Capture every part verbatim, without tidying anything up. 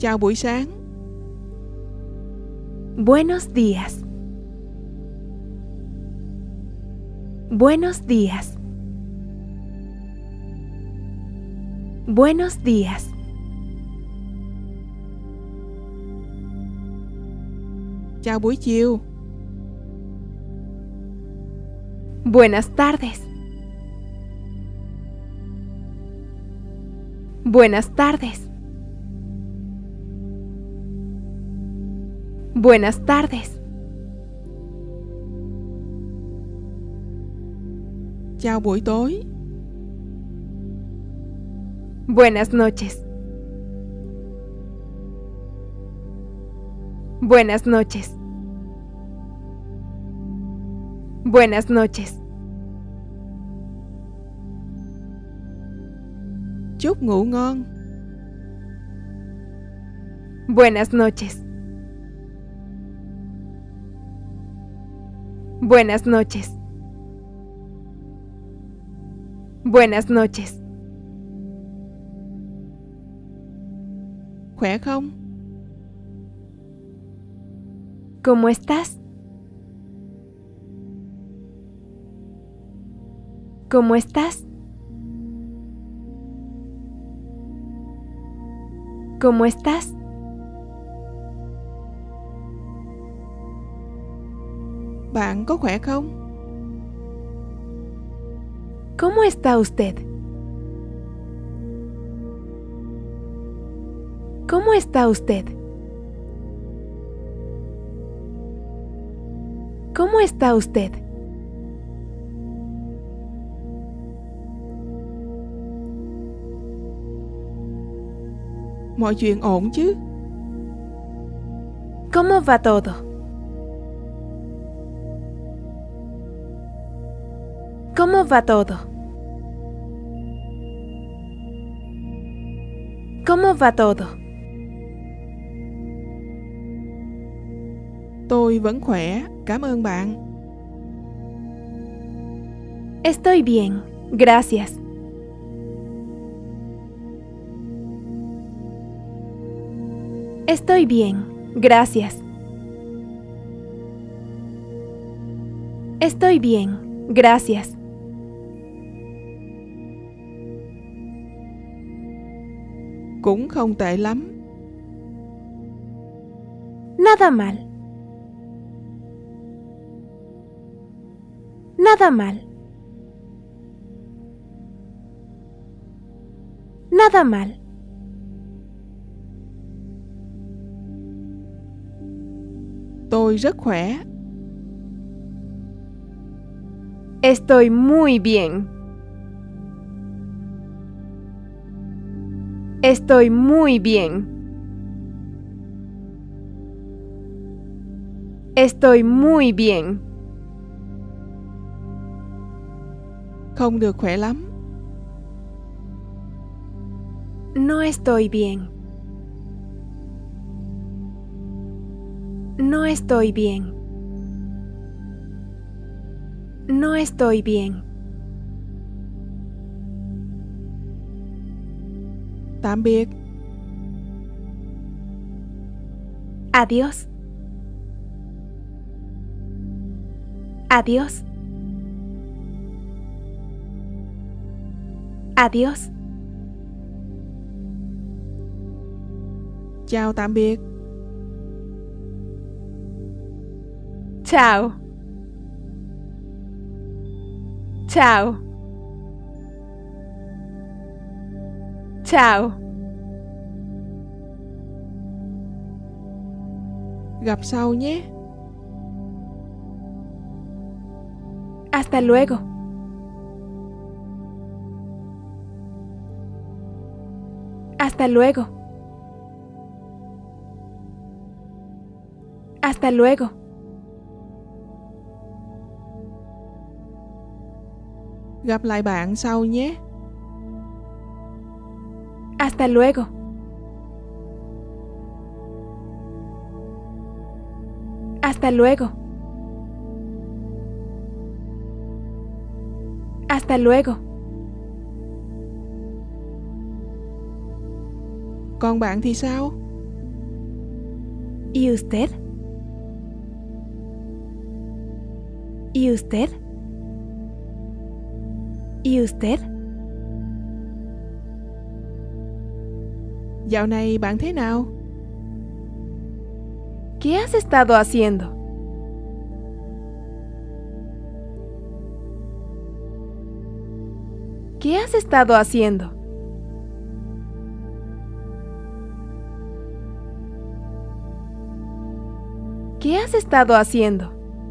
Chào buổi sáng. Buenos días. Buenos días. Buenos días. Chào buổi chiều. Buenas tardes. Buenas tardes. Buenas tardes. Chào buổi tối. Buenas noches. Buenas noches. Buenas noches. Chúc ngủ ngon. Buenas noches. Buenas noches. Buenas noches. Khỏe không? ¿Cómo estás? ¿Cómo estás? ¿Cómo estás? Bạn có khỏe không? ¿Cómo está usted? ¿Cómo está usted? ¿Cómo está usted? Mọi chuyện ổn chứ? ¿Cómo va todo? ¿Cómo va todo? ¿Cómo va todo? Tôi vẫn khỏe, cảm ơn bạn. Estoy bien, gracias. Estoy bien, gracias. Estoy bien, gracias. Cũng không tệ lắm. Nada mal. Nada mal. Nada mal. Tôi rất khỏe. Estoy muy bien. Estoy muy bien. Estoy muy bien. Không được khỏe lắm. No estoy bien. No estoy bien. No estoy bien. Tạm biệt. Adiós. Adiós. Adiós. Chào tạm biệt. Chao. Chao. Chao. Gặp sau nhé. Hasta luego. Hasta luego. Hasta luego. Gặp lại bạn sau nhé. Hasta luego. Hasta luego. Hasta luego. Còn bạn thì sao? ¿Y usted? ¿Y usted? ¿Y usted? Dạo này bạn thế nào? ¿Qué has estado haciendo? ¿Qué has estado haciendo? ¿Qué has estado haciendo?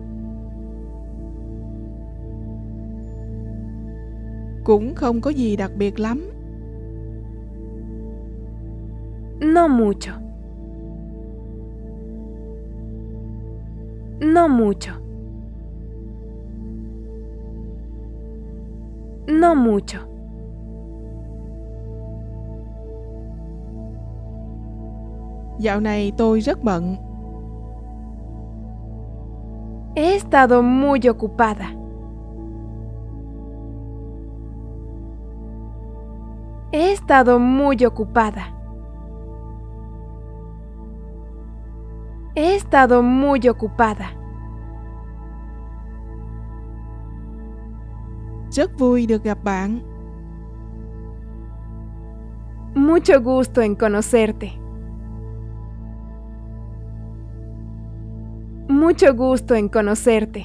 Cũng không có gì đặc biệt lắm. No mucho. No mucho. No mucho. Dạo này tôi rất bận. He estado muy ocupada. He estado muy ocupada. He estado muy ocupada. Rất vui được gặp bạn. Mucho gusto en conocerte. Mucho gusto en conocerte.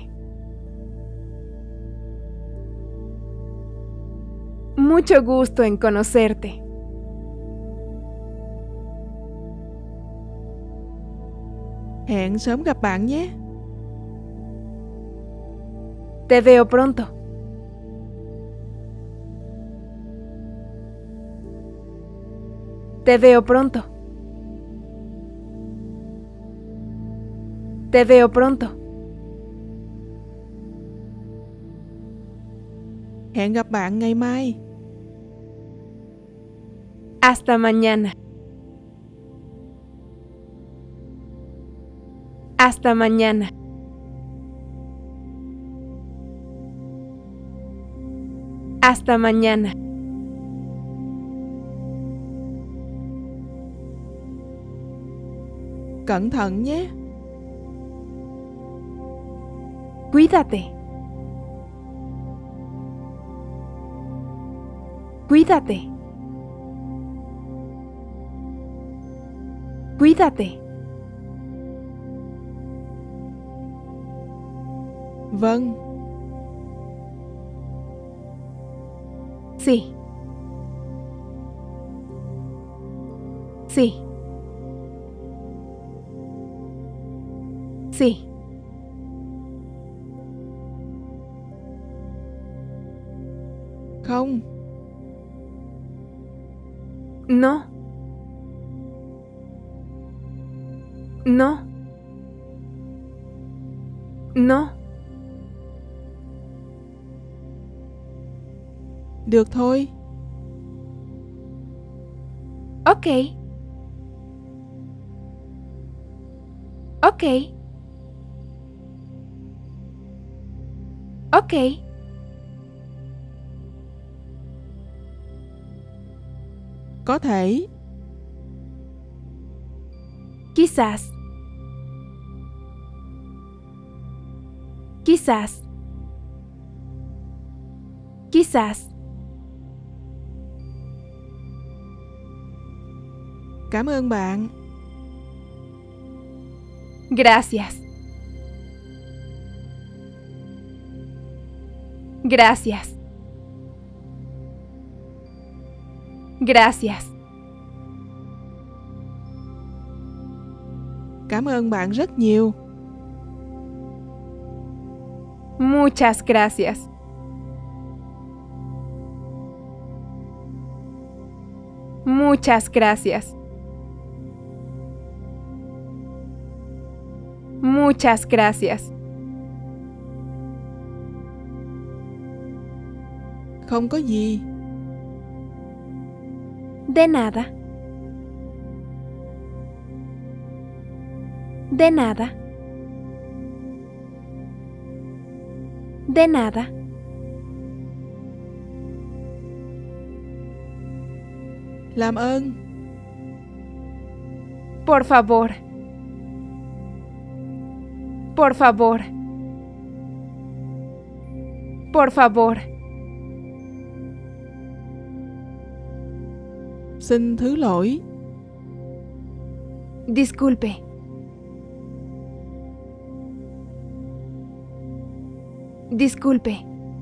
Mucho gusto en conocerte. Hẹn sớm gặp bạn nhé. Te veo pronto. Te veo pronto. Te veo pronto. Hẹn gặp bạn ngày mai. Hasta mañana. Hasta mañana. Hasta mañana. Cẩn thận nhé. Cuídate. Cuídate. Cuídate. Vâng. Sí. Sí. Sí. Không. No. No. No. Được thôi. Ok. Ok. Ok. Có thể. Quizás. Quizás. Quizás. Cảm ơn bạn. Gracias. Gracias. Gracias. Cảm ơn bạn rất nhiều. Muchas gracias. Muchas gracias. Muchas gracias. Không có gì. De nada. De nada. De nada. Làm ơn. Por favor. Por favor. Por favor. Xin thứ lỗi. Disculpe. Disculpe.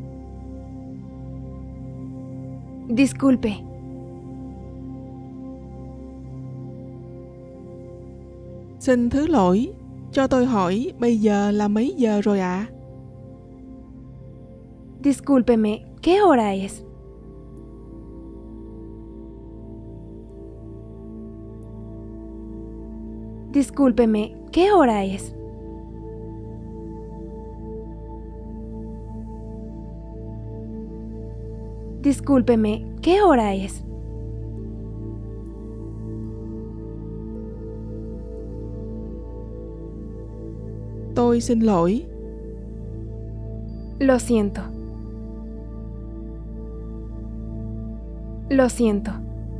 Disculpe. Xin thứ lỗi, cho tôi hỏi bây giờ là mấy giờ rồi ạ? À? Discúlpeme, ¿qué hora es? Discúlpeme, ¿qué hora es? Discúlpeme, ¿qué hora es? Tôi xin lỗi. Lo siento. Lo siento.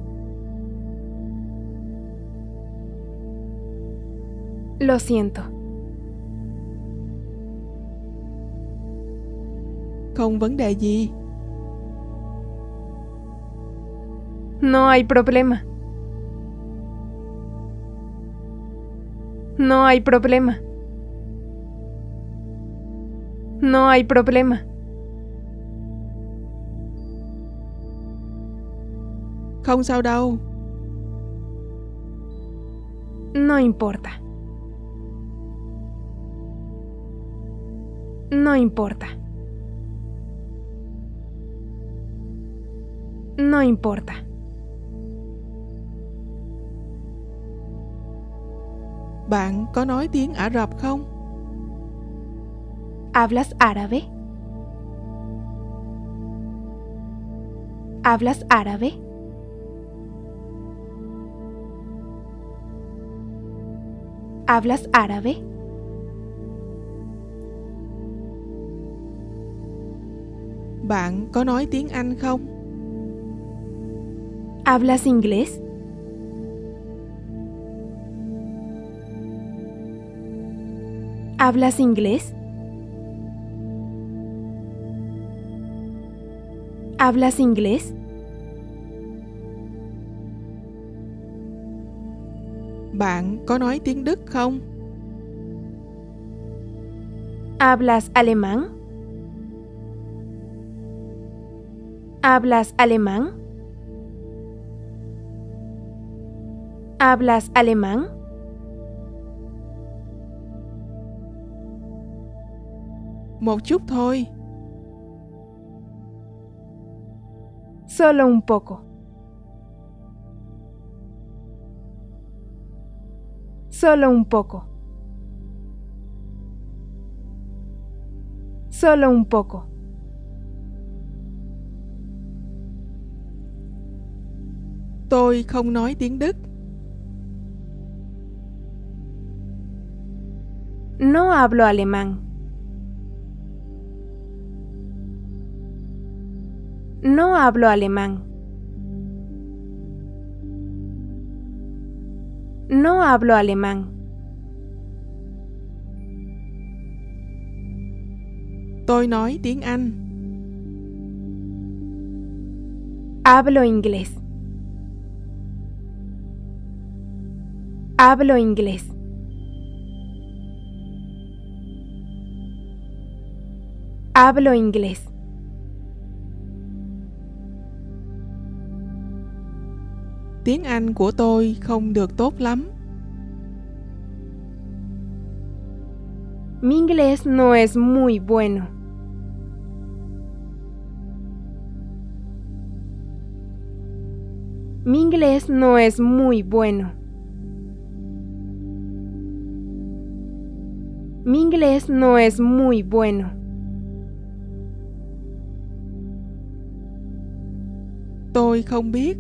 Lo siento. Không vấn đề gì. No hay problema. No hay problema. No hay problema. Không sao đâu. No importa. No importa. No importa. Bạn có nói tiếng Ả Rập không? ¿Hablas árabe? ¿Hablas árabe? ¿Hablas árabe? Bạn có nói tiếng Anh không? ¿Hablas inglés? ¿Hablas inglés? ¿Hablas inglés? Bạn có nói tiếng Đức không? ¿Hablas alemán? ¿Hablas alemán? ¿Hablas alemán? Một chút thôi. Solo un poco. Solo un poco. Solo un poco. Tôi không nói tiếng Đức. No hablo alemán. No hablo alemán. No hablo alemán. Tôi nói tiếng Anh. Hablo inglés. Hablo inglés. Hablo inglés. Tiếng Anh của tôi không được tốt lắm. Mi inglés no es muy bueno. Mi inglés no es muy bueno. Mi inglés no es muy bueno. Tôi không biết.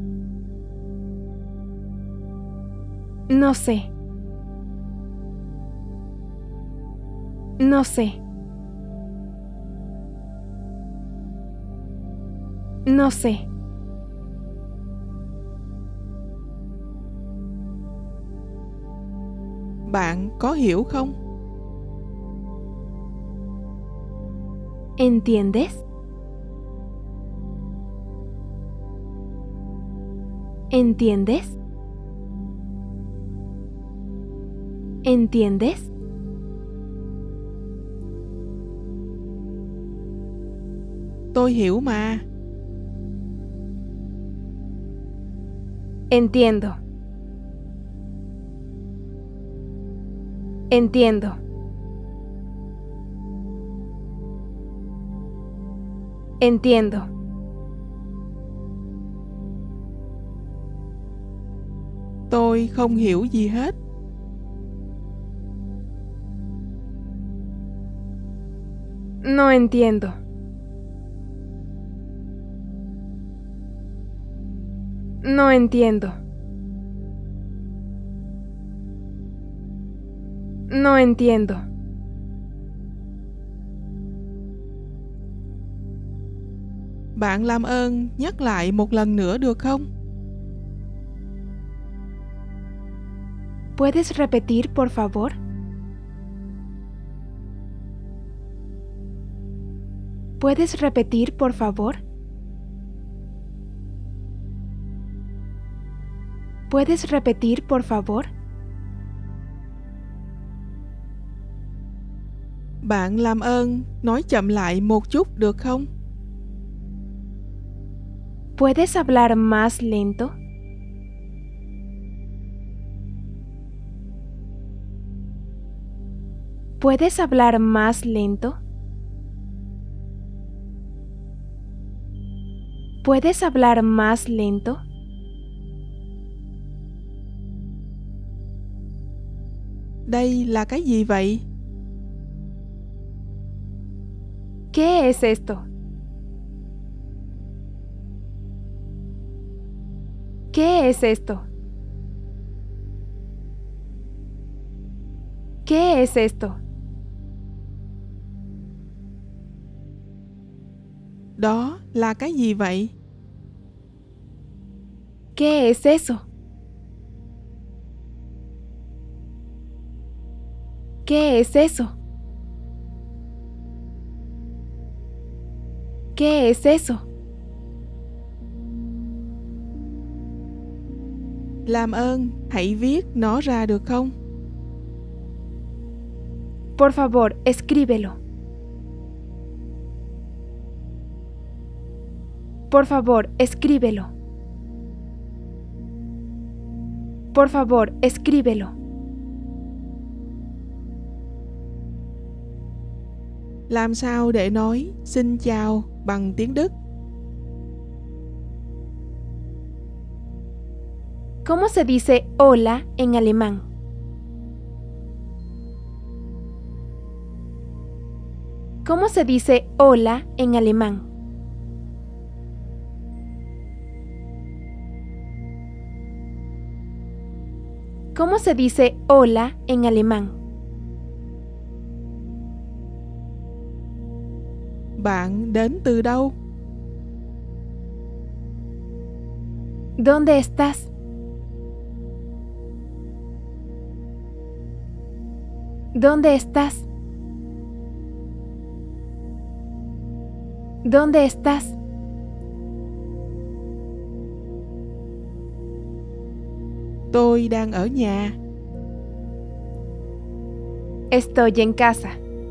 No sé. No sé. No sé. Bạn có hiểu không? ¿Entiendes? ¿Entiendes? ¿Entiendes? Tôi hiểu mà. Entiendo. Entiendo. Entiendo. Tôi không hiểu gì hết. No entiendo. No entiendo. No entiendo. Bạn làm ơn nhắc lại một lần nữa được không? ¿Puedes repetir, por favor? ¿Puedes repetir, por favor? ¿Puedes repetir, por favor? Bạn làm ơn nói chậm lại một chút được không? ¿Puedes hablar más lento? ¿Puedes hablar más lento? ¿Puedes hablar más lento? Đây là cái gì vậy? ¿Qué es esto? ¿Qué es esto? ¿Qué es esto? Đó là cái gì vậy? ¿Qué es eso? ¿Qué es eso? ¿Qué es eso? Làm ơn hãy viết nó ra được không? Por favor, escríbelo. Por favor, escríbelo. Por favor, escríbelo. Làm sao để nói xin chào bằng tiếng Đức? ¿Cómo se dice hola en alemán? ¿Cómo se dice hola en alemán? ¿Cómo se dice hola en alemán? Bạn đến từ đâu? ¿Dónde estás? ¿Dónde estás? ¿Dónde estás? Tôi đang ở nhà. Estoy en casa.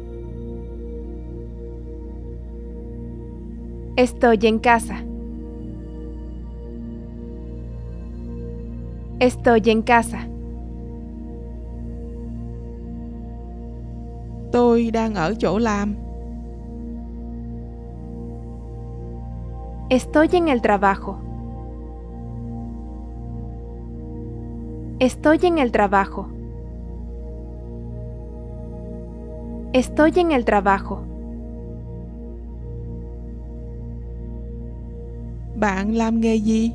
Estoy en casa. Estoy en casa. Tôi đang ở chỗ làm. Estoy en el trabajo. Estoy en el trabajo. Estoy en el trabajo. Bạn làm nghề gì?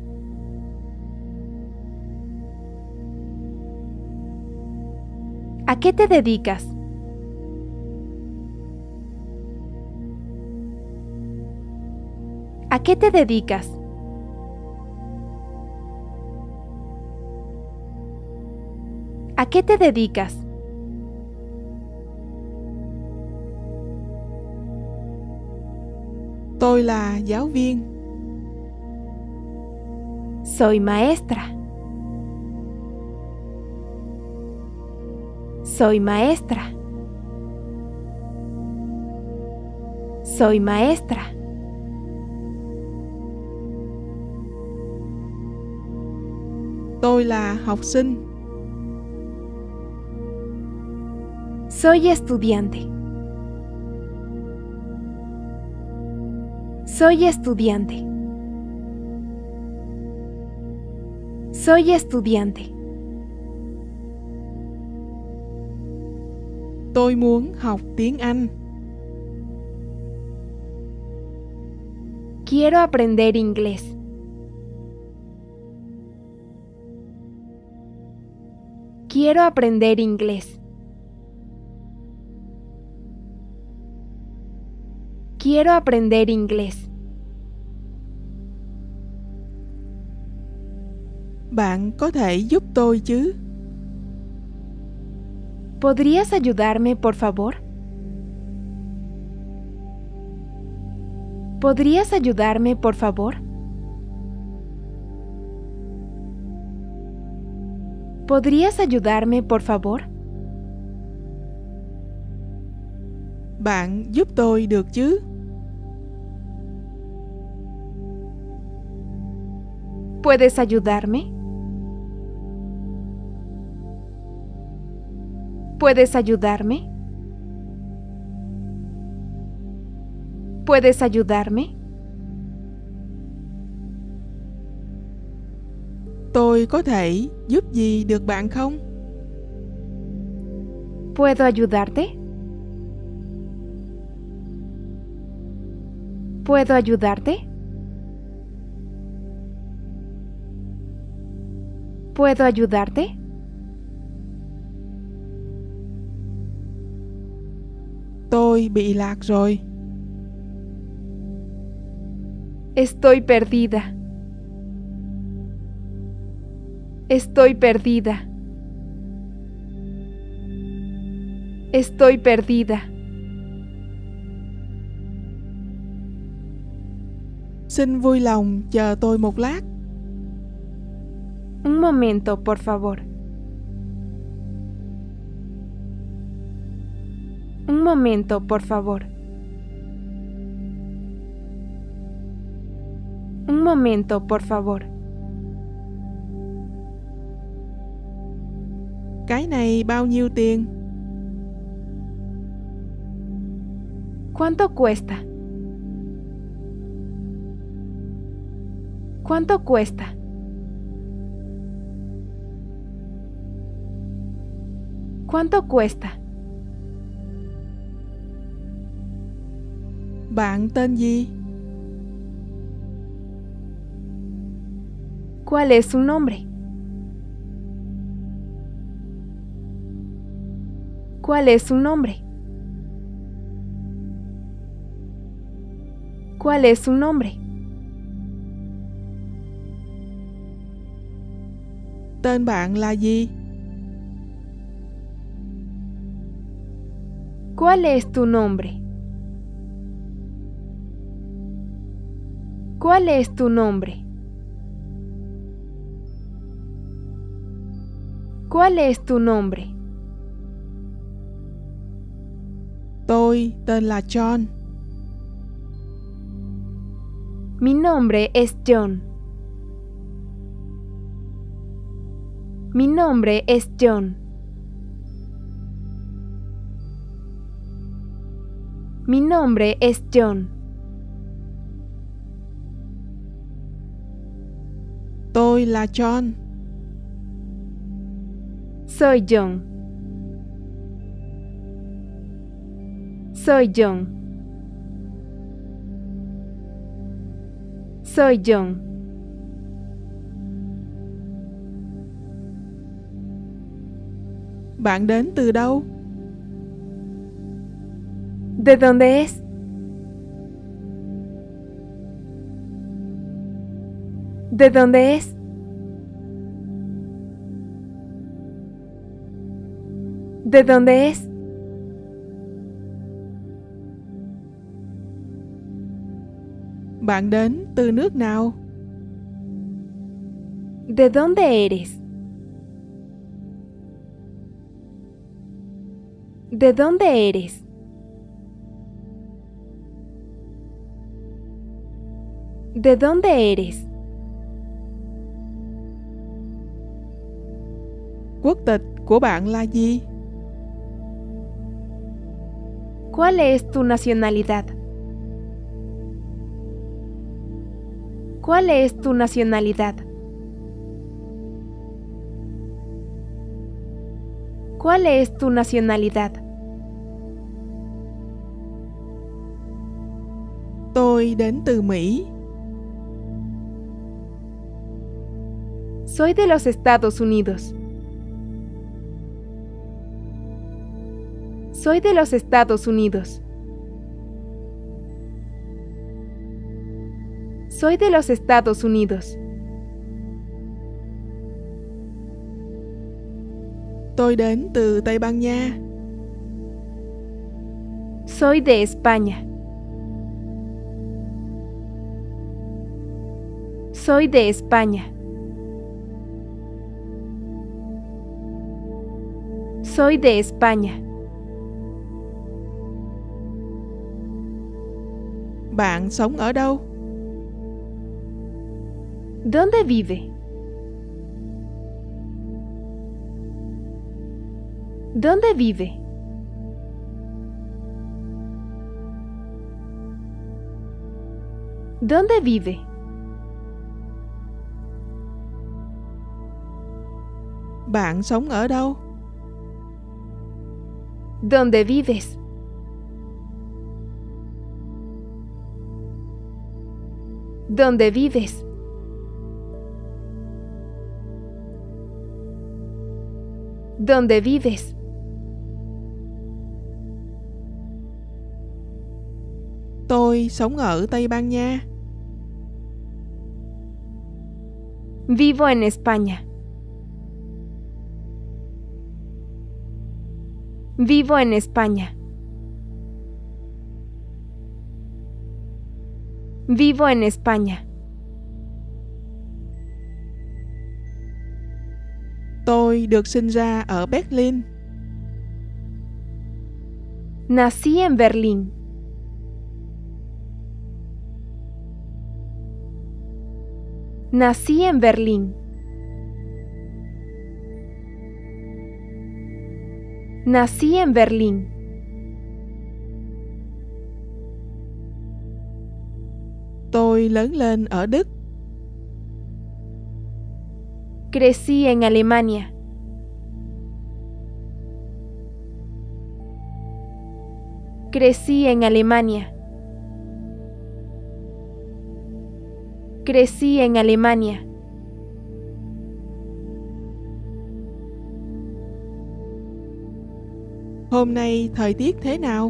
¿A qué te dedicas? ¿A qué te dedicas? ¿A qué te dedicas? Tôi là giáo viên. Soy maestra. Soy maestra. Soy maestra. Tôi là học sinh. Soy estudiante. Soy estudiante. Soy estudiante. Tôi muốn học tiếng Anh. Quiero aprender inglés. Quiero aprender inglés. Quiero aprender inglés. Bạn có thể giúp tôi chứ? ¿Podrías ayudarme, por favor? ¿Podrías ayudarme, por favor? ¿Podrías ayudarme, por favor? Bạn giúp tôi được chứ? ¿Puedes ayudarme? ¿Puedes ayudarme? ¿Puedes ayudarme? Tôi có thể giúp gì được bạn không? ¿Puedo ayudarte? ¿Puedo ayudarte? ¿Puedo ayudarte? Tôi bị lạc rồi. Estoy perdida. Estoy perdida. Estoy perdida. Xin vui lòng chờ tôi một lát. Un momento, por favor. Un momento, por favor. Un momento, por favor. Cái này bao nhiêu tiền? ¿Cuánto cuesta? ¿Cuánto cuesta? ¿Cuánto cuesta? Bạn tên gì? ¿Cuál es su nombre? ¿Cuál es su nombre? ¿Cuál es su nombre? Tên bạn là gì? ¿Cuál es tu nombre? ¿Cuál es tu nombre? ¿Cuál es tu nombre? Tôi tên là John. Mi nombre es John. Mi nombre es John. Mi nombre es John. Tôi là John. Soy John. Soy John. Soy John. Bạn đến từ đâu? ¿De dónde es? ¿De dónde es? ¿De dónde es? Bạn đến từ nước nào? ¿De dónde eres? ¿De dónde eres? ¿De dónde eres? Quốc tịch của bạn là gì? ¿Cuál es tu nacionalidad? ¿Cuál es tu nacionalidad? ¿Cuál es tu nacionalidad? Tôi đến từ Mỹ. Soy de los Estados Unidos. Soy de los Estados Unidos. Soy de los Estados Unidos. Tôi đến từ Tây Ban Nha. Soy de España. Soy de España. Soy de España. Bạn sống ở đâu? ¿Dónde vive? ¿Dónde vive? ¿Dónde vive? Bạn sống ở đâu? ¿Dónde vives? ¿Dónde vives? ¿Dónde vives? Tôi sống ở Tây Ban Nha. Vivo en España. Vivo en España. Vivo en España. Tôi được sinh ra ở Berlin. Nací en Berlín. Nací en Berlín. Nací en Berlín. Tôi lớn lên ở Đức. Crecí en Alemania. Crecí en Alemania. Crecí en Alemania. Hôm nay thời tiết thế nào?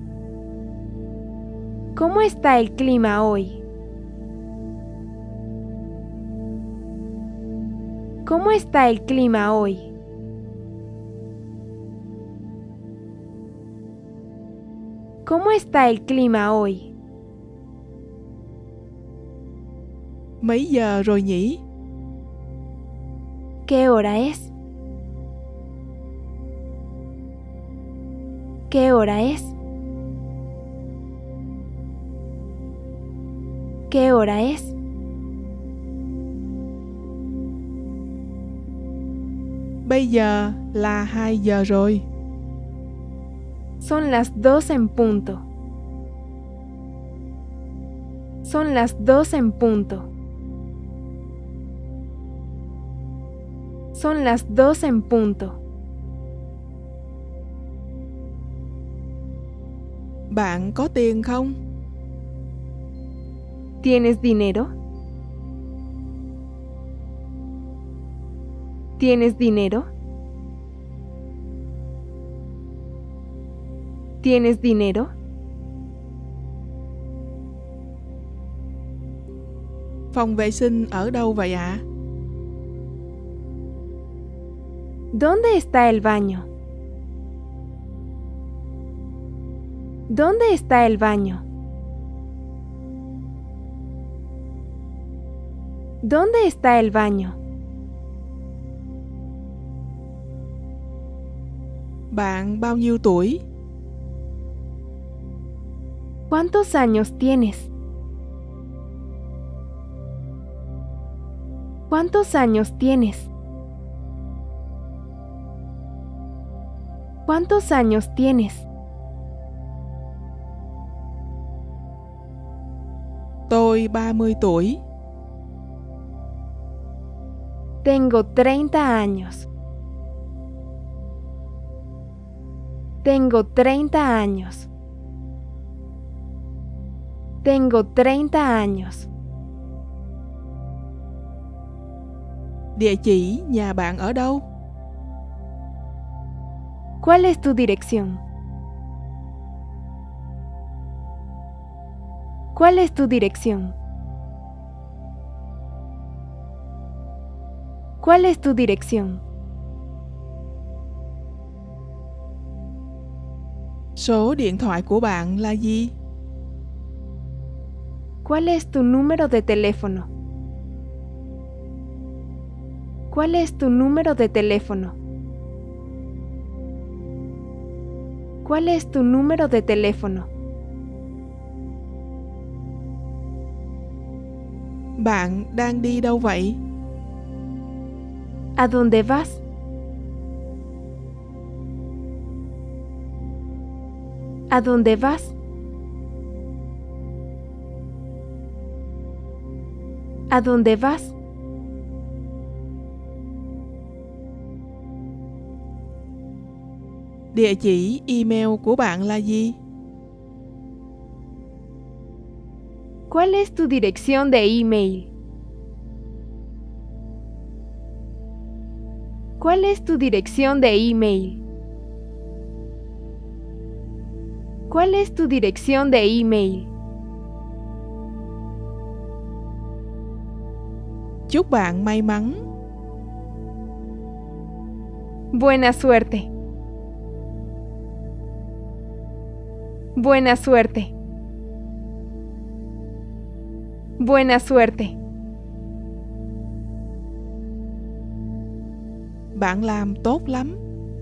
¿Cómo está el clima hoy? ¿Cómo está el clima hoy? ¿Cómo está el clima hoy? Mấy giờ rồi nhỉ? ¿Qué hora es? ¿Qué hora es? ¿Qué hora es? Bây giờ là hai giờ rồi. Son las dos en punto. Son las dos en punto. Son las dos en punto. Bạn có tiền không? ¿Tienes dinero? ¿Tienes dinero? ¿Tienes dinero? Phòng vệ sinh ở đâu vậy ạ? ¿Dónde está el baño? ¿Dónde está el baño? ¿Dónde está el baño? Bạn bao nhiêu tuổi? ¿Cuántos años tienes? ¿Cuántos años tienes? ¿Cuántos años tienes? Tôi ba mươi tuổi. Tengo treinta años. Tengo treinta años. Tengo treinta años. Địa chỉ nhà bạn ở đâu? ¿Cuál es tu dirección? ¿Cuál es tu dirección? ¿Cuál es tu dirección? Số điện thoại của bạn là gì? ¿Cuál es tu número de teléfono? ¿Cuál es tu número de teléfono? ¿Cuál es tu número de teléfono? Bạn đang đi đâu vậy? ¿A dónde vas? ¿A dónde vas? ¿A dónde vas? Địa chỉ email của bạn là gì? ¿Cuál es tu dirección de email? ¿Cuál es tu dirección de email? ¿Cuál es tu dirección de email? Chúc bạn may mắn. Buena suerte. Buena suerte. Buena suerte. Bạn làm tốt lắm.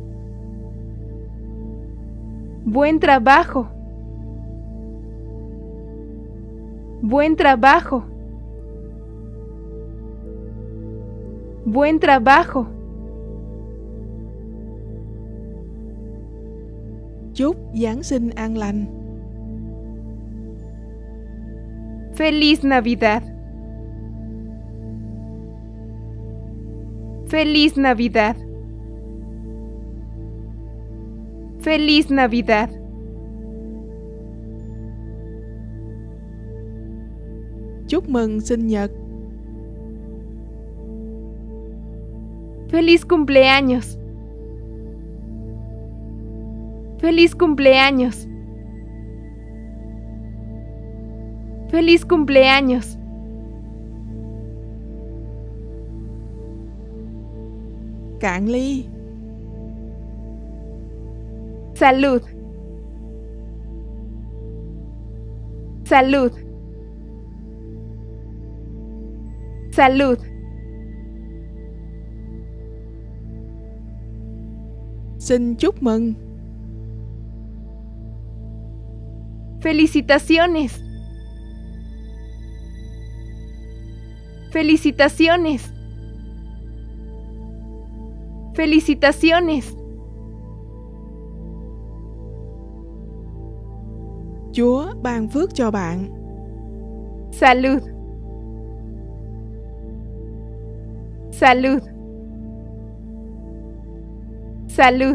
Buen trabajo. Buen trabajo. Buen trabajo. Chúc Giáng sinh an lành. Feliz Navidad. Feliz Navidad. Feliz Navidad. Chúc mừng sinh nhật. Feliz cumpleaños. Feliz cumpleaños. Feliz cumpleaños. Cạn ly. Salud. Salud. Salud. Xin chúc mừng. Felicitaciones. Felicitaciones. Felicitaciones. Chúa ban phước cho bạn. Salud. Salud. Salud.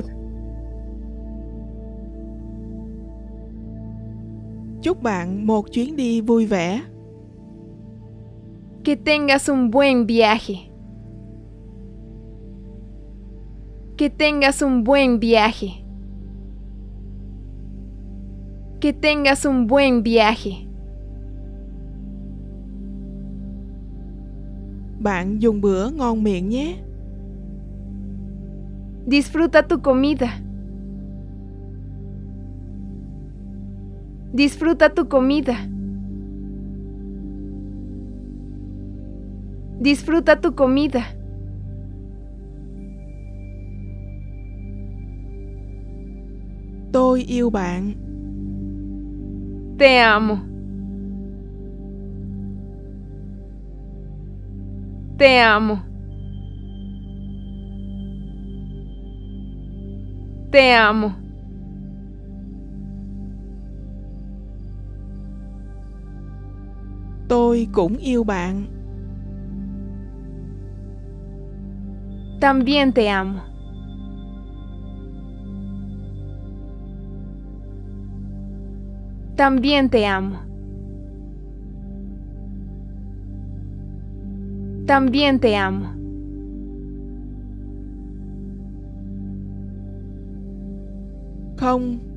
Chúc bạn một chuyến đi vui vẻ. Que tengas un buen viaje. Que tengas un buen viaje. Que tengas un buen viaje. Bạn dùng bữa ngon miệng nhé. Disfruta tu comida. Disfruta tu comida. Disfruta tu comida. Tôi yêu bạn. Te amo. Te amo. Te amo. Tôi cũng yêu bạn. También te amo. También te amo. También te amo. Không.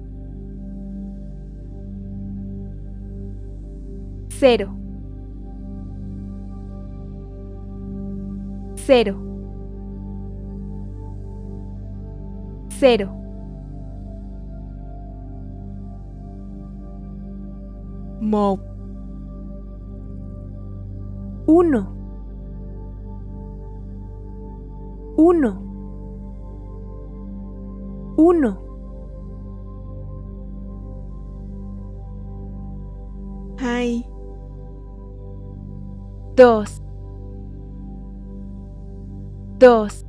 Cero. Cero. Cero. Một. Uno. Uno. Uno. Hai. Dos. Dos.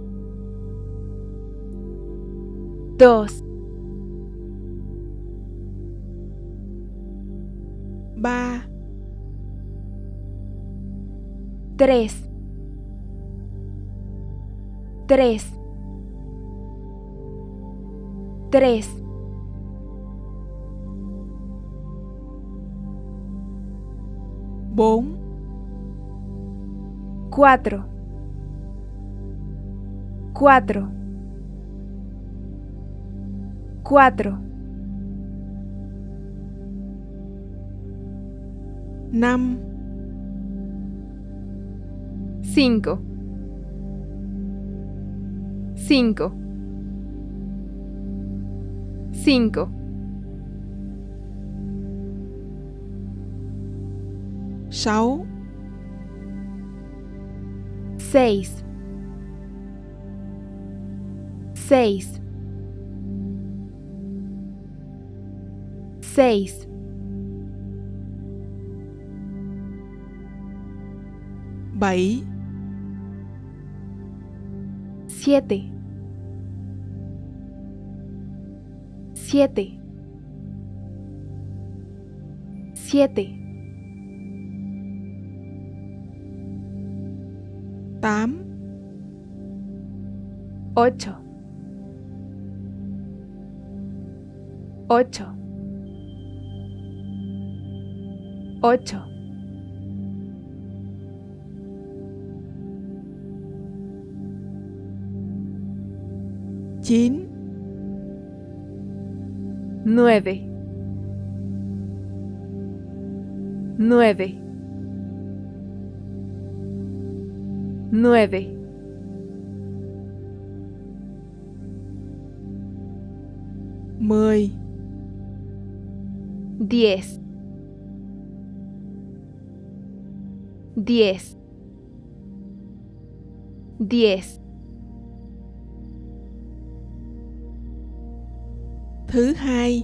Dos. Ba. Tres. Tres. Tres. Bốn. Cuatro. Cuatro. Cuatro. Năm. Cinco. Cinco. Cinco. Sáu. Seis. Seis. Seis. Bảy. Siete. Siete. Siete. Tám. Ocho. Ocho. Ocho. Chín. Nueve. Nueve. Nueve. Mười. Diez. Diez. Diez. Thứ hai.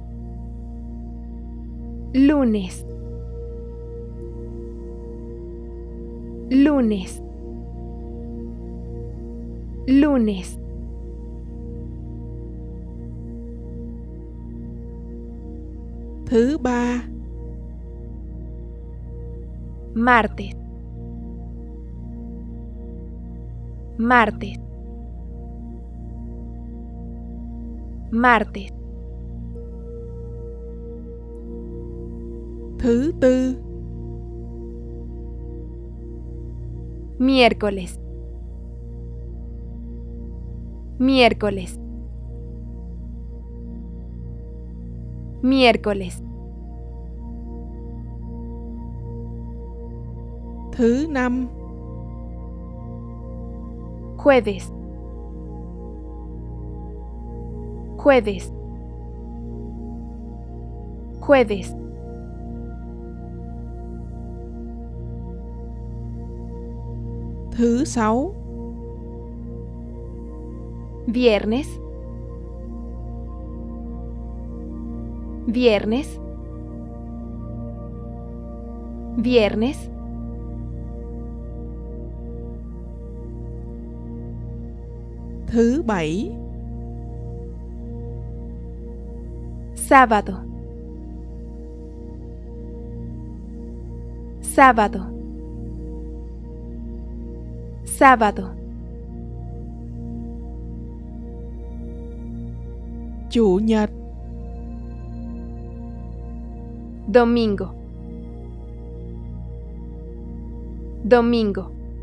Lunes. Lunes. Lunes. Thứ ba. Martes. Martes. Martes. Thứ tư. Miércoles. Miércoles. Miércoles. Thứ năm. Jueves. Jueves. Jueves. Thứ sáu. Viernes. Viernes. Viernes. Thứ bảy. Sábado. Sábado. Sábado. Chủ nhật. Domingo. Domingo.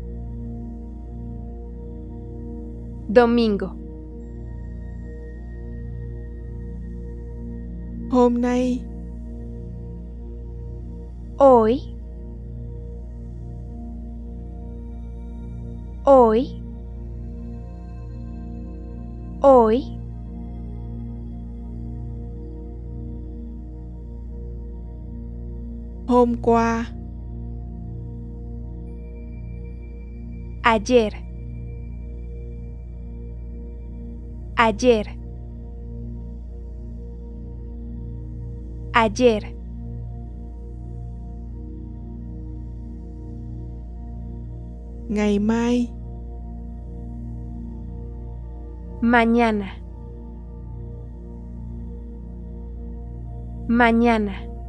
Domingo. Hôm nay. Hoy. Hoy. Hoy. Hôm qua. Ayer. Ayer. Ayer. Ngày mai. Mañana. Mañana.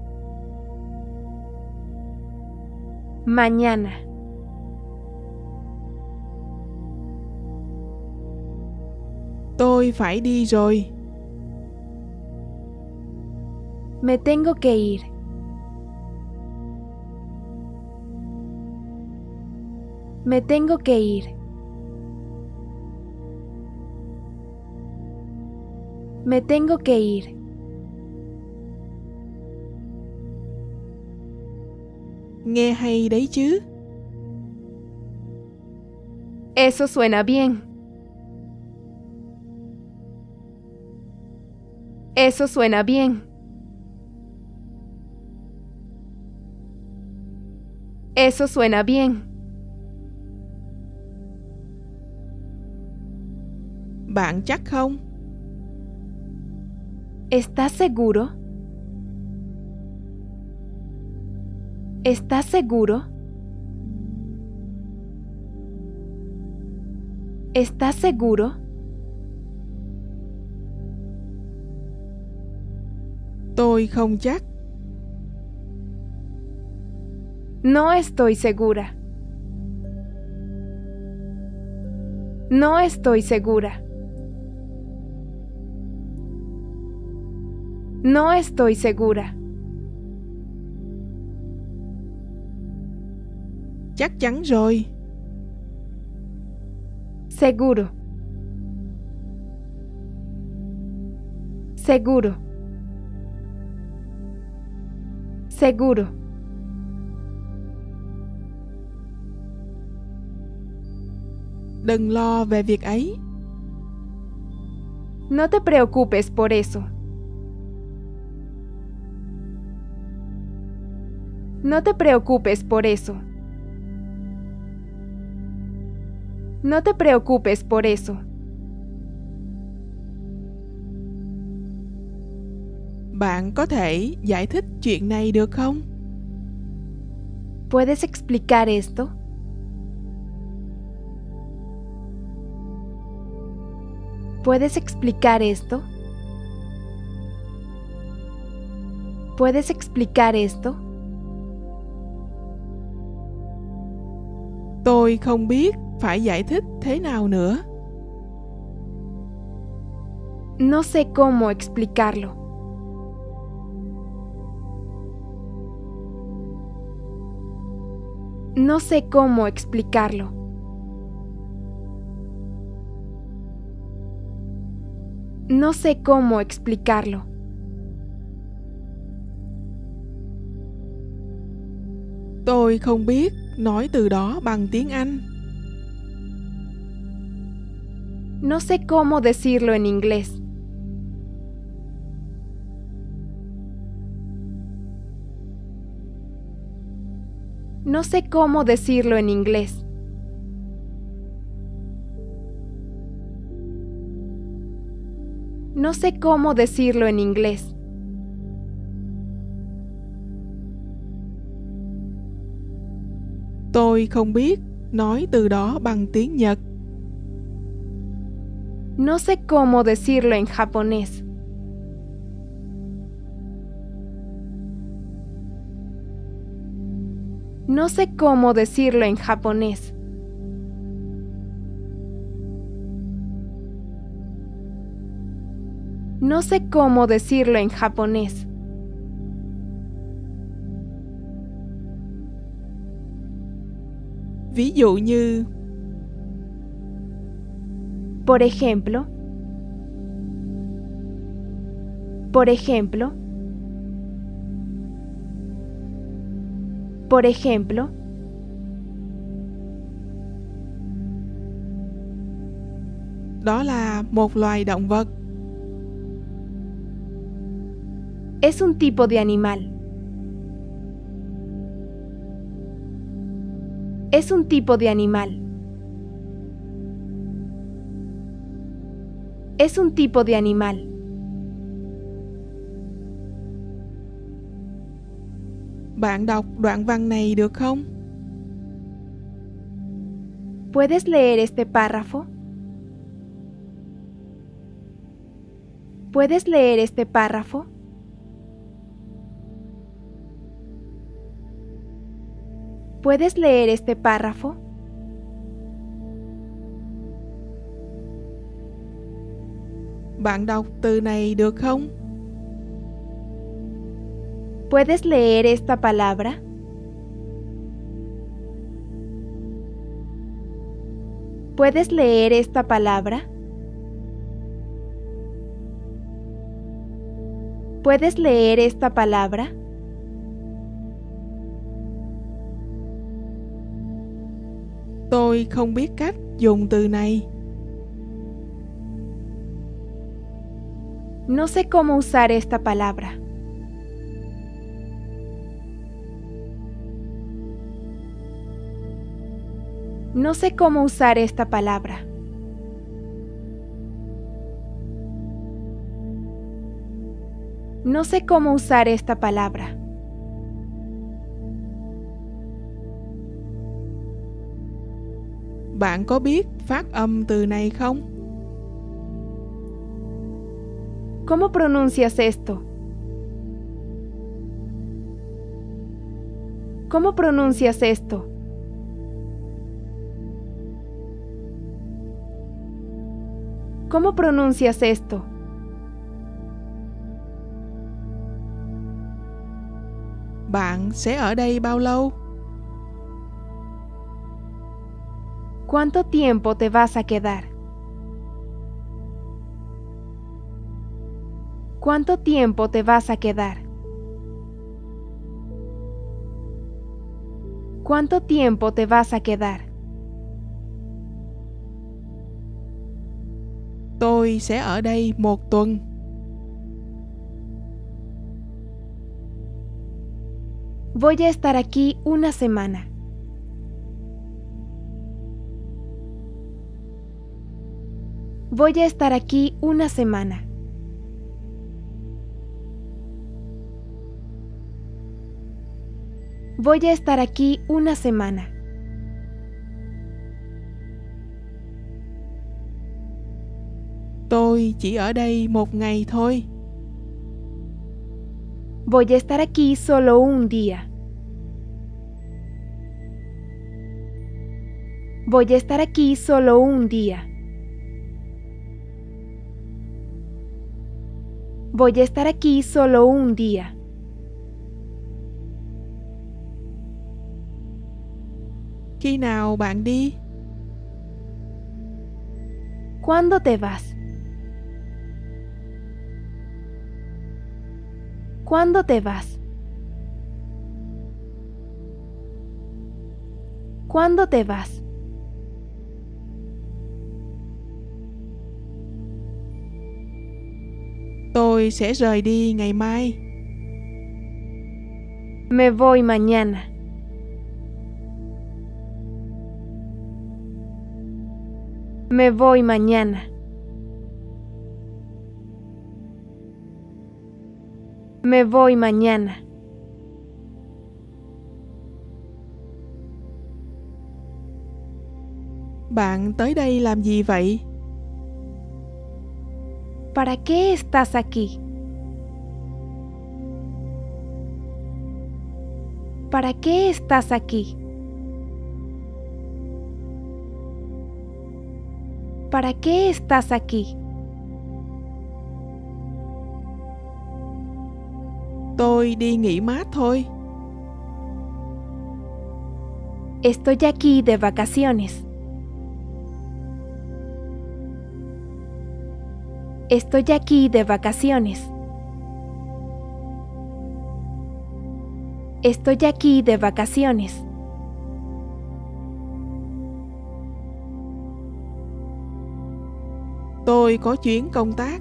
Mañana. Tôi phải đi rồi. Me tengo que ir. Me tengo que ir. Me tengo que ir. Nghe hay đấy chứ. Eso suena bien. Eso suena bien. Eso suena bien. Bạn chắc không? ¿Estás seguro? ¿Estás seguro? ¿Estás seguro? Tôi không chắc. No estoy segura. No estoy segura. No estoy segura. Chắc chắn rồi. Seguro. Seguro. Seguro. Đừng lo về việc ấy. No te preocupes por eso. No te preocupes por eso. No te preocupes por eso. Bạn có thể giải thích chuyện này được không? ¿Puedes explicar esto? ¿Puedes explicar esto? ¿Puedes explicar esto? Tôi không biết phải giải thích thế nào nữa. No sé cómo explicarlo. No sé cómo explicarlo. No sé cómo explicarlo. Tôi không biết nói từ đó bằng tiếng Anh. No sé cómo decirlo en inglés. No sé cómo decirlo en inglés. No sé cómo decirlo en inglés. Tôi không biết nói từ đó bằng tiếng Nhật. No sé cómo decirlo en japonés. No sé cómo decirlo en japonés. No sé cómo decirlo en japonés. Ví dụ như Por ejemplo, por ejemplo, por ejemplo, đó là một loài động vật. es un tipo de animal. Es un tipo de animal. Es un tipo de animal. Bạn đọc đoạn văn này được không? ¿Puedes leer este párrafo? ¿Puedes leer este párrafo? ¿Puedes leer este párrafo? Bạn đọc từ này được không? ¿Puedes leer esta palabra? ¿Puedes leer esta palabra? ¿Puedes leer esta palabra? Tôi không biết cách dùng từ này. No sé cómo usar esta palabra. No sé cómo usar esta palabra. No sé cómo usar esta palabra. Bạn có biết phát âm từ này không? ¿Cómo pronuncias esto? ¿Cómo pronuncias esto? ¿Cómo pronuncias esto? Bạn sẽ ở đây bao lâu? ¿Cuánto tiempo te vas a quedar? ¿Cuánto tiempo te vas a quedar? ¿Cuánto tiempo te vas a quedar? Tôi sẽ ở đây một tuần. Voy a estar aquí una semana. Voy a estar aquí una semana. Voy a estar aquí una semana. Tôi chỉ ở đây một ngày thôi. Voy a estar aquí solo un día. Voy a estar aquí solo un día. Voy a estar aquí solo un día. Khi nào bạn đi? ¿Cuándo te vas? ¿Cuándo te vas? ¿Cuándo te vas? Tôi sẽ rời đi ngày mai. Me voy mañana. Me voy mañana. Me voy mañana. Bạn tới đây làm gì vậy? ¿Para qué estás aquí? ¿Para qué estás aquí? ¿Para qué estás aquí? Tôi đi nghỉ mát thôi. Estoy aquí de vacaciones. Estoy aquí de vacaciones. Estoy aquí de vacaciones. Tôi có chuyến công tác.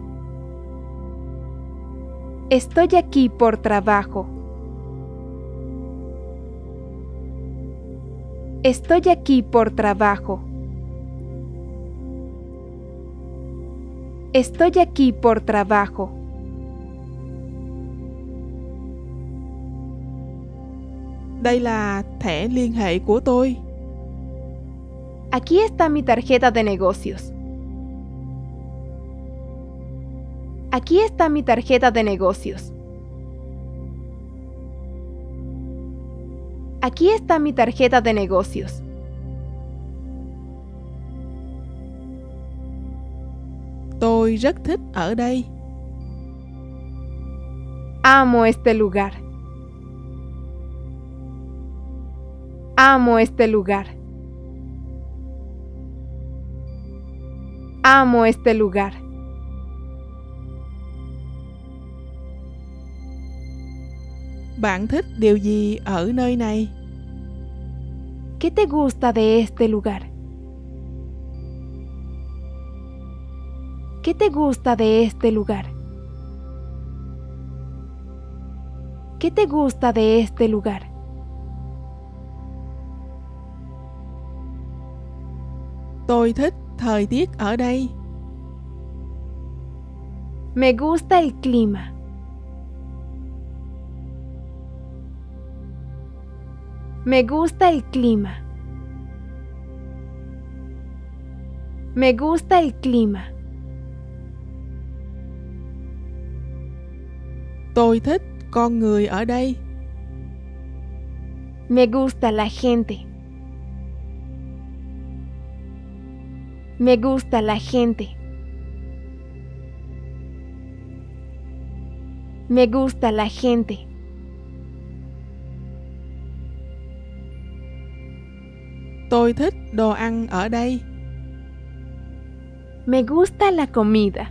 Estoy aquí por trabajo. Estoy aquí por trabajo. Estoy aquí por trabajo. Đây là thẻ liên hệ của tôi. Aquí está mi tarjeta de negocios. Aquí está mi tarjeta de negocios. Aquí está mi tarjeta de negocios. Tôi rất thích ở đây. Amo este lugar. Amo este lugar. Amo este lugar. Bạn thích điều gì ở nơi này? ¿Qué te gusta de este lugar? ¿Qué te gusta de este lugar? ¿Qué te gusta de este lugar? Tôi thích thời tiết ở đây. Me gusta el clima. Me gusta el clima. Me gusta el clima. Tôi thích con người ở đây. Me gusta la gente. Me gusta la gente. Me gusta la gente. Tôi thích đồ ăn ở đây. Me gusta la comida.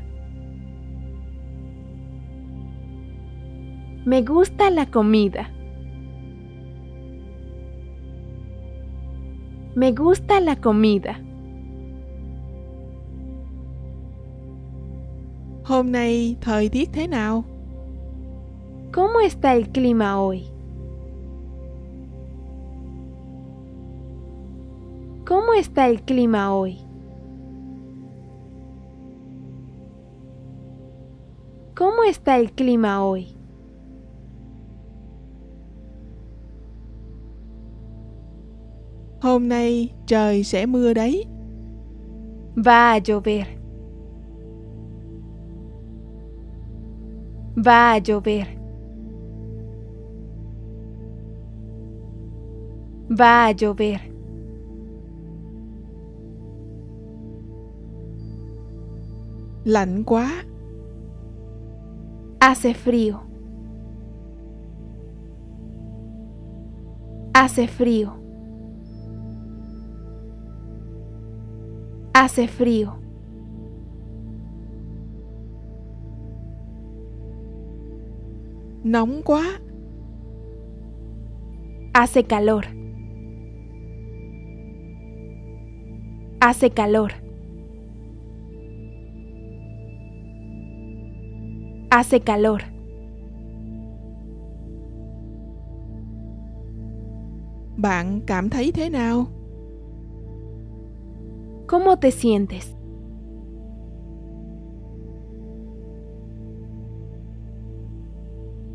Me gusta la comida. Me gusta la comida. Hôm nay thời tiết thế nào? ¿Cómo está el clima hoy? ¿Cómo está el clima hoy? ¿Cómo está el clima hoy? Hôm nay trời sẽ mưa đấy. Va a llover. Va a llover. Va a llover. Lạnh quá. Hace frío. Hace frío. Hace frío. Nóng quá. Hace calor. Hace calor. Hace calor. Bạn cảm thấy thế nào? ¿Cómo te sientes?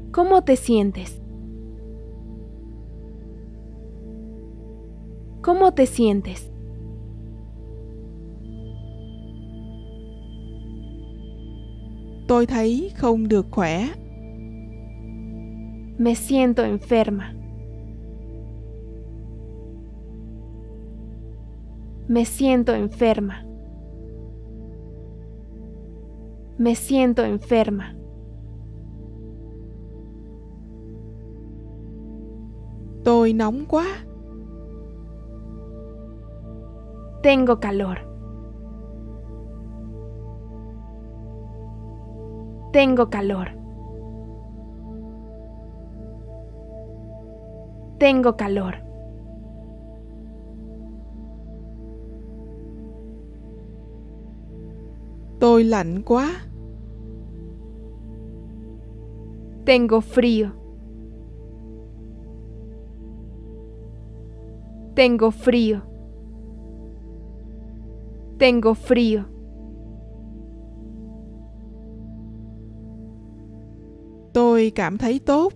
¿Cómo te sientes? ¿Cómo te sientes? Tôi thấy không được khỏe. Me siento enferma. Me siento enferma. Me siento enferma. Tôi nóng quá. Tengo calor. Tengo calor. Tengo calor. Tôi lạnh quá. Tengo frío. Tengo frío. Tengo frío. Tôi cảm thấy tốt.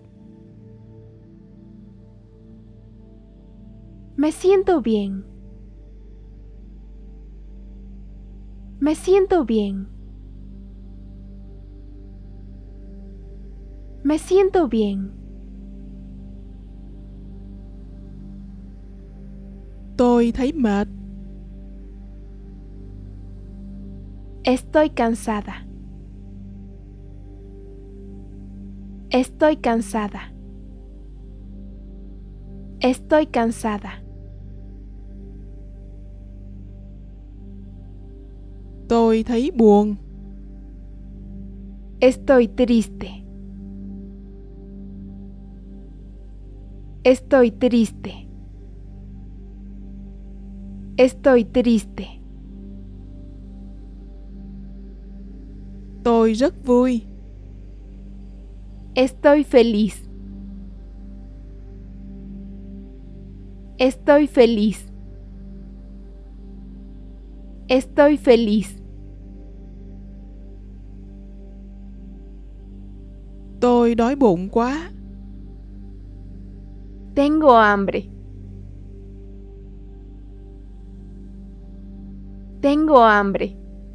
Me siento bien. Me siento bien. Me siento bien. Tôi thấy mệt. Estoy cansada. Estoy cansada. Estoy cansada. Tôi thấy buồn. Estoy triste. Estoy triste. Estoy triste. Tôi rất vui. Estoy feliz. Estoy feliz. Estoy feliz. Tôi đói bụng quá. Tengo hambre. Tengo hambre.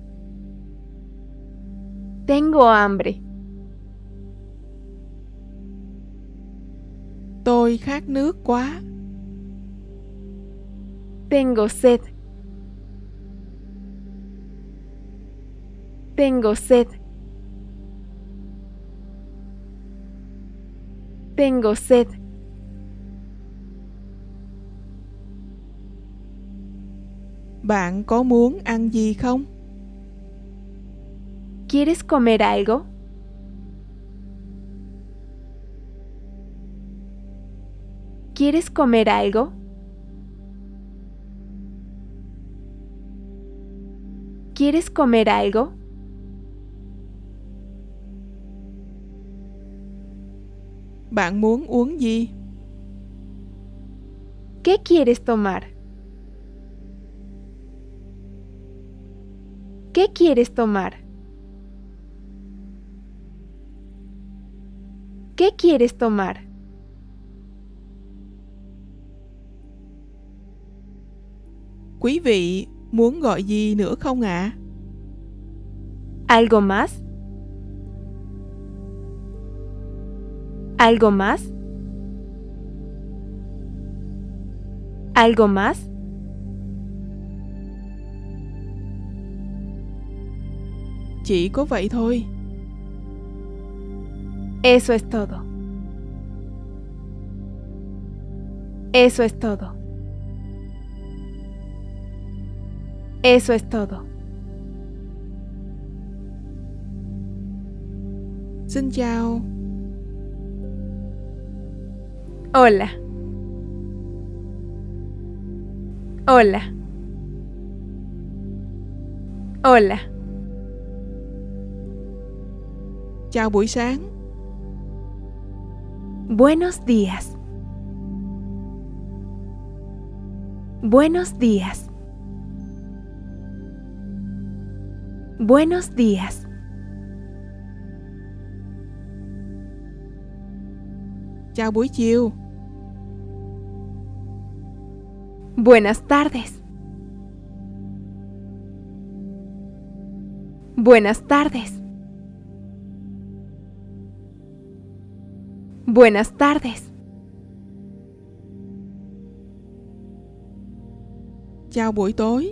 Tengo hambre. Tôi khát nước quá. Tengo sed. Tengo sed. Tengo sed. Bạn có muốn ăn gì không? ¿Quieres comer algo? ¿Quieres comer algo? ¿Quieres comer algo? Bạn muốn uống gì? ¿Qué quieres tomar? ¿Qué quieres tomar? ¿Qué quieres tomar? Quý vị muốn gọi gì nữa không ạ? ¿Algo más? ¿Algo más? ¿Algo más? Chỉ có vậy thôi. Eso es todo. Eso es todo. Eso es todo. Xin chào. Hola. Hola. Hola. Chào buổi sáng. Buenos días. Buenos días. Buenos días. Chào buổi chiều. Buenas tardes. Buenas tardes. Buenas tardes. Chào buổi tối.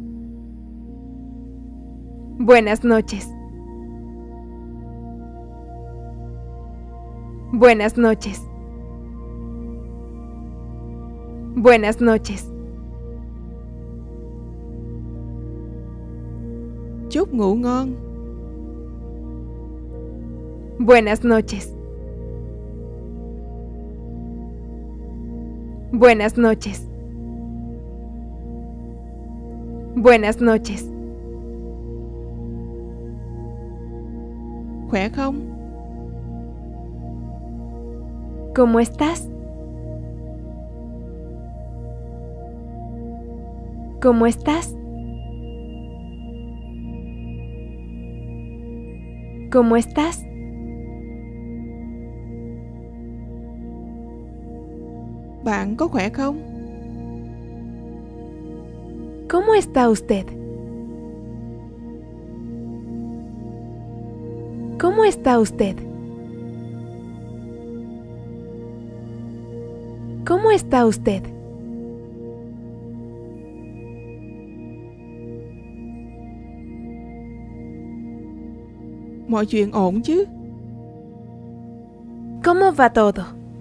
Buenas noches. Buenas noches. Buenas noches. Chúc ngủ ngon. Buenas noches. Buenas noches. Buenas noches. Khỏe không? ¿Cómo estás? ¿Cómo estás? ¿Cómo estás? Bạn có khỏe không? ¿Cómo está usted? ¿Cómo está usted? ¿Cómo está usted? Mọi chuyện ổn chứ? ¿Cómo va todo?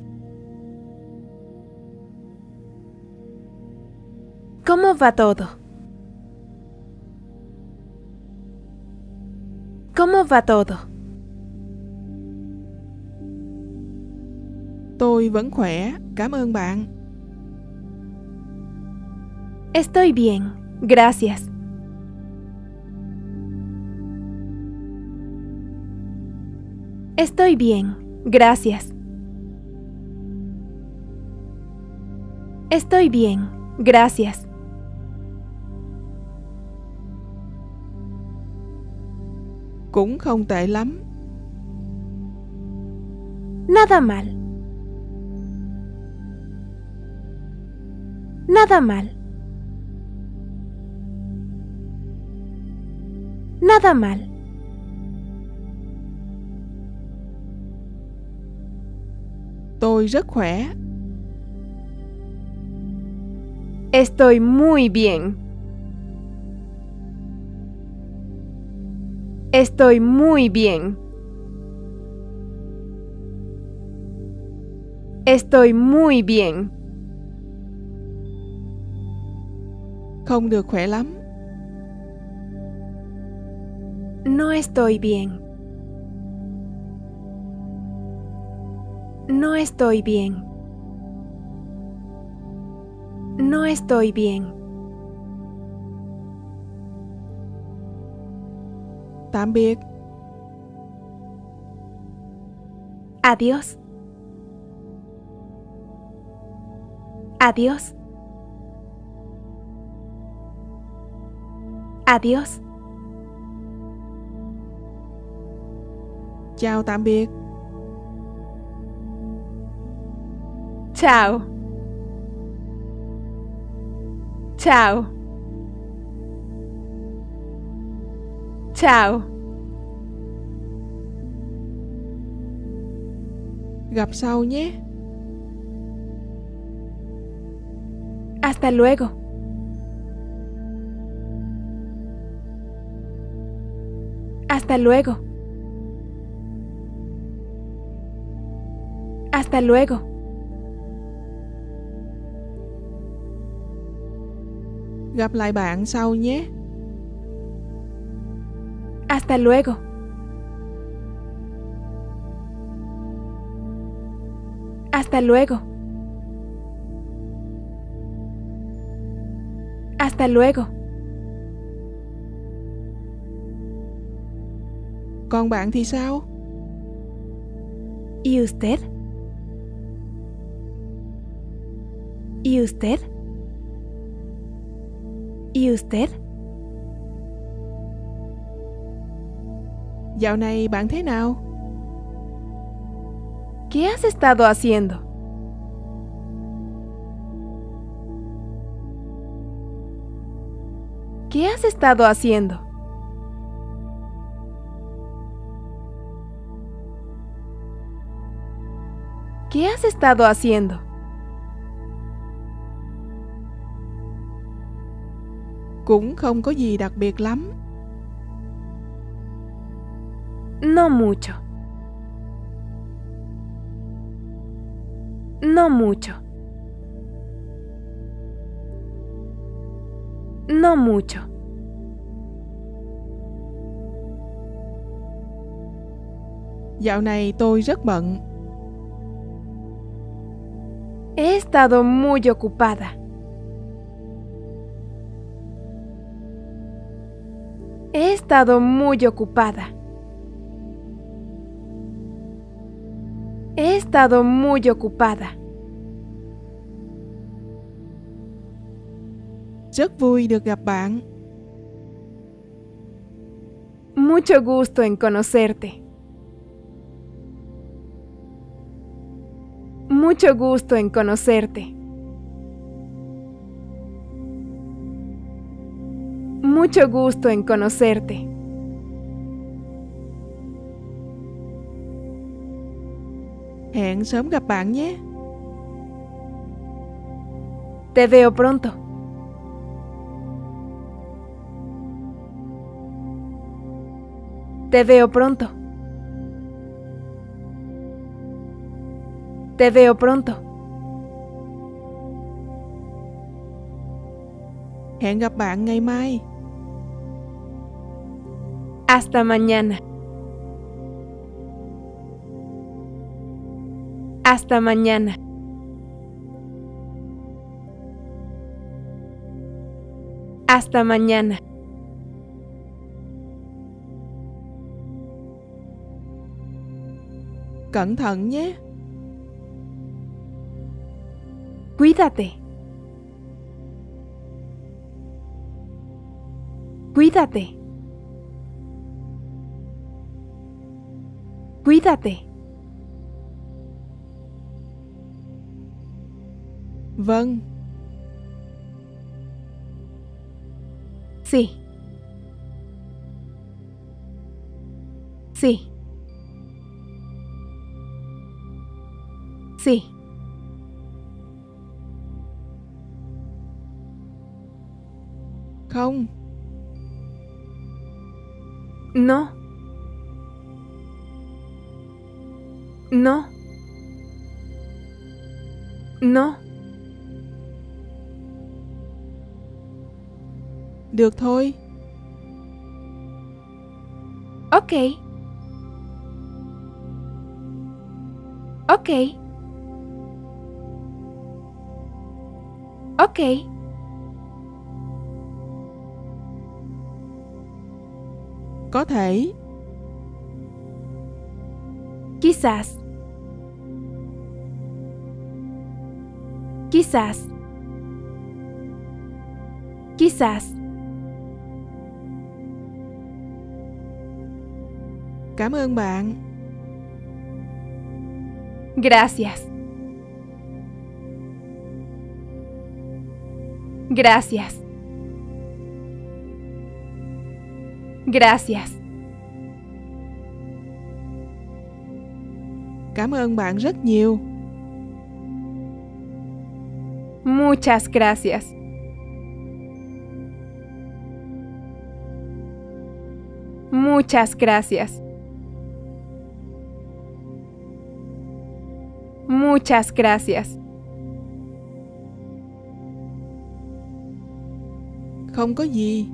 ¿Cómo va todo? ¿Cómo va todo? Tôi vẫn khỏe, cảm ơn bạn. Estoy bien, gracias. Estoy bien, gracias. Estoy bien, gracias. Cũng không tệ lắm. Nada mal. Nada mal. Nada mal. Tôi rất khỏe. Estoy muy bien. Estoy muy bien. Estoy muy bien. Không được khỏe lắm. No estoy bien. No estoy bien. No estoy bien. Tạm biệt. Adiós. Adiós. Adiós. Chào tạm biệt. Chao. Chao. Chao. Gặp sau nhé. Hasta luego. Hasta luego. Hasta luego. Gặp lại bạn sau nhé. Hasta luego. Hasta luego. Hasta luego. Còn bạn thì sao? ¿Y usted? ¿Y usted? ¿Y usted? Dạo này bạn thế nào? ¿Qué has estado haciendo? ¿Qué has estado haciendo? ¿Qué has estado haciendo? Cũng không có gì đặc biệt lắm. No mucho. No mucho. No mucho. Dạo này tôi rất bận. He estado muy ocupada. He estado muy ocupada. He estado muy ocupada. Rất vui được gặp bạn. Mucho gusto en conocerte. Mucho gusto en conocerte. Mucho gusto en conocerte. Hẹn sớm gặp bạn nhé. Te veo pronto. Te veo pronto. Te veo pronto. Hẹn gặp bạn ngày mai. Hasta mañana. Hasta mañana. Hasta mañana. Cẩn thận nhé. Cuídate. Cuídate. Cuídate. Vâng. Sí. Sí. Sí. Không. No. No. No. Được thôi. Ok. Ok. Ok. Có thể. Quizás. Quizás. Quizás. Cảm ơn bạn. Gracias. Gracias. Gracias. Cảm ơn bạn rất nhiều. Muchas gracias. Muchas gracias. Muchas gracias. Không có gì.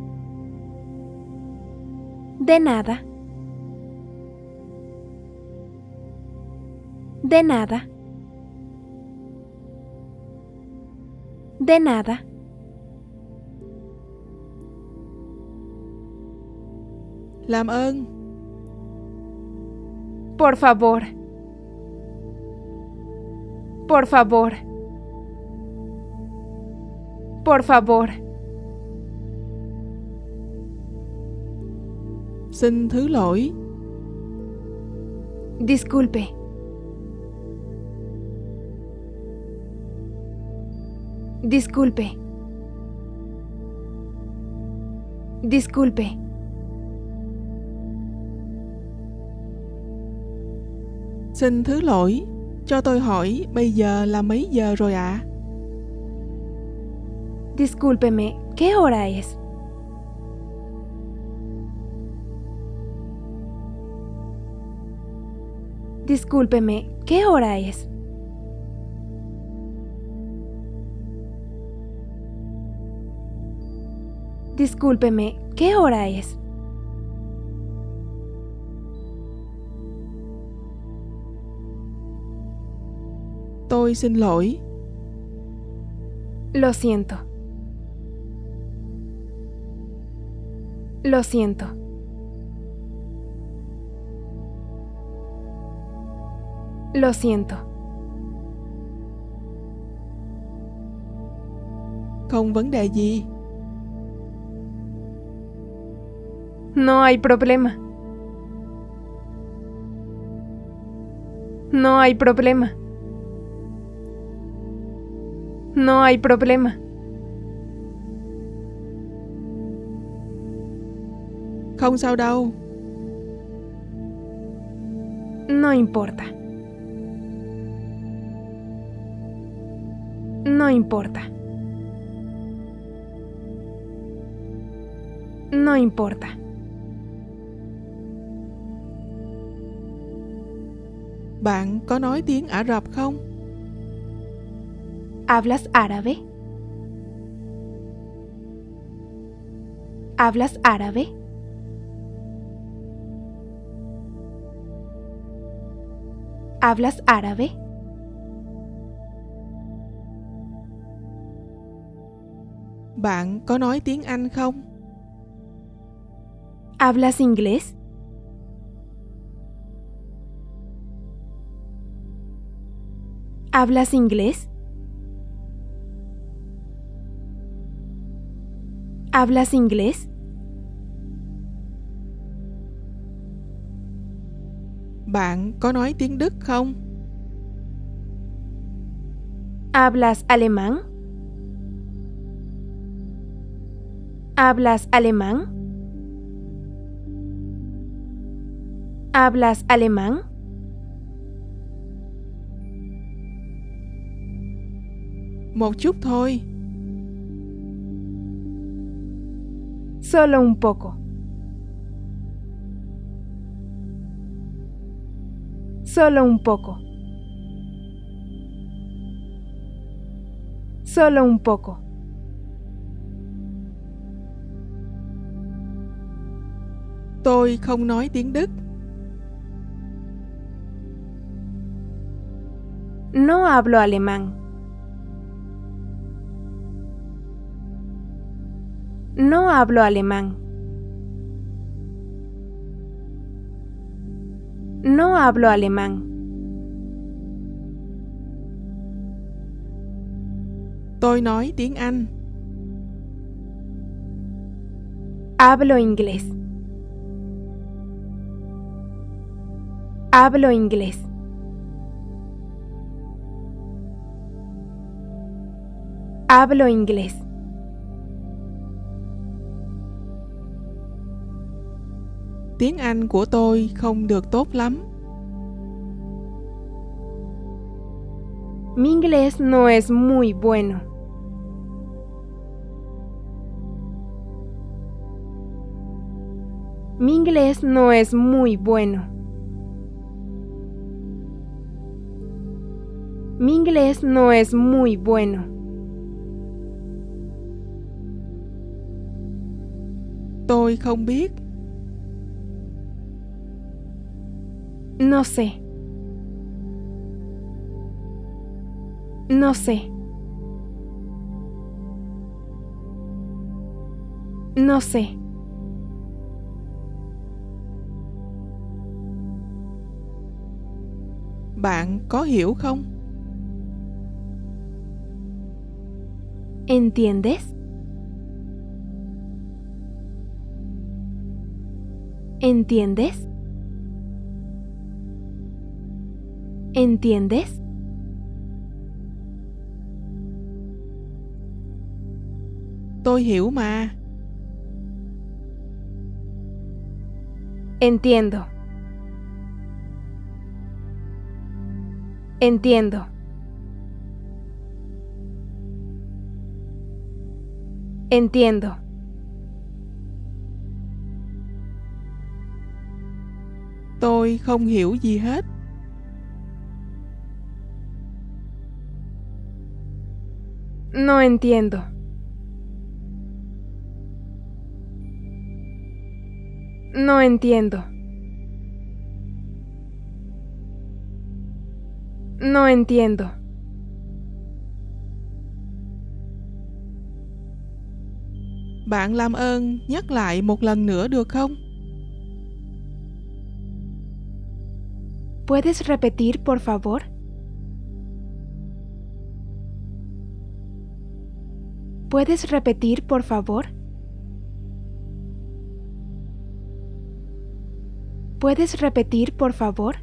De nada. De nada. De nada. Làm ơn. Por favor. Por favor. Por favor. Xin thứ lỗi. Disculpe. Disculpe. Disculpe. Xin thứ lỗi, cho tôi hỏi bây giờ là mấy giờ rồi ạ? Discúlpeme, ¿qué hora es? Discúlpeme, ¿qué hora es? Discúlpeme, ¿qué hora es? Tôi xin lỗi. Lo siento. Lo siento. Lo siento. Không vấn đề gì. No hay problema. No hay problema. No hay problema. Không sao đâu. No importa. No importa. No importa. Bạn có nói tiếng Ả Rập không? ¿Hablas árabe? ¿Hablas árabe? ¿Hablas árabe? Bạn có nói tiếng Anh không? ¿Hablas inglés? ¿Hablas inglés? ¿Hablas inglés? Bạn có nói tiếng Đức không? ¿Hablas alemán? ¿Hablas alemán? ¿Hablas alemán? Một chút thôi. Solo un poco. Solo un poco. Solo un poco. Tôi không nói tiếng Đức. No hablo alemán. No hablo alemán. No hablo alemán. Tôi nói tiếng Anh. Hablo inglés. Hablo inglés. Hablo inglés. Tiếng Anh của tôi không được tốt lắm. Mi inglés no es muy bueno. Mi inglés no es muy bueno. Mi inglés no es muy bueno. Tôi không biết. No sé. No sé. No sé. Bạn có hiểu không? ¿Entiendes? ¿Entiendes? ¿Entiendes? Tôi hiểu mà. Entiendo. Entiendo. Entiendo. Tôi không hiểu gì hết. No entiendo. No entiendo. No entiendo. Bạn làm ơn nhắc lại một lần nữa được không? ¿Puedes repetir, por favor? ¿Puedes repetir, por favor? ¿Puedes repetir, por favor?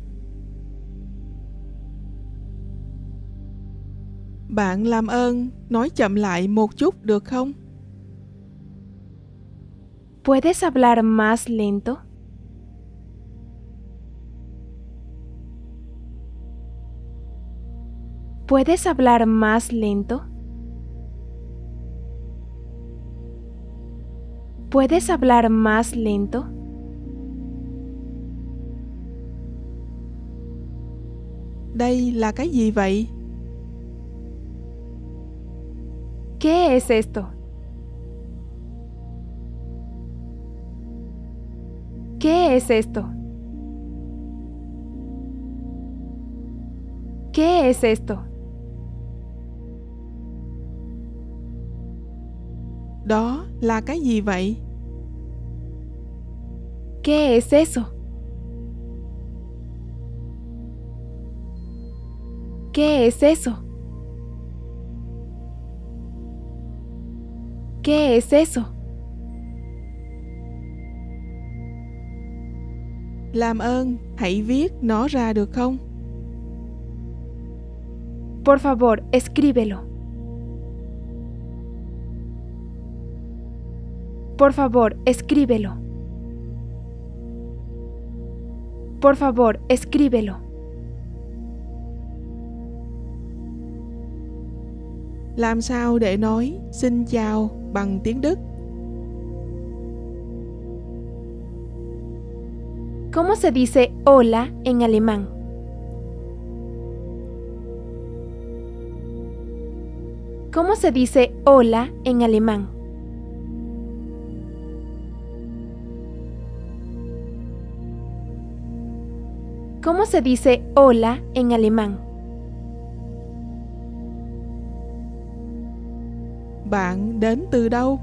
Bạn làm ơn nói chậm lại một chút được không? ¿Puedes hablar más lento? ¿Puedes hablar más lento? ¿Puedes hablar más lento? Đây là cái gì vậy? ¿Qué es esto? ¿Qué es esto? ¿Qué es esto? Đó là cái gì vậy? ¿Qué es eso? ¿Qué es eso? ¿Qué es eso? Làm ơn hãy viết nó ra được không? Por favor, escríbelo. Por favor, escríbelo. Por favor, escríbelo. Làm sao để nói xin chào bằng tiếng Đức? ¿Cómo se dice hola en alemán? ¿Cómo se dice hola en alemán? ¿Cómo se dice hola en alemán? Bạn đến từ đâu?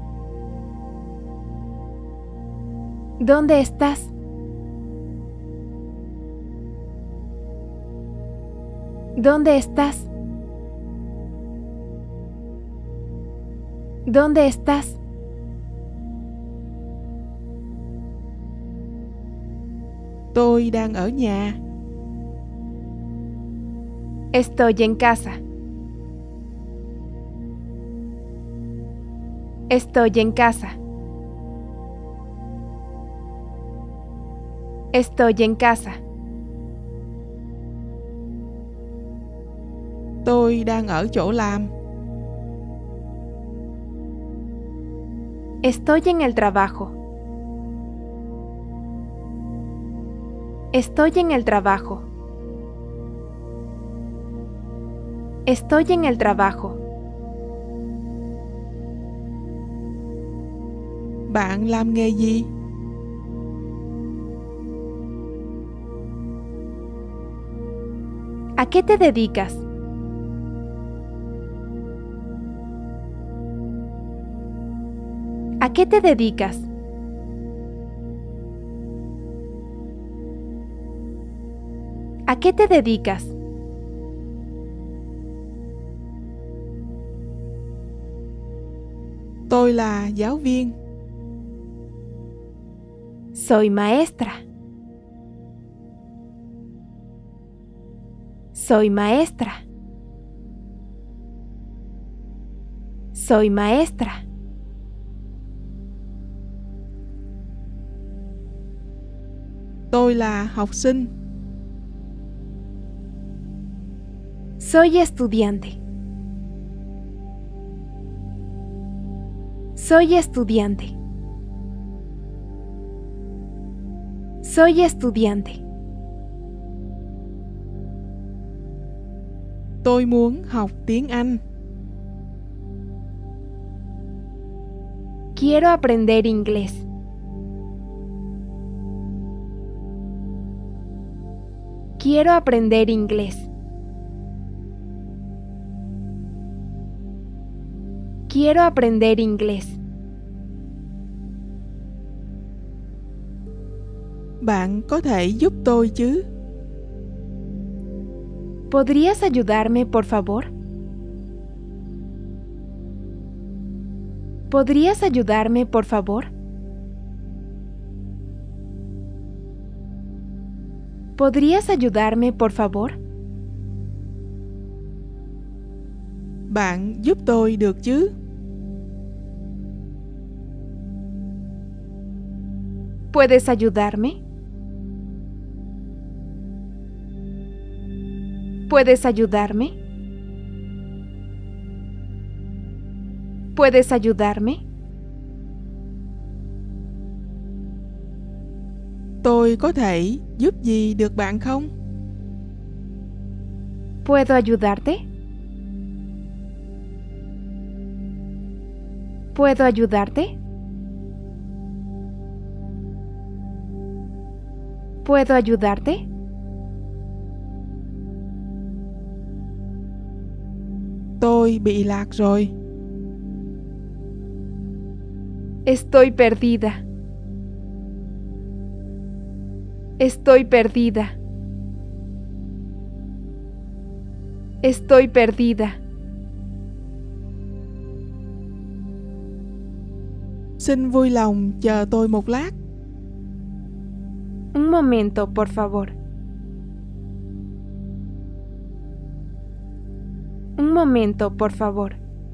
¿Dónde estás? ¿Dónde estás? ¿Dónde estás? Tôi đang ở nhà. Estoy en casa. Estoy en casa. Estoy en casa. Tôi đang ở chỗ làm. Estoy en el trabajo. Estoy en el trabajo. Estoy en el trabajo. Bạn làm nghề gì? ¿A qué te dedicas? ¿A qué te dedicas? ¿A qué te dedicas? Tôi là giáo viên. Soy maestra. Soy maestra. Soy maestra. Tôi là học sinh. Soy estudiante. Soy estudiante. Soy estudiante. Tôi muốn học tiếng Anh. Quiero aprender inglés. Quiero aprender inglés. Quiero aprender inglés. Bạn có thể giúp tôi chứ? ¿Podrías ayudarme, por favor? ¿Podrías ayudarme, por favor? ¿Podrías ayudarme, por favor? Bạn giúp tôi được chứ? ¿Puedes ayudarme? ¿Puedes ayudarme? ¿Puedes ayudarme? Tôi có thể giúp gì được bạn không? ¿Puedo ayudarte? ¿Puedo ayudarte? ¿Puedo ayudarte? Tôi bị lạc rồi. Estoy perdida. Estoy perdida. Estoy perdida. Xin vui lòng chờ tôi một lát. Un momento, por favor. Un momento, por favor.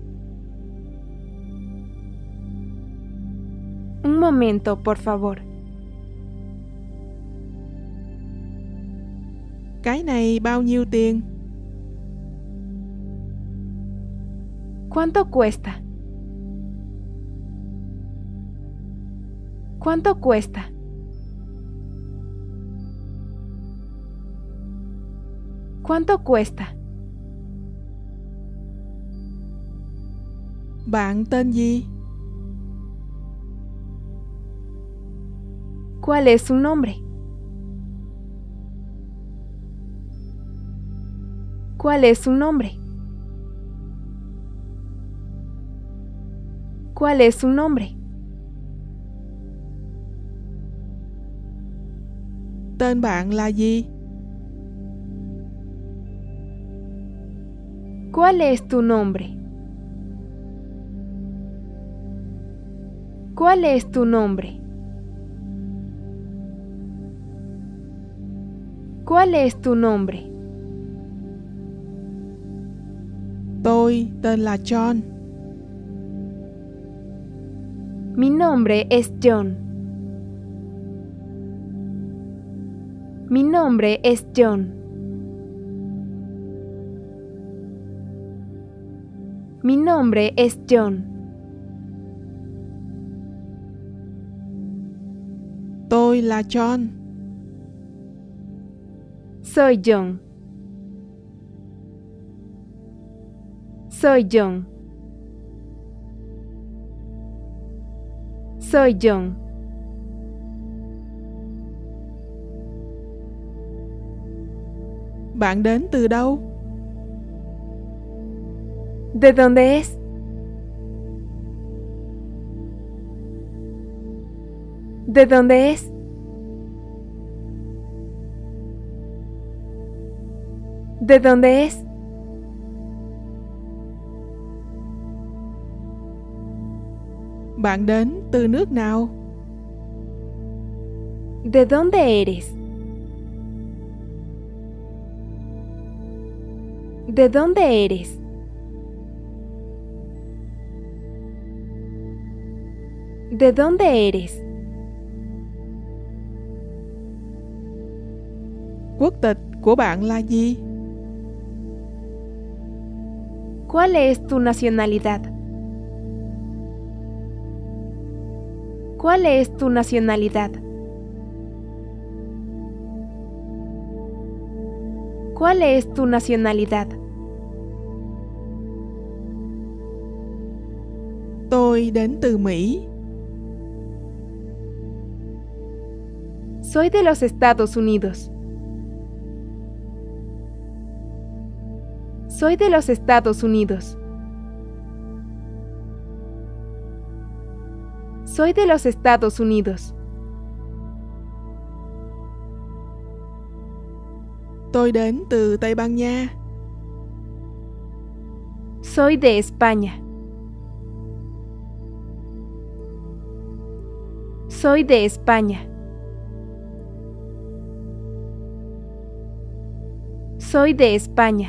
Un momento, por favor. Cái này bao nhiêu tiền? ¿Cuánto cuesta? ¿Cuánto cuesta? ¿Cuánto cuesta? Bạn tên gì? ¿Cuál es su nombre? ¿Cuál es su nombre? ¿Cuál es su nombre? Tên bạn là gì? ¿Cuál es tu nombre? ¿Cuál es tu nombre? ¿Cuál es tu nombre? Tôi tên là John. Mi nombre es John. Mi nombre es John. Mi nombre es John. Tôi là John. Soy John. Soy John. Soy John. Bạn đến từ đâu? ¿De dónde es? ¿De dónde es? ¿De dónde es? Bạn đến từ nước nào? ¿De dónde eres? ¿De dónde eres? ¿De dónde eres? Quốc tịch của bạn là gì? ¿Cuál es tu nacionalidad? ¿Cuál es tu nacionalidad? ¿Cuál es tu nacionalidad? Tôi đến từ Mỹ. Soy de los Estados Unidos. Soy de los Estados Unidos. Soy de los Estados Unidos. Tôi đến từ Tây Ban Nha. Soy de España. Soy de España. Soy de España.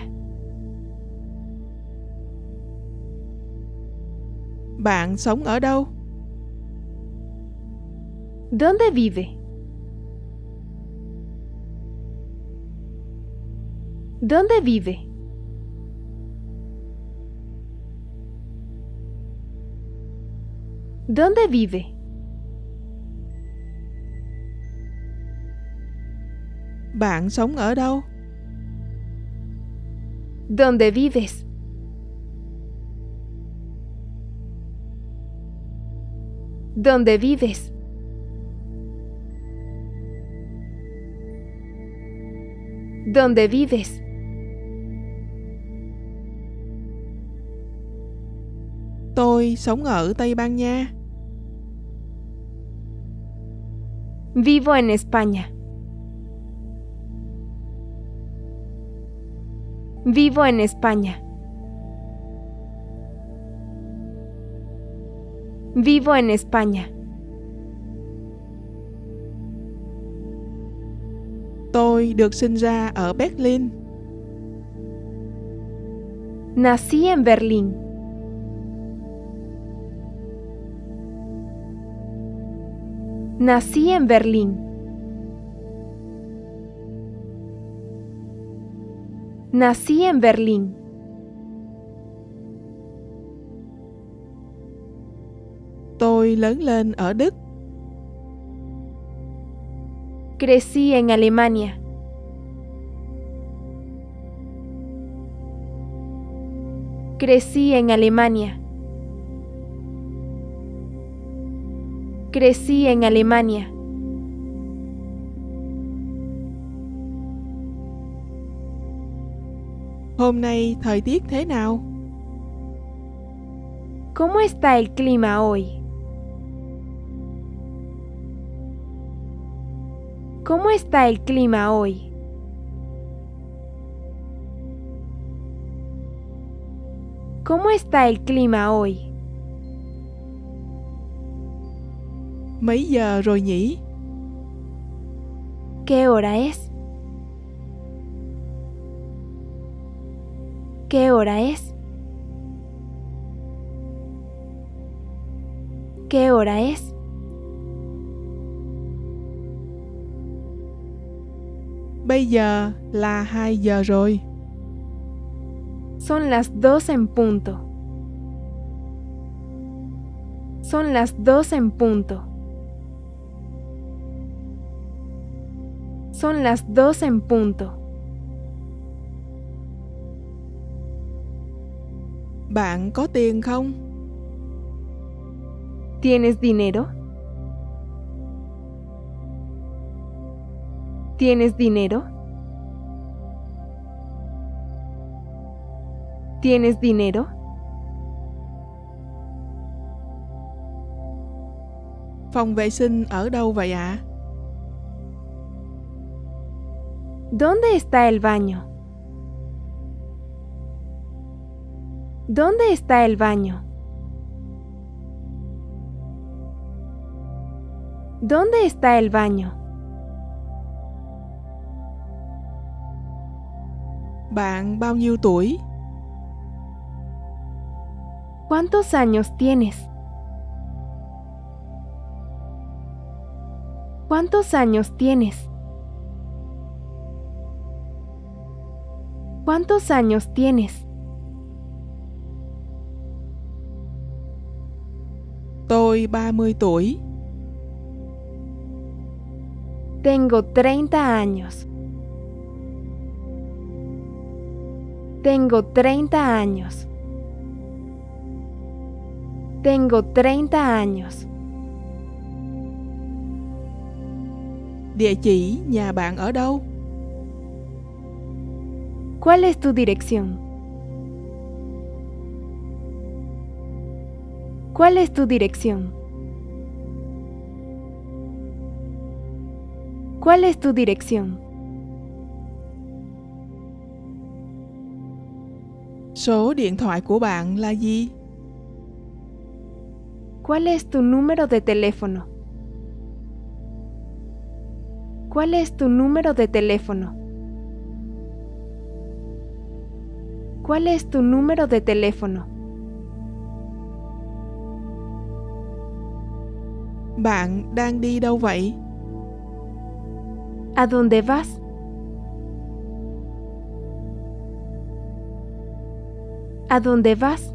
Bạn sống ở đâu? ¿Dónde vive? ¿Dónde vive? ¿Dónde vive? Bạn sống ở đâu? ¿Dónde vives? ¿Dónde vives? ¿Dónde vives? Tôi sống ở Tây Ban Nha. Vivo en España. Vivo en España. Vivo en España. Tôi được sinh ra ở Berlin. Nací en Berlín. Nací en Berlín. Nací en Berlín. Tôi lớn lên ở Đức. Crecí en Alemania. Crecí en Alemania. Crecí en Alemania. Hôm nay thời tiết thế nào? ¿Cómo está el clima hoy? ¿Cómo está el clima hoy? ¿Cómo está el clima hoy? Mấy giờ rồi nhỉ? ¿Qué hora es? ¿Qué hora es? ¿Qué hora es? Bây giờ là hai giờ rồi. Son las dos en punto. Son las dos en punto. Son las dos en punto. Bạn có tiền không? ¿Tienes dinero? ¿Tienes dinero? ¿Tienes dinero? Phòng vệ sinh ở đâu vậy ạ? ¿Dónde está el baño? ¿Dónde está el baño? ¿Dónde está el baño? Bạn bao nhiêu tuổi? ¿Cuántos años tienes? ¿Cuántos años tienes? ¿Cuántos años tienes? Tôi ba mươi tuổi. Tengo treinta años. Tengo treinta años. Tengo treinta años. Địa chỉ nhà bạn ở đâu? ¿Cuál es tu dirección? ¿Cuál es tu dirección? ¿Cuál es tu dirección? Số điện thoại của bạn là gì? ¿Cuál es tu número de teléfono? ¿Cuál es tu número de teléfono? ¿Cuál es tu número de teléfono? Bạn đang đi đâu vậy? ¿A dónde vas? ¿A dónde vas?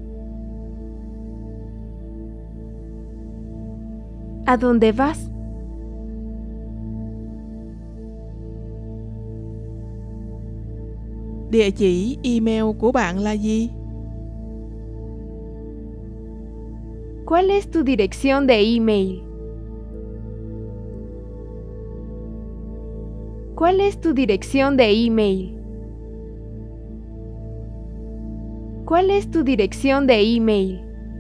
¿A dónde vas? Địa chỉ email của bạn là gì? ¿Cuál es tu dirección de email? ¿Cuál es tu dirección de email? ¿Cuál es tu dirección de email?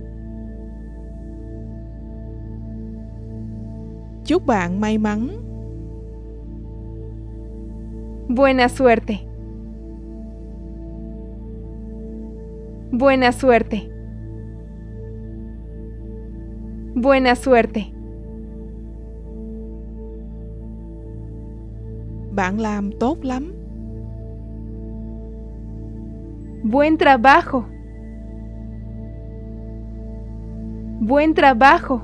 Chúc bạn may mắn. Buena suerte. Buena suerte. Buena suerte. Bạn làm tốt lắm. Buen trabajo. Buen trabajo.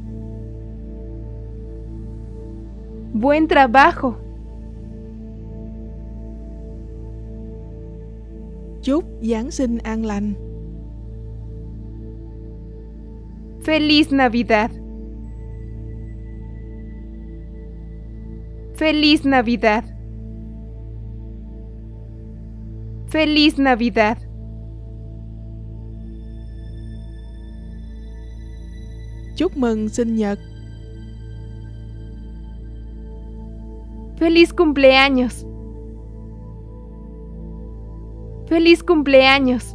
Buen trabajo. Chúc Giáng sinh an lành. Feliz Navidad. Feliz Navidad. Feliz Navidad. Chúc mừng sinh nhật. Feliz cumpleaños. Feliz cumpleaños.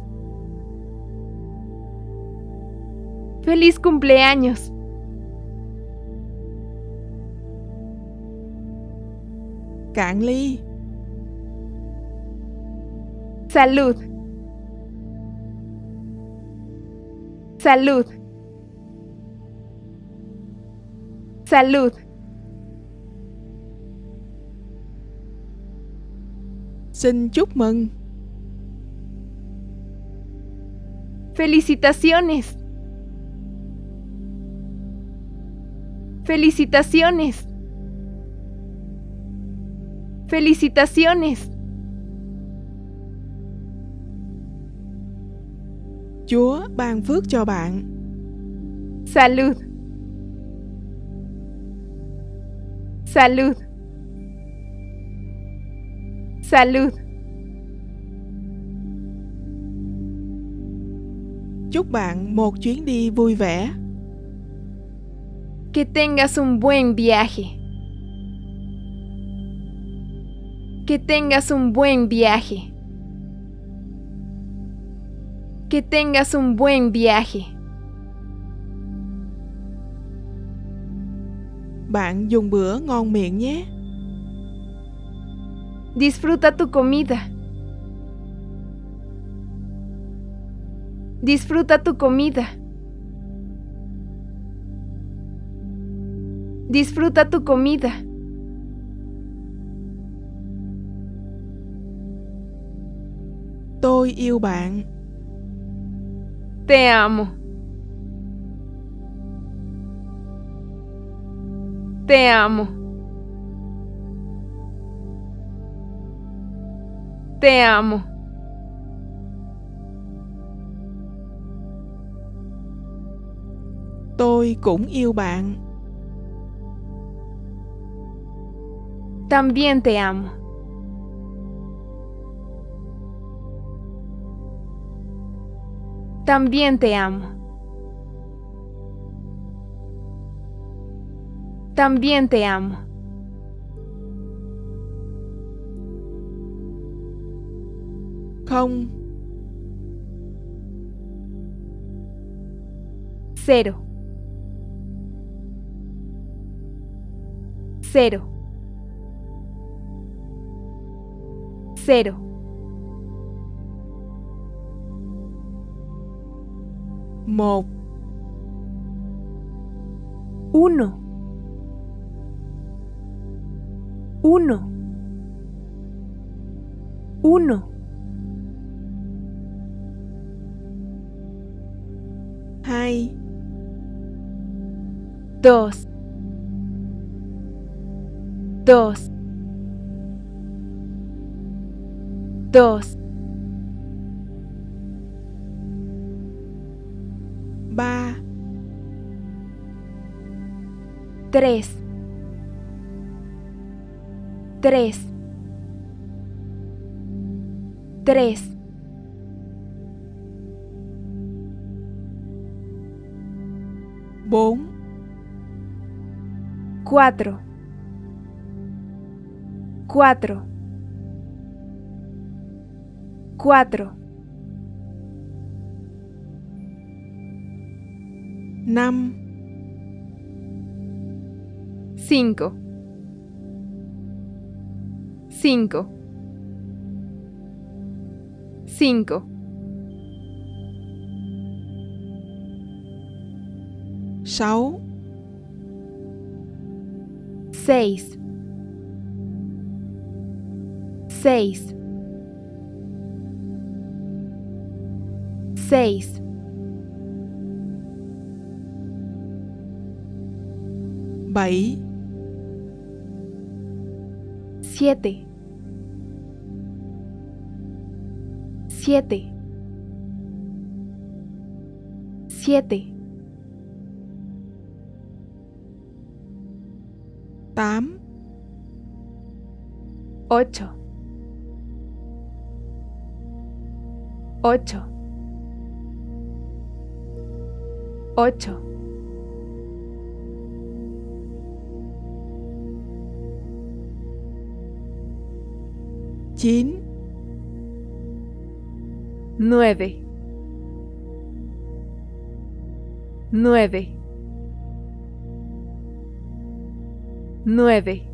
Feliz cumpleaños. Cạn ly. Salud. Salud. Salud. Xin chúc mừng. Felicitaciones. Felicitaciones. Felicitaciones. Chúa ban phước cho bạn. Salud. Salud. Salud. Chúc bạn một chuyến đi vui vẻ. Que tengas un buen viaje. Que tengas un buen viaje. Que tengas un buen viaje. Bạn dùng bữa ngon miệng nhé. Disfruta tu comida. Disfruta tu comida. Disfruta tu comida. Tôi yêu bạn. Te amo. Te amo. Te amo. Tôi cũng yêu bạn. También te amo. También te amo. También te amo. Không. Cero. Cero. Cero. Một. Uno. Uno. Uno. Hai. Dos. Dos. Dos. Ba. Tres. Tres. Tres. Bốn. Cuatro. Cuatro. Cuatro. Năm. Cinco. Cinco. Cinco. Sáu. Seis. Seis. Seis. Bảy. Siete. Siete. Siete. Tám. Ocho. Ocho. Ocho. Chín. Nueve. Nueve. Nueve.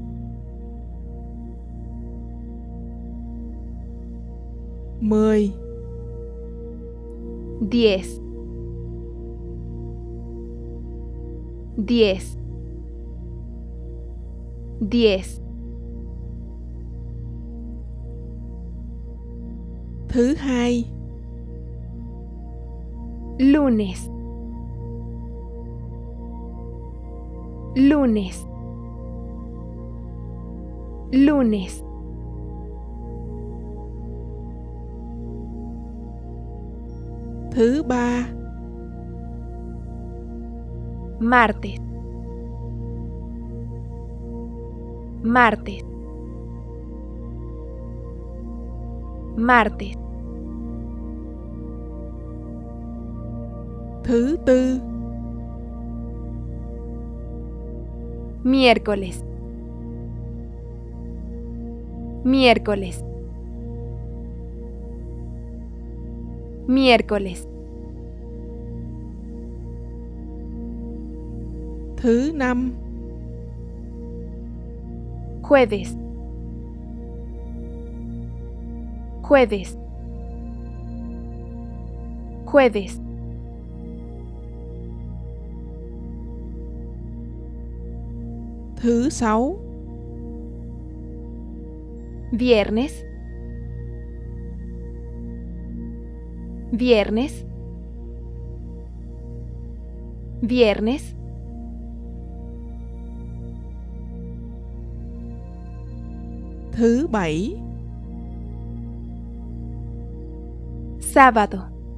Mười. Diez. Diez. Diez. Thứ hai. Lunes. Lunes. Lunes. Thứ ba. Martes. Martes. Martes. Thứ tư. Miércoles. Miércoles. Miércoles. Thứ năm. Jueves. Jueves. Jueves. Thứ sáu. Viernes. Viernes. Viernes. Thứ bảy. sábado,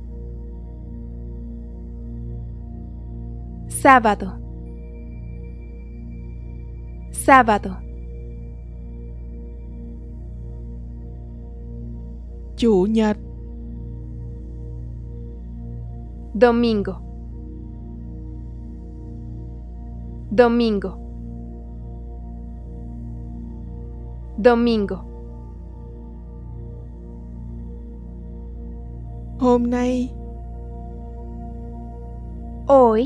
sábado, sábado, Chủ nhật, domingo, domingo, domingo, Hôm nay, hoy,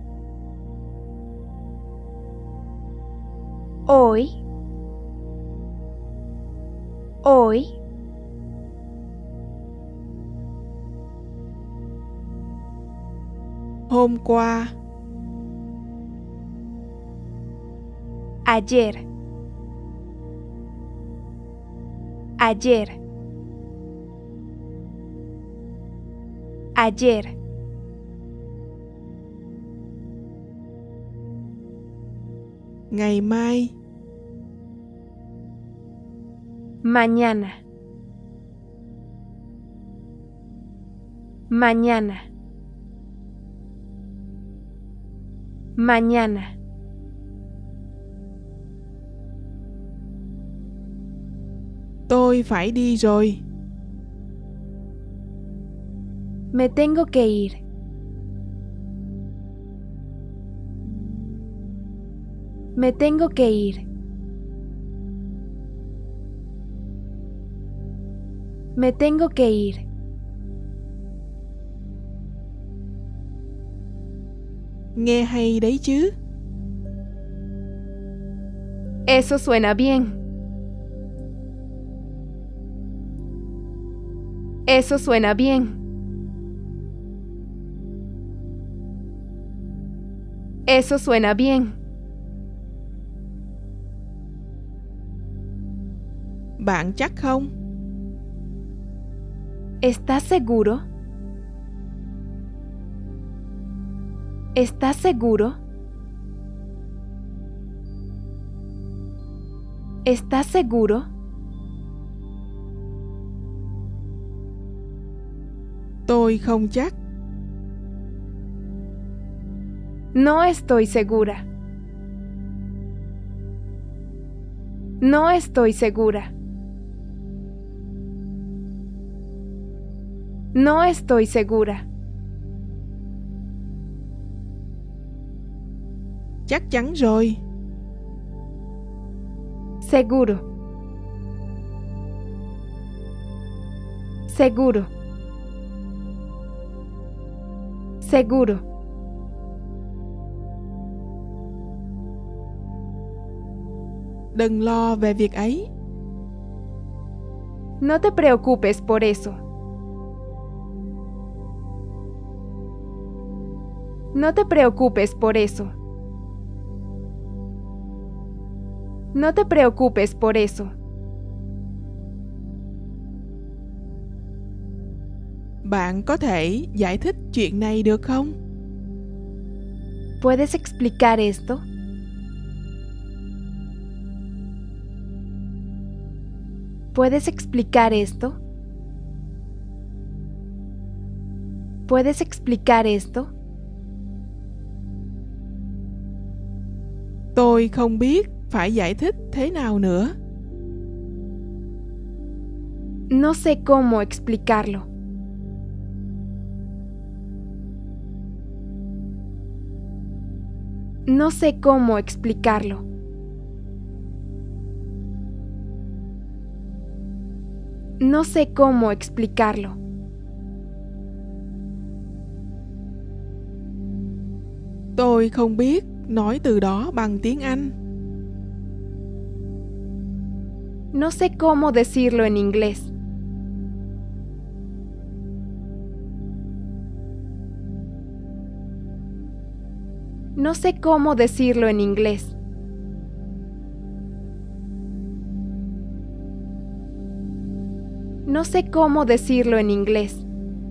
hoy, hoy, Hôm qua, ayer, ayer, ayer, Ngày mai, mañana, mañana, mañana, Tôi phải đi rồi. me tengo que ir, me tengo que ir, me tengo que ir, Nghe hay đấy chứ? eso suena bien, eso suena bien, eso suena bien, Bạn chắc không? ¿estás seguro? ¿Estás seguro? ¿Estás seguro? Tôi không chắc. No estoy segura. No estoy segura. No estoy segura. Chắc chắn rồi. Seguro. Seguro. Seguro. Đừng lo về việc ấy. No te preocupes por eso. No te preocupes por eso. No te preocupes por eso. Bạn có thể giải thích chuyện này được không? ¿Puedes explicar esto? ¿Puedes explicar esto? ¿Puedes explicar esto? Tôi không biết phải giải thích thế nào nữa. No sé cómo explicarlo. No sé cómo explicarlo. No sé cómo explicarlo. Tôi không biết nói từ đó bằng tiếng Anh. No sé cómo decirlo en inglés. No sé cómo decirlo en inglés. No sé cómo decirlo en inglés.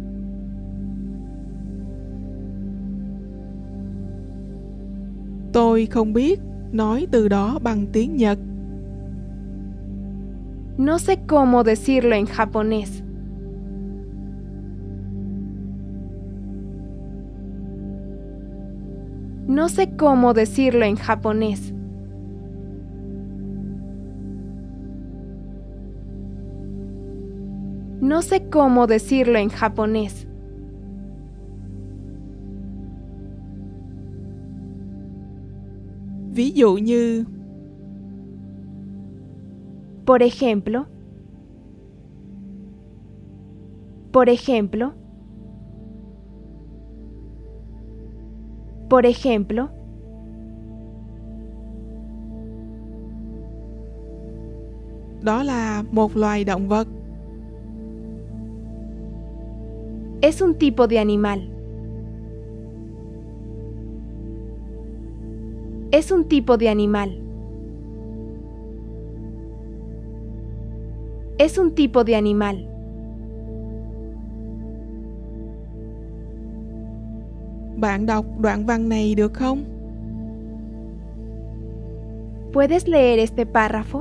Tôi không biết nói từ đó bằng tiếng Nhật. No sé cómo decirlo en japonés. No sé cómo decirlo en japonés. No sé cómo decirlo en japonés. Ví dụ như Por ejemplo, por ejemplo, por ejemplo, đó là một loài động vật. es un tipo de animal. Es un tipo de animal. Es un tipo de animal. Bạn đọc đoạn văn này được không? ¿Puedes leer este párrafo?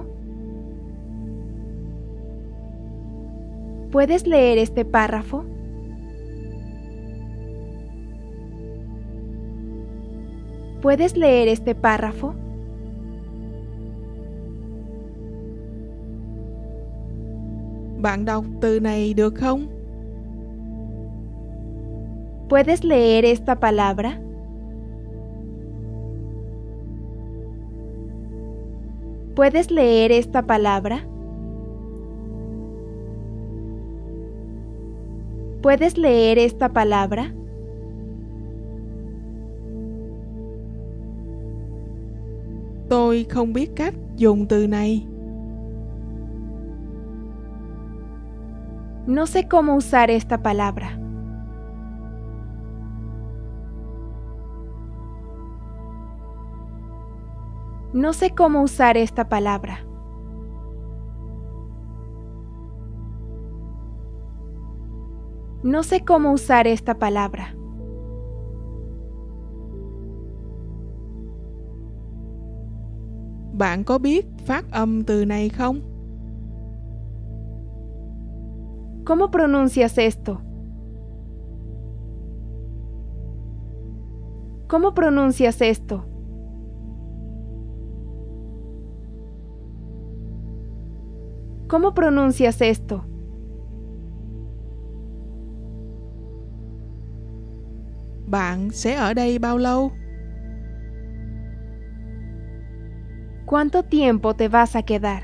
¿Puedes leer este párrafo? ¿Puedes leer este párrafo? Bạn đọc từ này được không? ¿Puedes leer esta palabra? ¿Puedes leer esta palabra? ¿Puedes leer esta palabra? Tôi không biết cách dùng từ này. No sé cómo usar esta palabra. No sé cómo usar esta palabra. No sé cómo usar esta palabra. Bạn có biết phát âm từ này không? ¿Cómo pronuncias esto? ¿Cómo pronuncias esto? ¿Cómo pronuncias esto? Bạn sẽ ở đây bao lâu? ¿Cuánto tiempo te vas a quedar?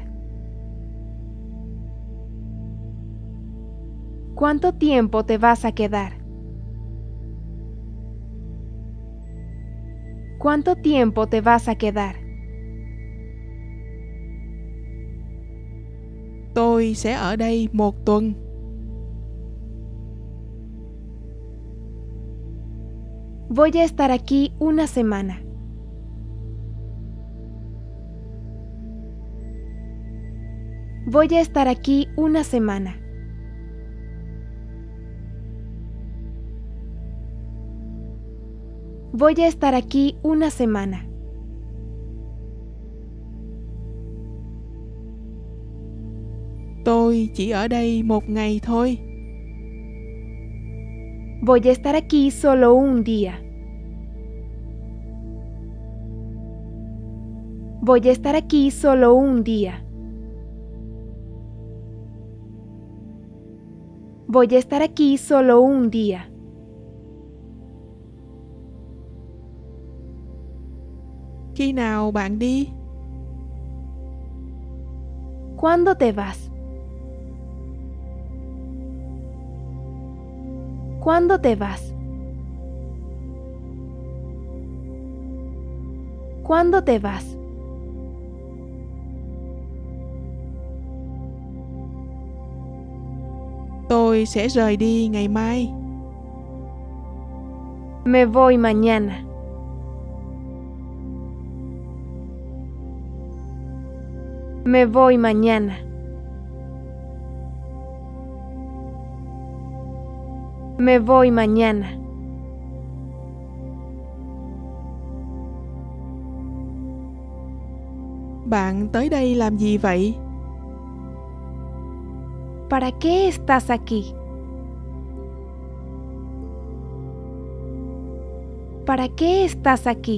¿Cuánto tiempo te vas a quedar? ¿Cuánto tiempo te vas a quedar? Tôi sẽ ở đây một tuần. Voy a estar aquí una semana. Voy a estar aquí una semana. Voy a estar aquí una semana. Tôi chỉ ở đây một ngày thôi. Voy a estar aquí solo un día. Voy a estar aquí solo un día. Voy a estar aquí solo un día. Khi nào bạn đi? ¿Cuándo te vas? ¿Cuándo te vas? ¿Cuándo te vas? Tôi sẽ rời đi ngày mai. Me voy mañana. Me voy mañana. Me voy mañana. Bạn tới đây làm gì vậy? ¿Para qué estás aquí? ¿Para qué estás aquí?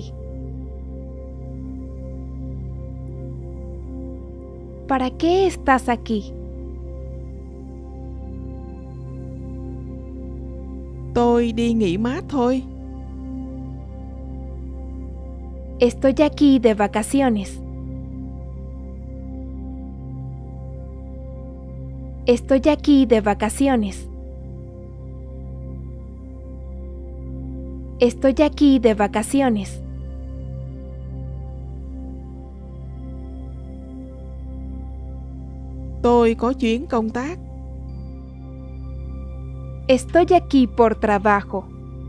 ¿Para qué estás aquí? Tôi đi nghỉ mát thôi. Estoy aquí de vacaciones. Estoy aquí de vacaciones. Estoy aquí de vacaciones. Tôi có chuyến công tác. Estoy aquí por trabajo.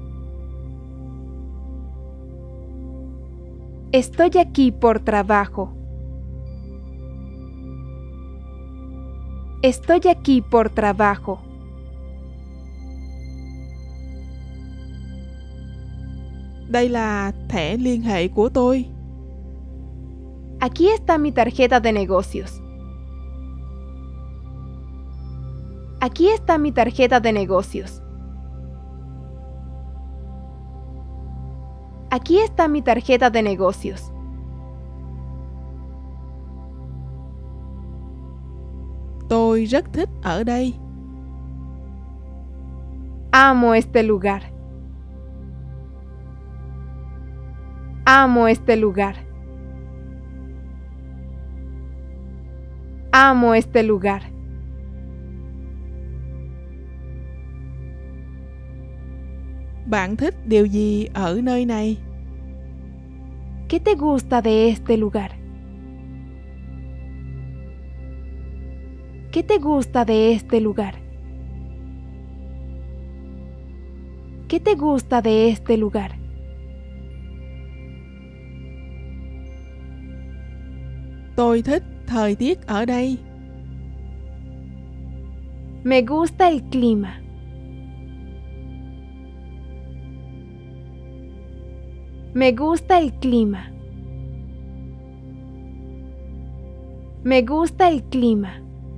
Estoy aquí por trabajo. Estoy aquí por trabajo. Đây là thẻ liên hệ của tôi. Aquí está mi tarjeta de negocios. Aquí está mi tarjeta de negocios. Aquí está mi tarjeta de negocios. Tôi rất thích ở đây. Amo este lugar. Amo este lugar. Amo este lugar. Bạn thích điều gì ở nơi này? ¿Qué te gusta de este lugar? ¿Qué te gusta de este lugar? ¿Qué te gusta de este lugar? Tôi thích thời tiết ở đây. Me gusta el clima. Me gusta el clima. Me gusta el clima.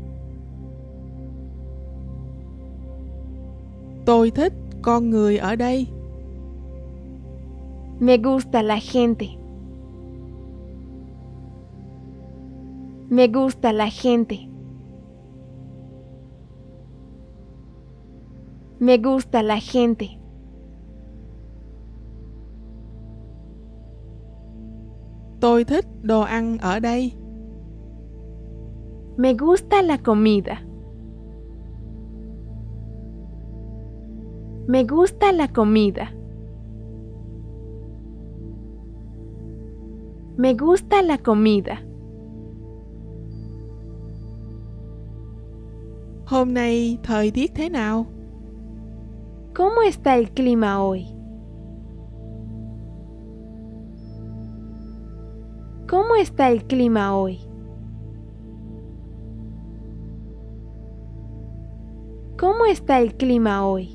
Tôi thích con người ở đây. Me gusta la gente. Me gusta la gente. Me gusta la gente. Tôi thích đồ ăn ở đây. Me gusta la comida. Me gusta la comida. Me gusta la comida. Hôm nay thời tiết thế nào? ¿Cómo está el clima hoy? ¿Cómo está el clima hoy? ¿Cómo está el clima hoy?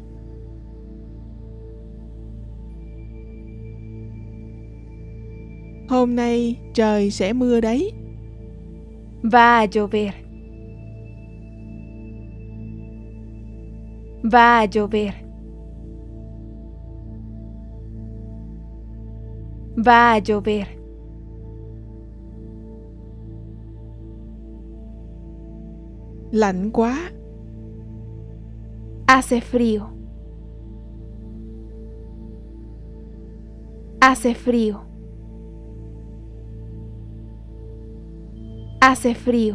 Hôm nay trời sẽ mưa đấy. Va a llover. Va a llover. Va a llover. Lạnh quá. Hace frío. Hace frío. Hace frío.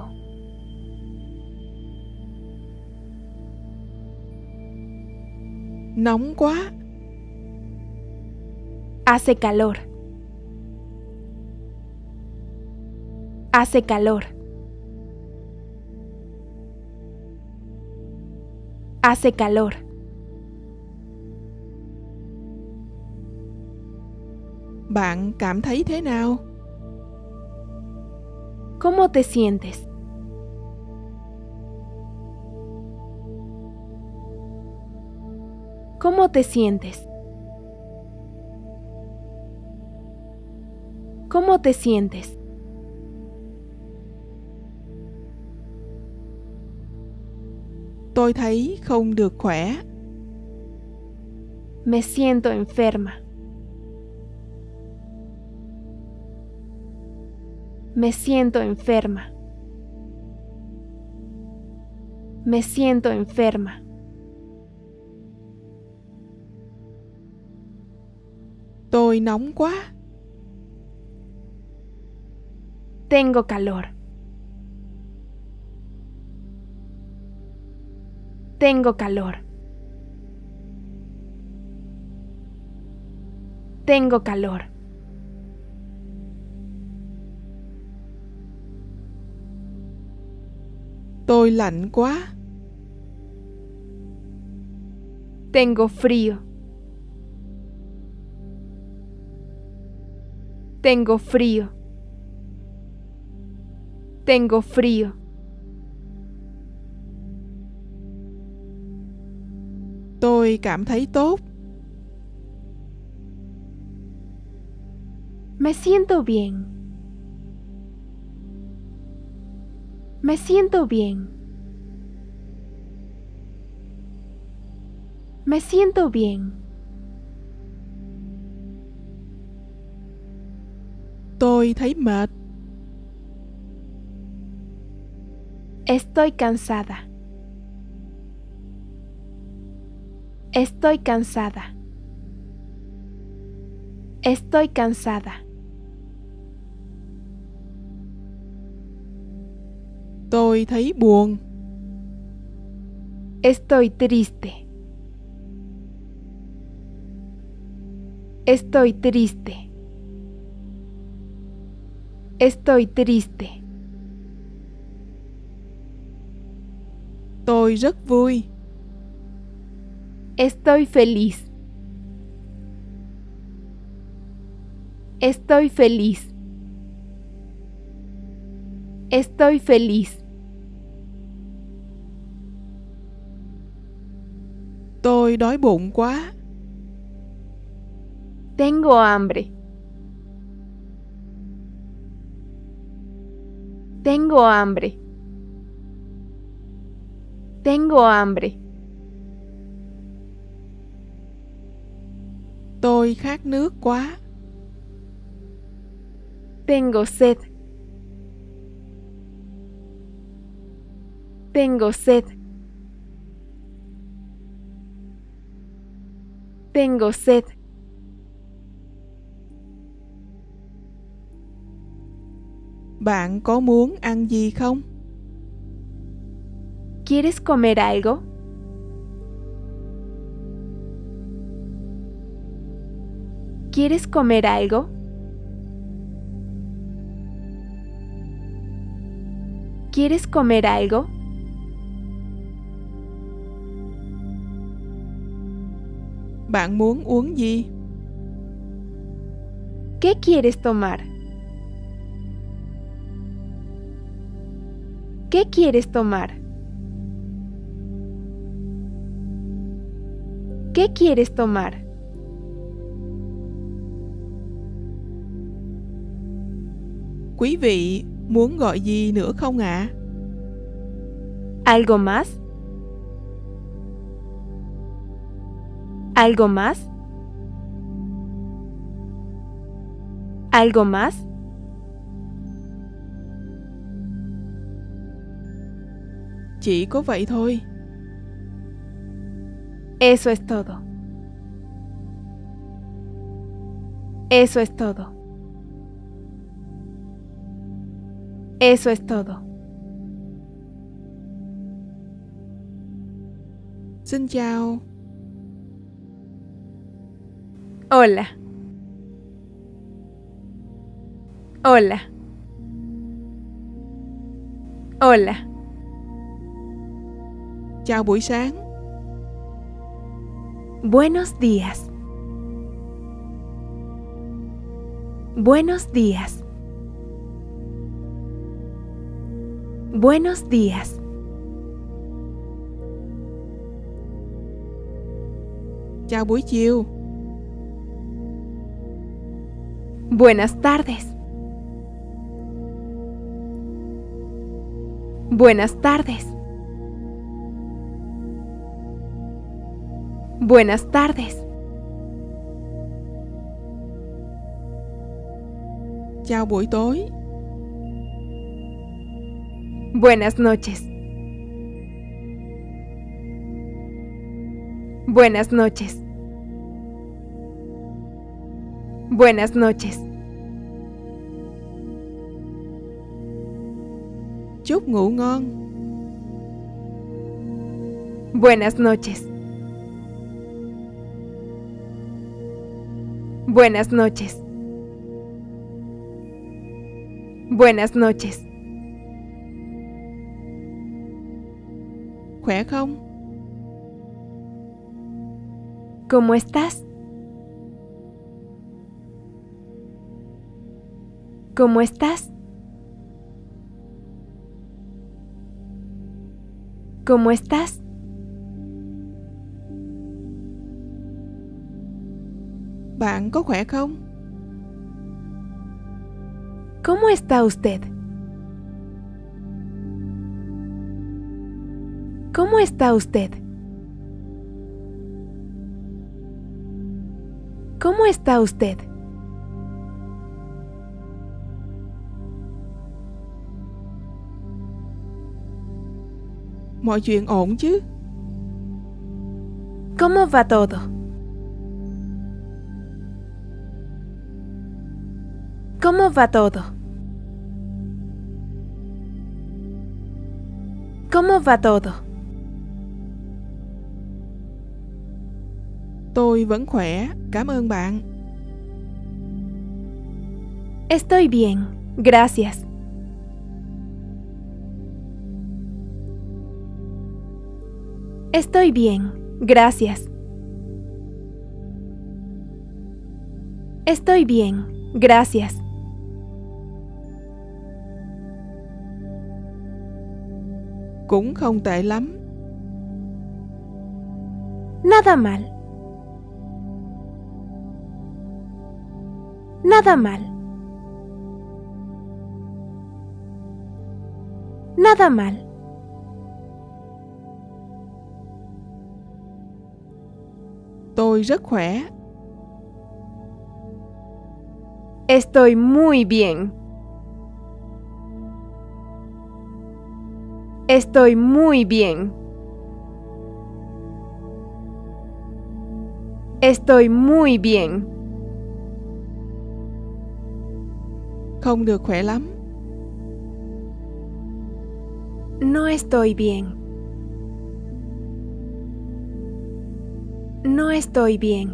Nóng quá. Hace calor. Hace calor. Hace calor. Bạn cảm thấy thế nào? ¿Cómo te sientes? ¿Cómo te sientes? ¿Cómo te sientes? Tôi thấy không được khỏe. Me siento enferma. Me siento enferma. Me siento enferma. Tôi nóng quá. Tengo calor. Tengo calor. Tengo calor. Tôi lạnh quá. Tengo frío. Tengo frío. Tengo frío. Tôi cảm thấy tốt. Me siento bien. Me siento bien. Me siento bien. Tôi thấy mệt. Estoy cansada. Estoy cansada. Estoy cansada. Tôi thấy buồn. Estoy triste. Estoy triste. Estoy triste. Tôi rất vui. Estoy feliz. Estoy feliz. Estoy feliz. Tôi đói bụng quá. Tengo hambre. Tengo hambre. Tengo hambre. Tôi khát nước quá. Tengo sed. Tengo sed. Tengo sed. Bạn có muốn ăn gì không? ¿Quieres comer algo? ¿Quieres comer algo? ¿Quieres comer algo? Bạn muốn uống gì? ¿Qué quieres tomar? ¿Qué quieres tomar? ¿Qué quieres tomar? Quý vị muốn gọi gì nữa không ạ? ¿Algo más? ¿Algo más? ¿Algo más? Chỉ có vậy thôi. Eso es todo. Eso es todo. Eso es todo. Xin chào. Hola. Hola. Hola. Chào buổi sáng. Buenos días. Buenos días. Buenos días. Chào buổi chiều. Buenas tardes. Buenas tardes. Buenas tardes. Chào buổi tối. Buenas noches. Buenas noches. Buenas noches. Chúc ngủ ngon. Buenas noches. Buenas noches. Buenas noches. Khỏe không? ¿Cómo estás? ¿Cómo estás? ¿Cómo estás? Bạn có khỏe không? ¿Cómo está usted? ¿Cómo está usted? ¿Cómo está usted? Mọi chuyện ổn chứ? ¿Cómo va todo? ¿Cómo va todo? ¿Cómo va todo? Tôi vẫn khỏe, cảm ơn bạn. Estoy bien, gracias. Estoy bien, gracias. Estoy bien, gracias. Cũng không tệ lắm. Nada mal. Nada mal. Nada mal. Tôi rất khỏe. Estoy muy bien. Estoy muy bien. Estoy muy bien. Không được khỏe lắm. No estoy bien. No estoy bien.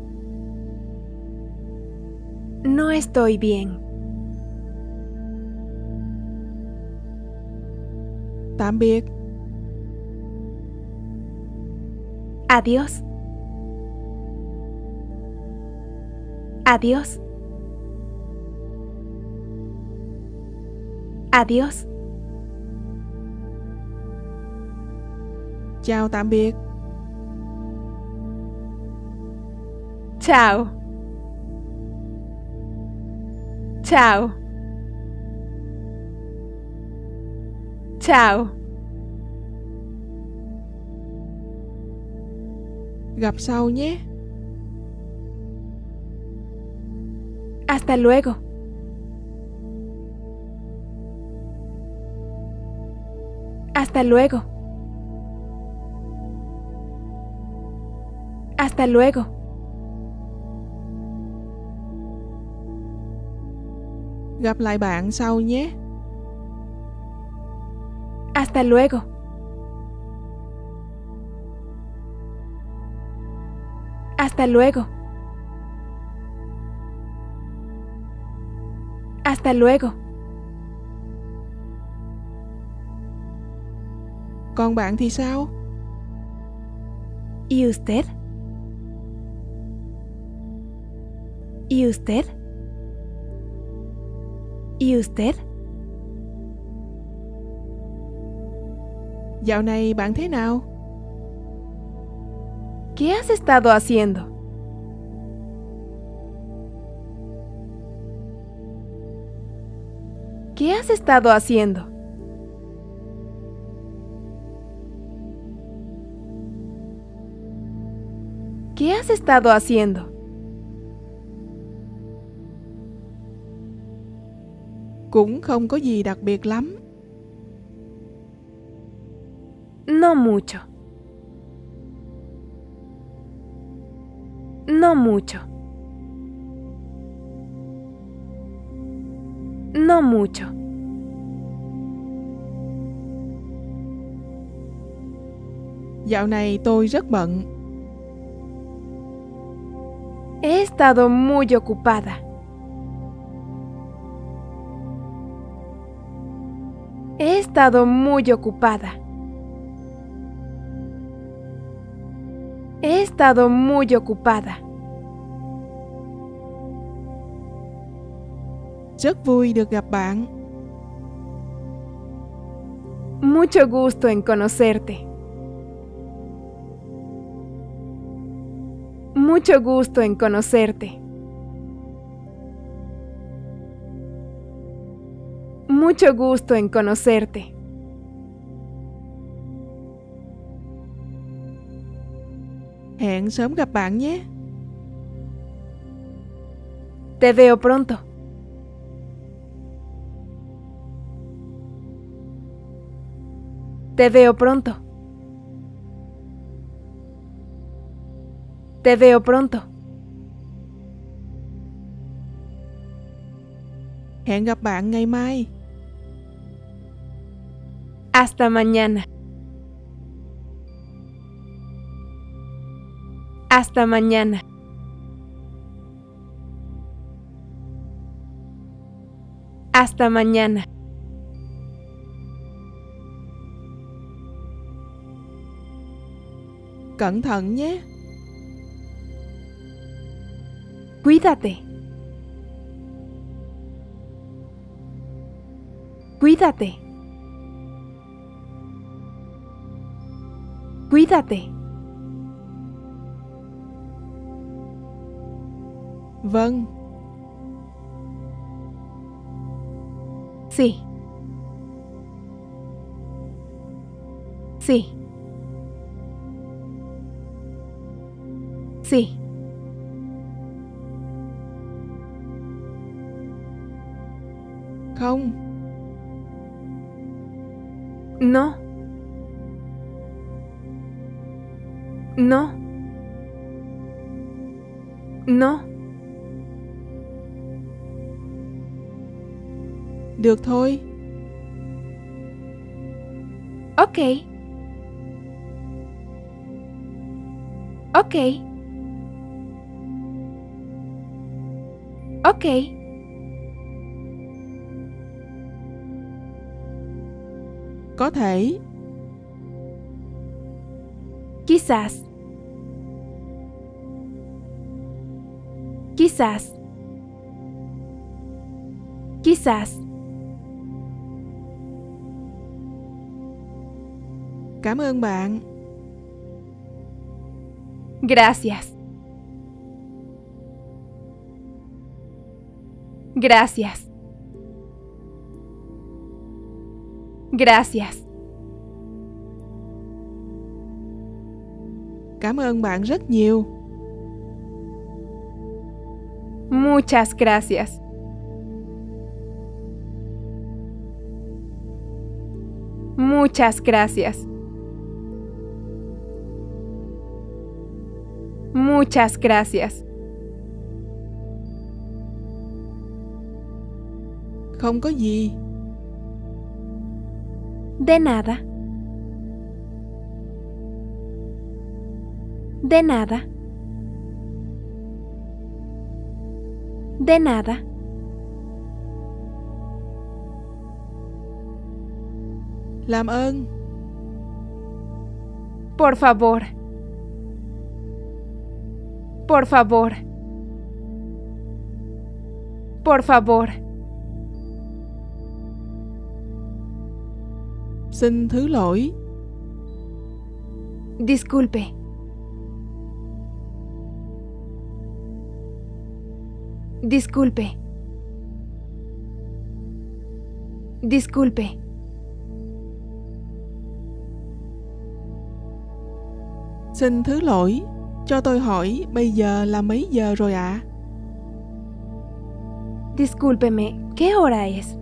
No estoy bien. Tạm biệt. Adiós. Adiós. Adiós. Chào tạm biệt. Chao. Chao. Chao. Gặp sau nhé. Hasta luego. Hasta luego. Hasta luego. Gặp lại bạn sau nhé. Hasta luego. Hasta luego. Hasta luego. Còn bạn thì sao? ¿Y usted? ¿Y usted? ¿Y usted? Dạo này bạn thế nào? ¿Qué has estado haciendo? ¿Qué has estado haciendo? ¿Qué has estado haciendo? Cũng không có gì đặc biệt lắm. No mucho. No mucho. No mucho. Dạo này tôi rất bận. He estado muy ocupada. He estado muy ocupada. He estado muy ocupada. Rất vui được gặp bạn. Mucho gusto en conocerte. Mucho gusto en conocerte. Mucho gusto en conocerte. Hẹn sớm gặp bạn nhé. Te veo pronto. Te veo pronto. Te veo pronto. Hẹn gặp bạn ngày mai. Hasta mañana. Hasta mañana. Hasta mañana. Cẩn thận nhé. Cuídate. Cuídate. Cuídate. Vâng. Sí. Sí. Sí. Không. No. No. No. Được thôi. Ok. Ok. Ok. Có thể. Quizás. Quizás. Quizás. Cảm ơn bạn. Gracias. Gracias. Gracias. Cảm ơn bạn rất nhiều. Muchas gracias. Muchas gracias. Muchas gracias. Không có gì. De nada. De nada. De nada. Làm ơn. Por favor. Por favor. Por favor. Xin thứ lỗi. Disculpe. Disculpe. Disculpe. Xin thứ lỗi, cho tôi hỏi bây giờ là mấy giờ rồi ạ? À? Discúlpeme, ¿qué hora es?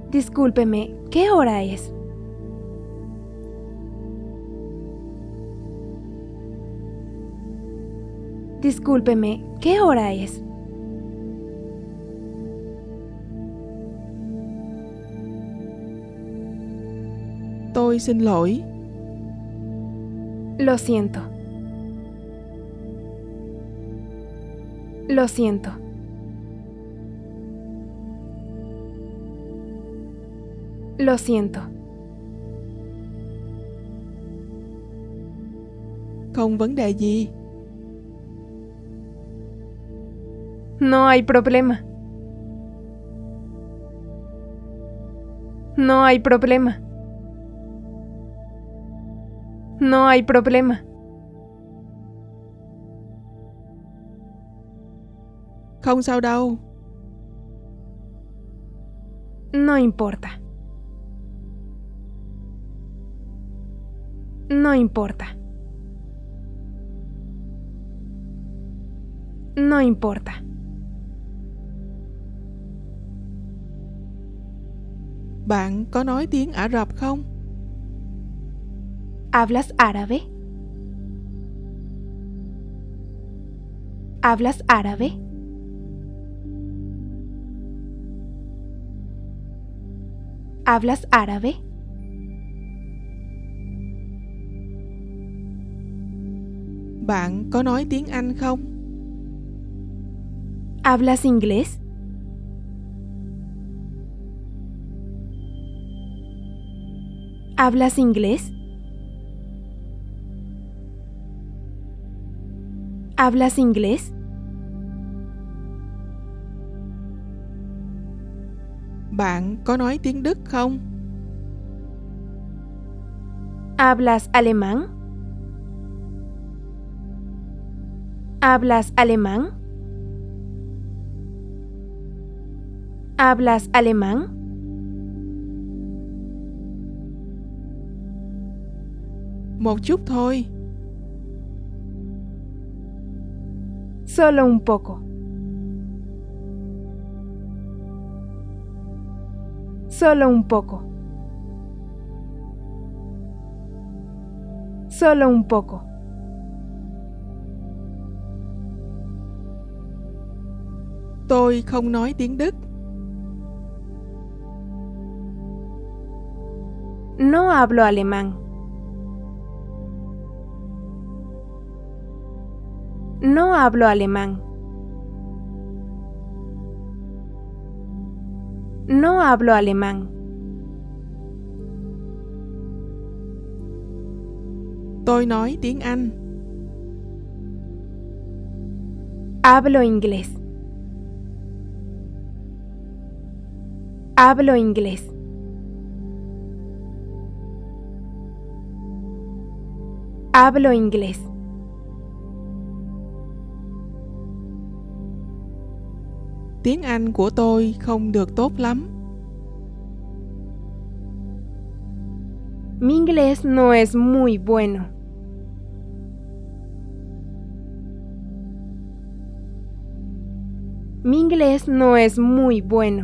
Discúlpeme, ¿qué hora es? Discúlpeme, ¿qué hora es? Tôi xin lỗi. Lo siento. Lo siento. Lo siento. Không vấn đề gì. No hay problema. No hay problema. No hay problema. Không sao đâu. No importa. No importa. No importa. Bạn có nói tiếng Ả Rập không? ¿Hablas árabe? ¿Hablas árabe? ¿Hablas árabe? Bạn có nói tiếng Anh không? ¿Hablas inglés? ¿Hablas inglés? ¿Hablas inglés? Bạn có nói tiếng Đức không? ¿Hablas alemán? ¿Hablas alemán? ¿Hablas alemán? Một chút thôi. Solo un poco. Solo un poco. Solo un poco. Tôi không nói tiếng Đức. No hablo alemán. No hablo alemán. No hablo alemán. Tôi nói tiếng Anh. Hablo inglés. Hablo inglés. Hablo inglés. Tiếng Anh của tôi không được tốt lắm. Mi inglés no es muy bueno. Mi inglés no es muy bueno.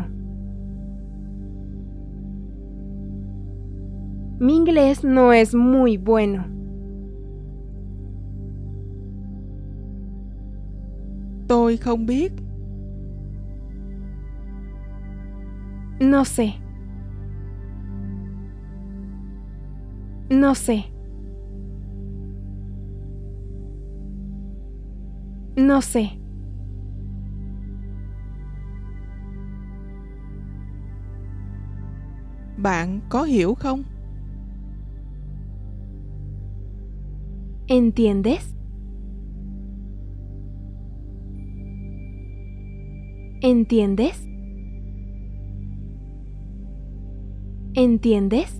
Mi inglés no es muy bueno. Tôi không biết. No sé. No sé. No sé. Bạn có hiểu không? ¿Entiendes? ¿Entiendes? ¿Entiendes?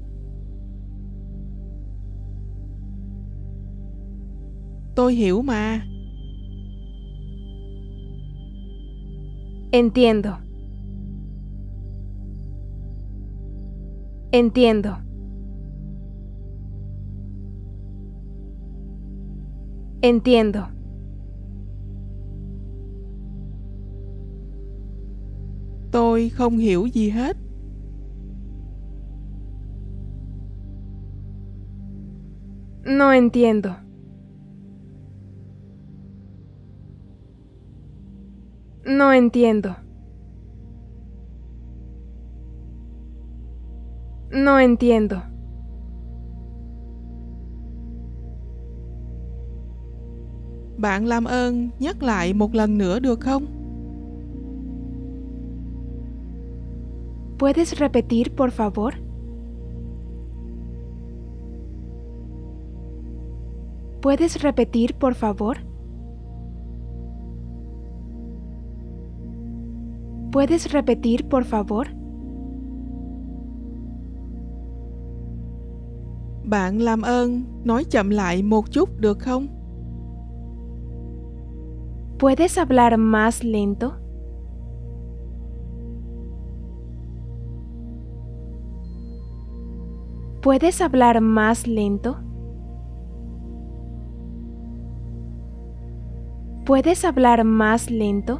Tôi hiểu mà. Entiendo. Entiendo. Entiendo. Tôi không hiểu gì hết. No entiendo. No entiendo. No entiendo. Bạn làm ơn nhắc lại một lần nữa được không? ¿Puedes repetir, por favor? ¿Puedes repetir, por favor? ¿Puedes repetir, por favor? Bạn làm ơn nói chậm lại một chút được không? ¿Puedes hablar más lento? ¿Puedes hablar más lento? ¿Puedes hablar más lento?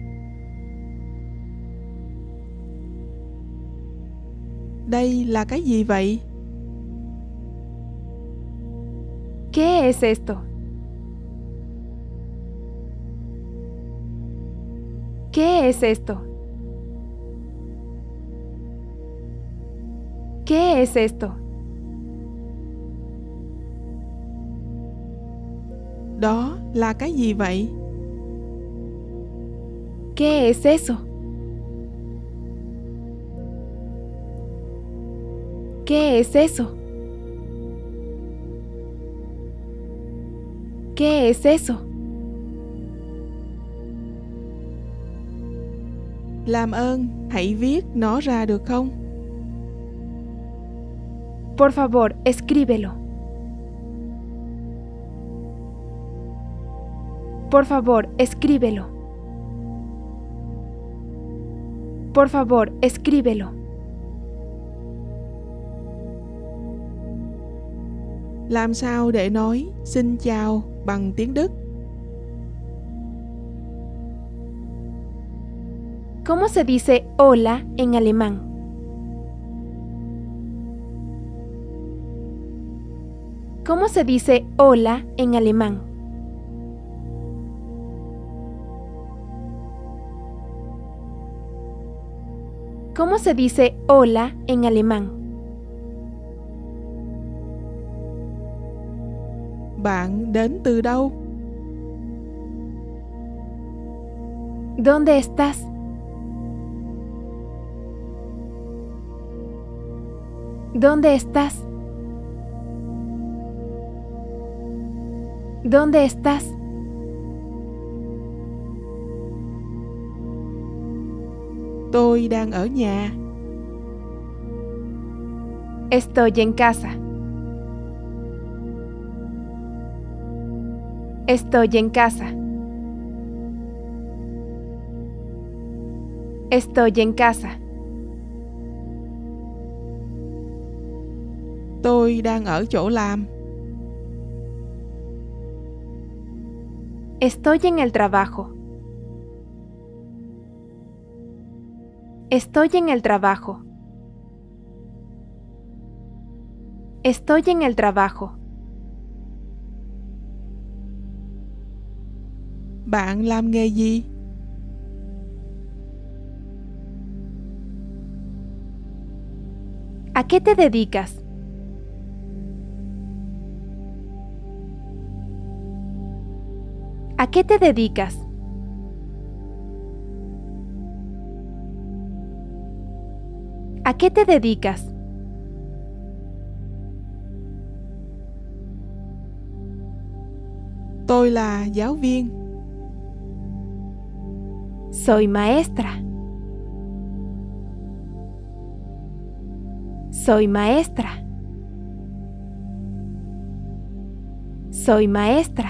Đây là cái gì vậy? ¿Qué es esto? ¿Qué es esto? ¿Qué es esto? Đó là cái gì vậy? ¿Qué es eso? ¿Qué es eso? ¿Qué es eso? Làm ơn hãy viết nó ra được không? Por favor, escríbelo. Por favor, escríbelo. Por favor, escríbelo. Làm sao để nói xin chào bằng tiếng Đức? ¿Cómo se dice hola en alemán? ¿Cómo se dice hola en alemán? ¿Cómo se dice hola en alemán? Bạn đến từ đâu? ¿Dónde estás? ¿Dónde estás? ¿Dónde estás? Tôi đang ở nhà. Estoy en casa. Estoy en casa. Estoy en casa. Tôi đang ở chỗ làm. Estoy en el trabajo. Estoy en el trabajo. Estoy en el trabajo. Bạn làm nghề gì? ¿A qué te dedicas? ¿A qué te dedicas? ¿A qué te dedicas? Tôi là giáo viên. Soy maestra. Soy maestra. Soy maestra.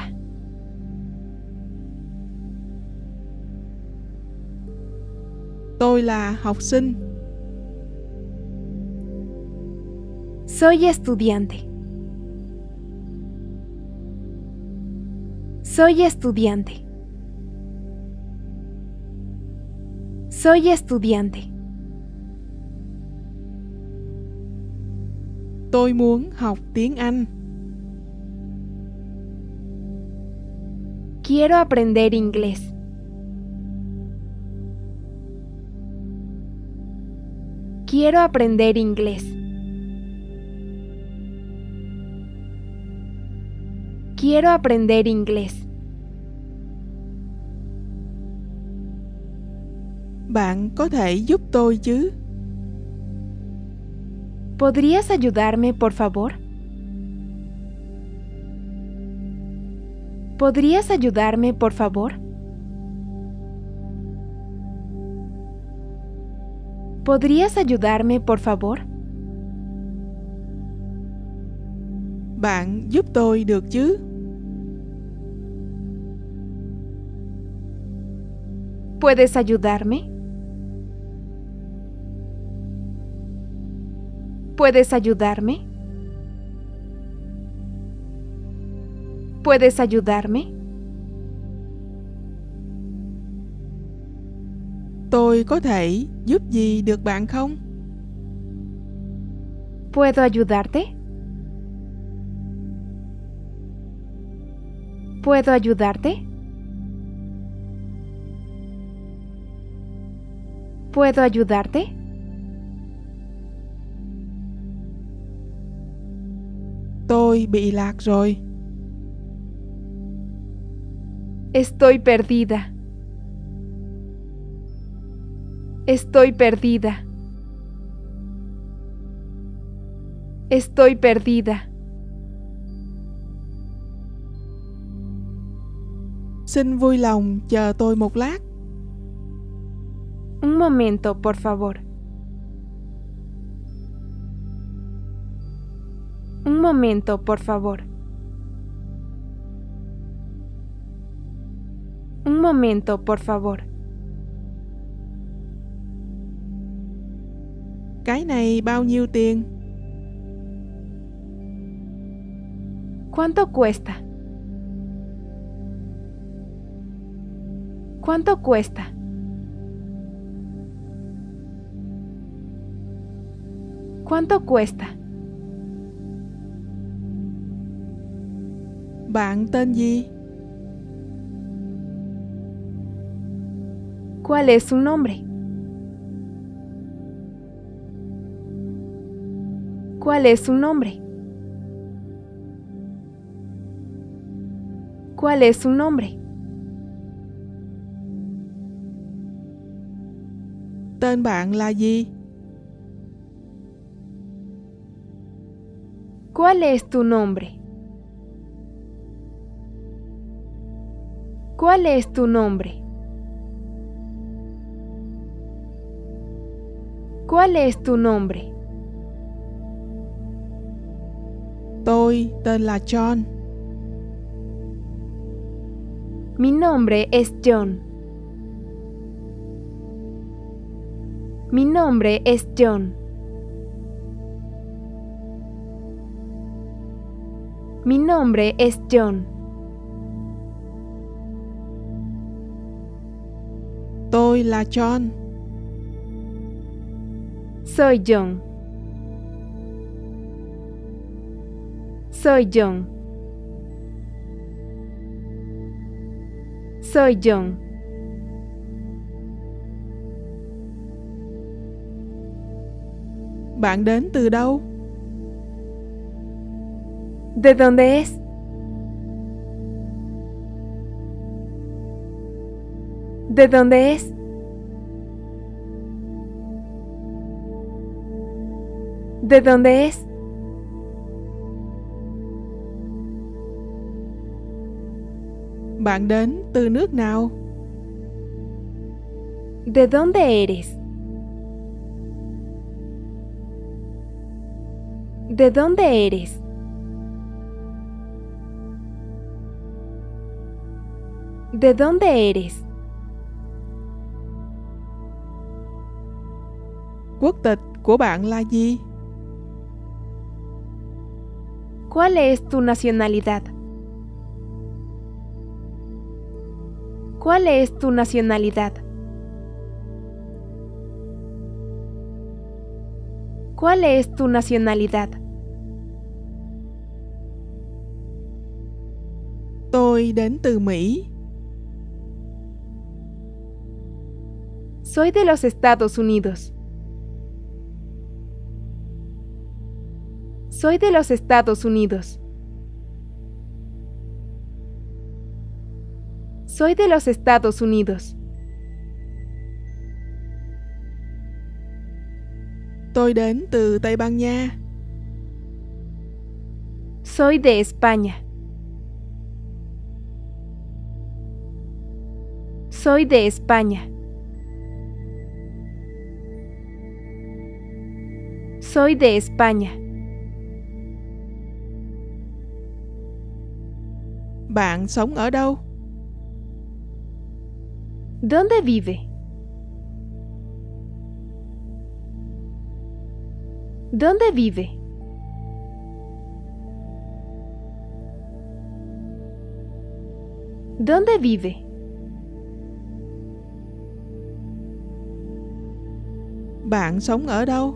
Tôi là học sinh. Soy estudiante. Soy estudiante. Soy estudiante. Tôi muốn học tiếng Anh. Quiero aprender inglés. Quiero aprender inglés. Quiero aprender inglés. Bạn có thể giúp tôi chứ? ¿Podrías ayudarme, por favor? ¿Podrías ayudarme, por favor? ¿Podrías ayudarme, por favor? Bạn giúp tôi được chứ? ¿Puedes ayudarme? ¿Puedes ayudarme? ¿Puedes ayudarme? Tôi có thể giúp gì được bạn không? ¿Puedo ayudarte? ¿Puedo ayudarte? ¿Puedo ayudarte? Tôi bị lạc rồi. Estoy perdida. Estoy perdida. Estoy perdida. Xin vui lòng chờ tôi một lát. Un momento, por favor. Un momento, por favor. Un momento, por favor. Cái này bao nhiêu tiền? ¿Cuánto cuesta? ¿Cuánto cuesta? ¿Cuánto cuesta? Bạn tên gì? ¿Cuál es su nombre? ¿Cuál es su nombre? ¿Cuál es su nombre? Tên bạn là gì? ¿Cuál es tu nombre? ¿Cuál es tu nombre? ¿Cuál es tu nombre? Tôi tên là John. Mi nombre es John. Mi nombre es John. Mi nombre es John. Tôi là John. Soy John. Soy John. Soy John. Bạn đến từ đâu? ¿De dónde es? ¿De dónde es? ¿De dónde es? Bạn đến từ nước nào? ¿De dónde eres? ¿De dónde eres? ¿De dónde eres? Quốc tịch của bạn là gì? ¿Cuál es tu nacionalidad? ¿Cuál es tu nacionalidad? ¿Cuál es tu nacionalidad? Tôi đến từ Mỹ. Soy de los Estados Unidos. Soy de los Estados Unidos. Soy de los Estados Unidos. Tôi đến từ Tây Ban Nha. Soy de España. Soy de España. Soy de España. Bạn sống ở đâu? ¿Dónde vive? ¿Dónde vive? ¿Dónde vive? Bạn sống ở đâu?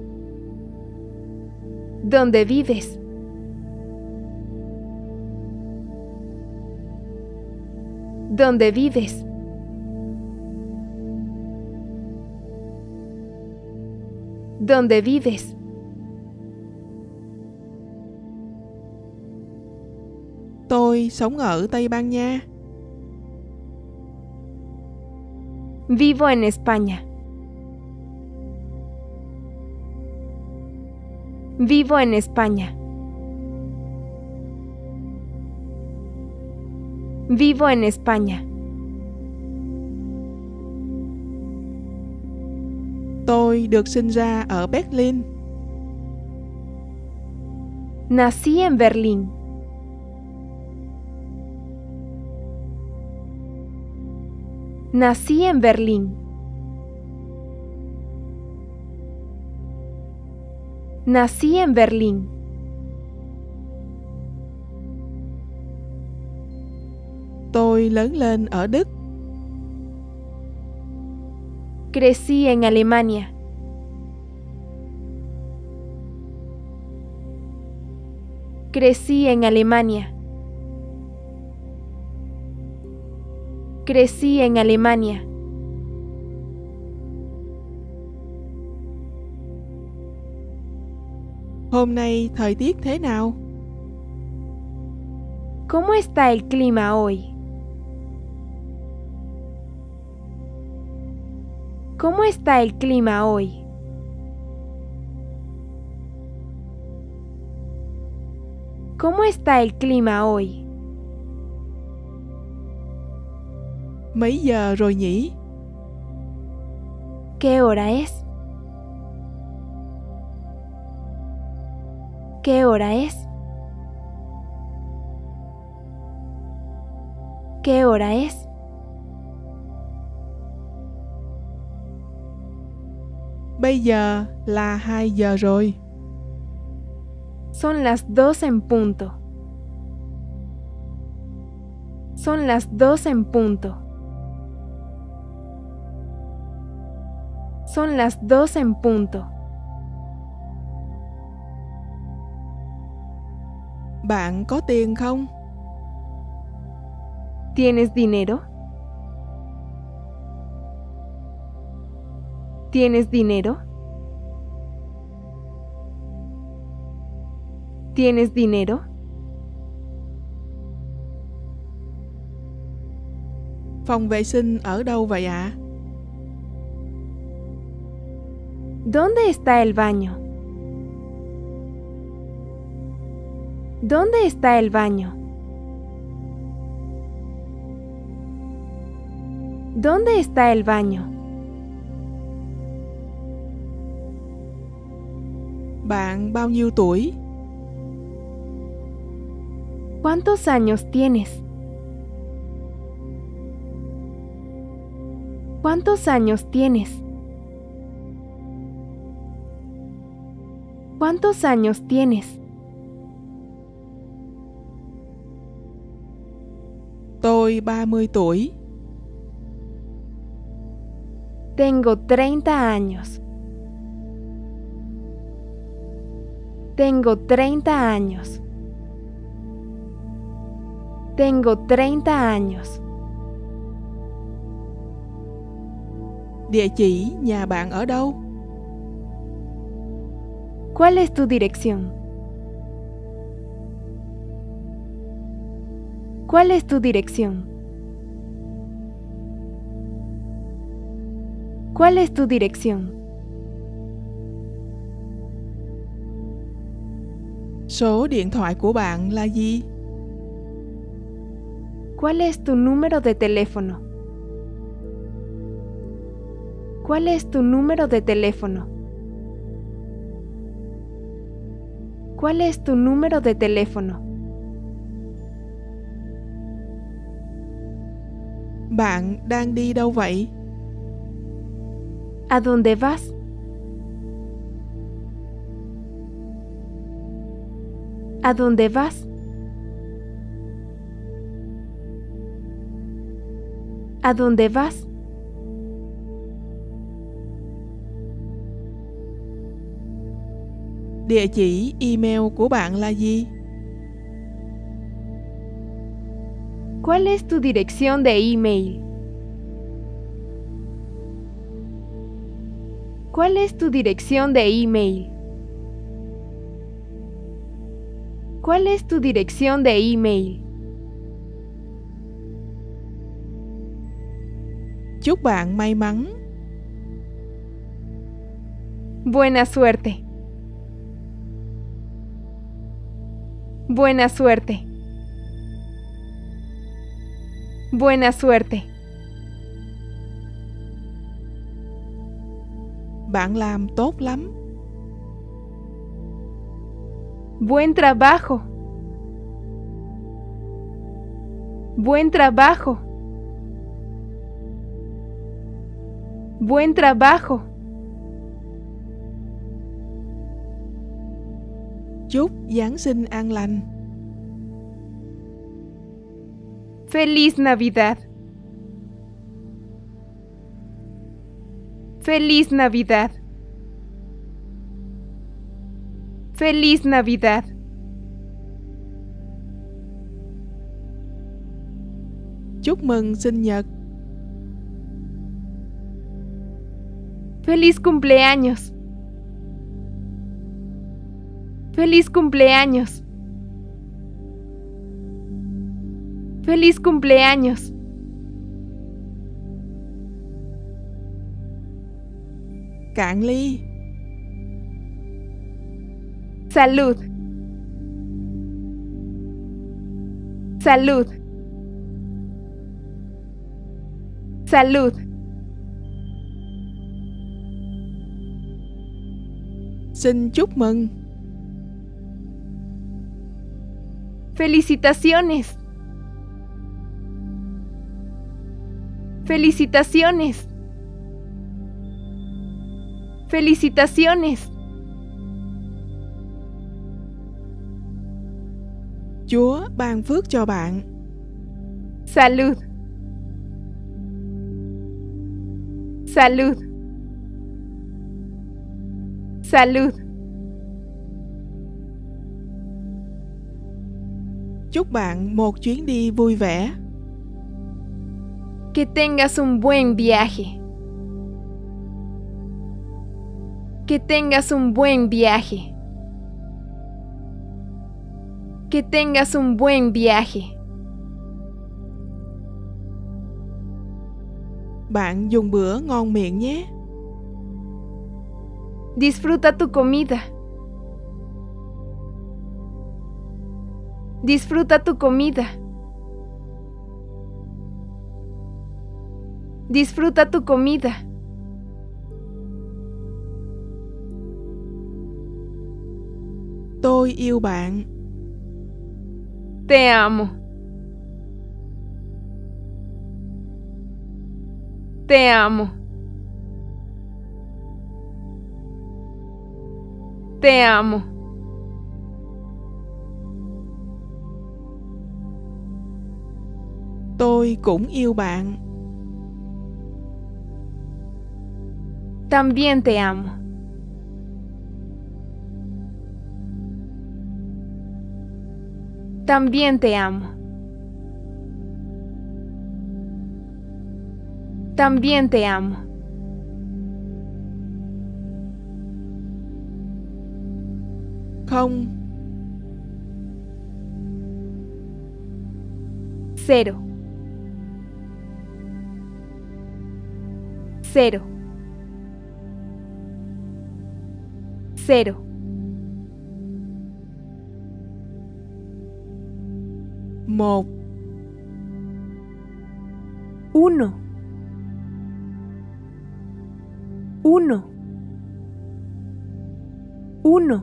¿Dónde vives? ¿Dónde vives? ¿Dónde vives? Tôi sống ở Tây Ban Nha. Vivo en España. Vivo en España. Vivo en España. Tôi được sinh ra ở Berlin. Nací en Berlín. Nací en Berlín. Nací en Berlín. Tôi lớn lên ở Đức. Crecí en Alemania. Crecí en Alemania. Crecí en Alemania. Hôm nay thời tiết thế nào? ¿Cómo está el clima hoy? ¿Cómo está el clima hoy? ¿Cómo está el clima hoy? Mấy giờ rồi nhỉ? ¿Qué hora es? ¿Qué hora es? ¿Qué hora es? Bây giờ là hai giờ rồi. Son las dos en punto. Son las dos en punto. Son las dos en punto. Bạn có tiền không? ¿Tienes dinero? ¿Tienes dinero? ¿Tienes dinero? Phòng vệ sinh ở đâu vậy ạ? ¿Dónde está el baño? ¿Dónde está el baño? ¿Dónde está el baño? Bạn bao nhiêu tuổi? ¿Cuántos años tienes? ¿Cuántos años tienes? ¿Cuántos años tienes? Tôi ba mươi tuổi. Tengo treinta años. Tengo treinta años. Tengo treinta años. Địa chỉ nhà bạn ở đâu? ¿Cuál es tu dirección? ¿Cuál es tu dirección? ¿Cuál es tu dirección? Số điện thoại của bạn là gì? ¿Cuál es tu número de teléfono? ¿Cuál es tu número de teléfono? ¿Cuál es tu número de teléfono? Bạn đang đi đâu vậy? ¿A dónde vas? ¿A dónde vas? ¿A dónde vas? Địa chỉ email của bạn là gì? ¿Cuál es tu dirección de email? ¿Cuál es tu dirección de email? ¿Cuál es tu dirección de email? Chúc bạn may mắn. Buena suerte. Buena suerte. Buena suerte. Bạn làm tốt lắm. Buen trabajo. Buen trabajo. Buen trabajo. Chúc Giáng sinh an lành. Feliz Navidad. Feliz Navidad. Feliz Navidad. Chúc mừng sinh nhật. Feliz cumpleaños. Feliz cumpleaños. Feliz cumpleaños. Cạn ly. Salud. Salud. Salud. Xin chúc mừng. Felicitaciones. Felicitaciones. Felicitaciones. Chúa ban phước cho bạn. Salud. Salud. Salud. Chúc bạn một chuyến đi vui vẻ. Que tengas un buen viaje. Que tengas un buen viaje. Que tengas un buen viaje. Bạn dùng bữa ngon miệng nhé. Disfruta tu comida. Disfruta tu comida. Disfruta tu comida. Tôi yêu bạn. Te amo. Te amo. Te amo. Tôi cũng yêu bạn. También te amo. También te amo. También te amo. Không. Cero. Cero. Cero. Một. Uno. Uno. Uno.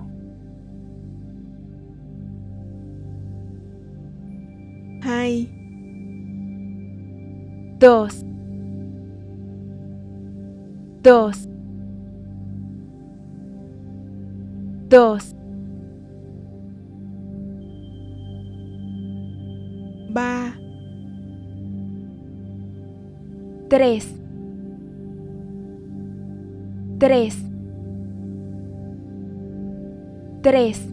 Hai. Dos. Dos. Dos. Ba. Tres. Tres. Tres.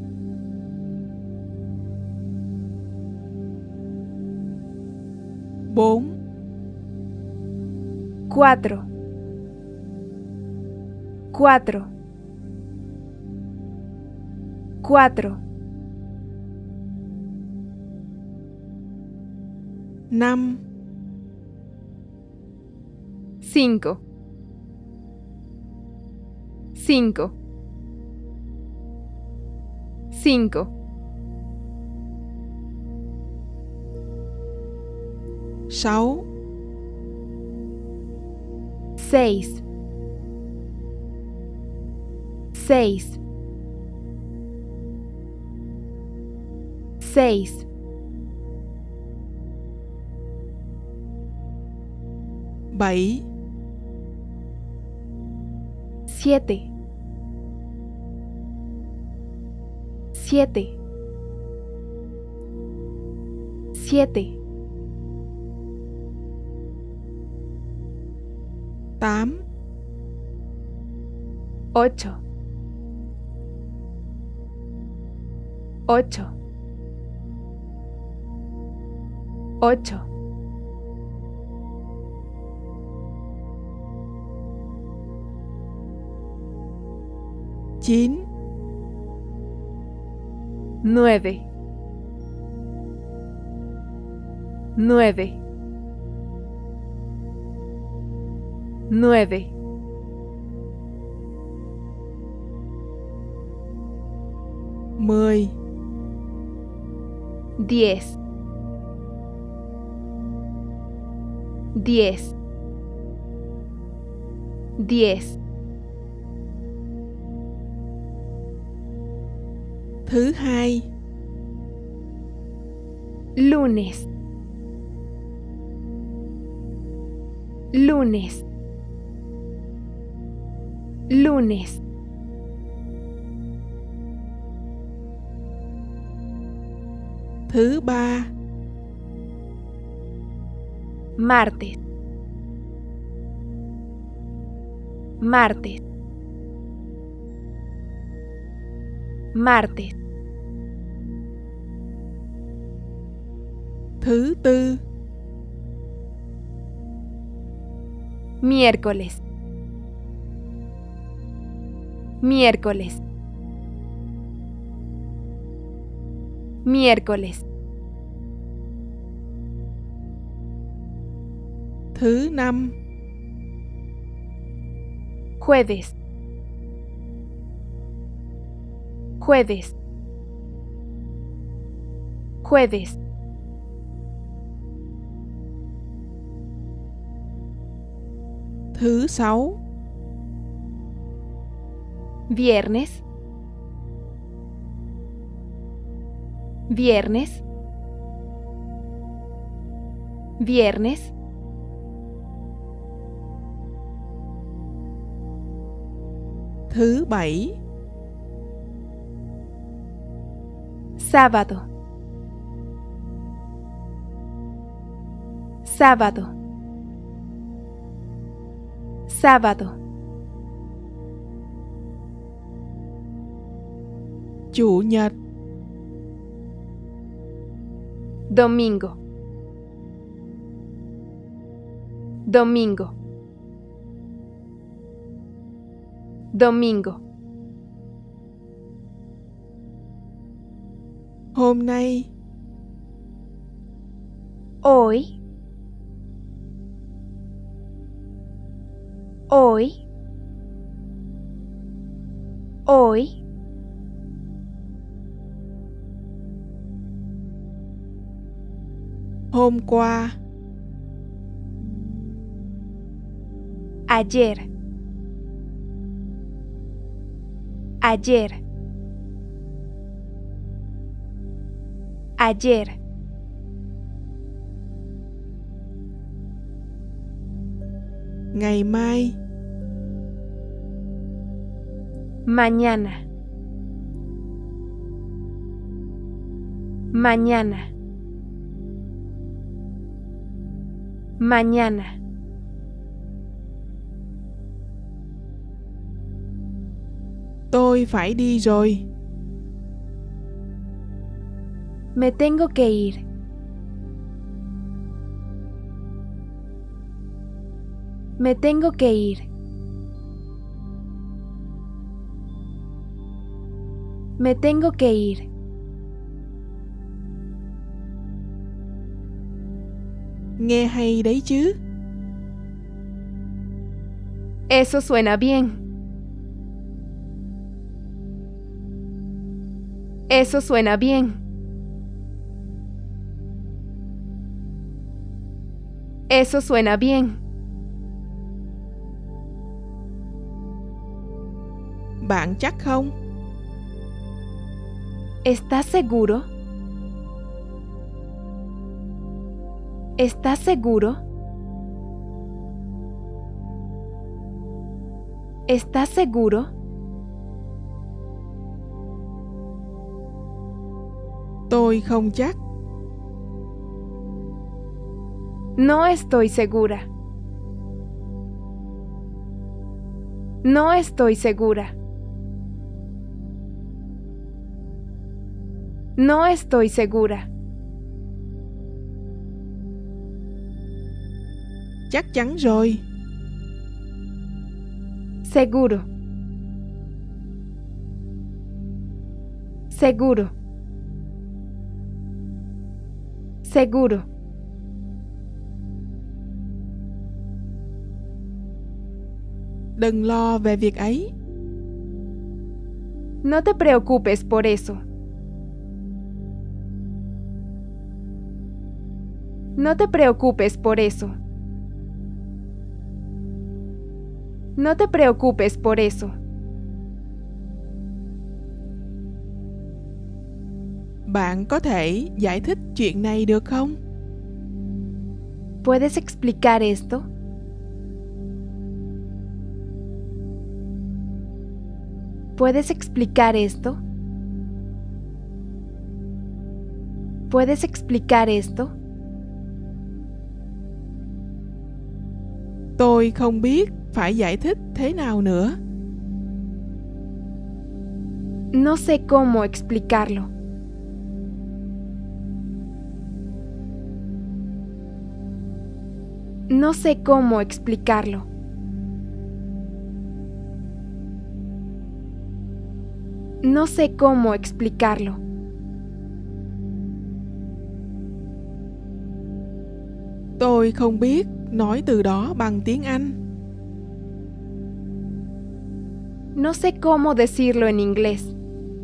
Bốn. Cuatro. Cuatro. Cuatro. Năm. Cinco. Cinco. Cinco. Sáu. Seis. Seis. Seis. Bảy. Siete. Siete. Siete. Tám. Ocho. Ocho. Ocho. Chín. Nueve. Nueve. Nueve. Mười. Diez. Diez. Diez. Thứ hai. Lunes. Lunes. Lunes. Thứ ba. Martes. Martes. Martes. Thứ tư. Miércoles. Miércoles. Miércoles. Thứ năm. Jueves. Jueves. Jueves. Thứ sáu. Viernes. Viernes. Viernes. Thứ bảy. Sábado. Sábado. Sábado. Chủ nhật. Domingo. Domingo. Domingo. Hôm nay. Hoy. Hoy. Hoy. Hôm qua. Ayer. Ayer. Ayer. Ngày mai. Mañana. Mañana. Mañana. Tôi phải đi rồi. Me tengo que ir. Me tengo que ir. Me tengo que ir. Nghe hay đấy chứ. Eso suena bien. Eso suena bien. Eso suena bien. Bạn chắc không? ¿Estás seguro? ¿Estás seguro? ¿Estás seguro? Tôi không chắc. No estoy segura. No estoy segura. No estoy segura. Chắc chắn rồi. Seguro. Seguro. Seguro. Đừng lo về việc ấy. No te preocupes por eso. No te preocupes por eso. No te preocupes por eso. Bạn có thể giải thích chuyện này được không? ¿Puedes explicar esto? ¿Puedes explicar esto? ¿Puedes explicar esto? Tôi không biết phải giải thích thế nào nữa. No sé cómo explicarlo. No sé cómo explicarlo. No sé cómo explicarlo. Tôi không biết nói từ đó bằng tiếng Anh. No sé cómo decirlo en inglés.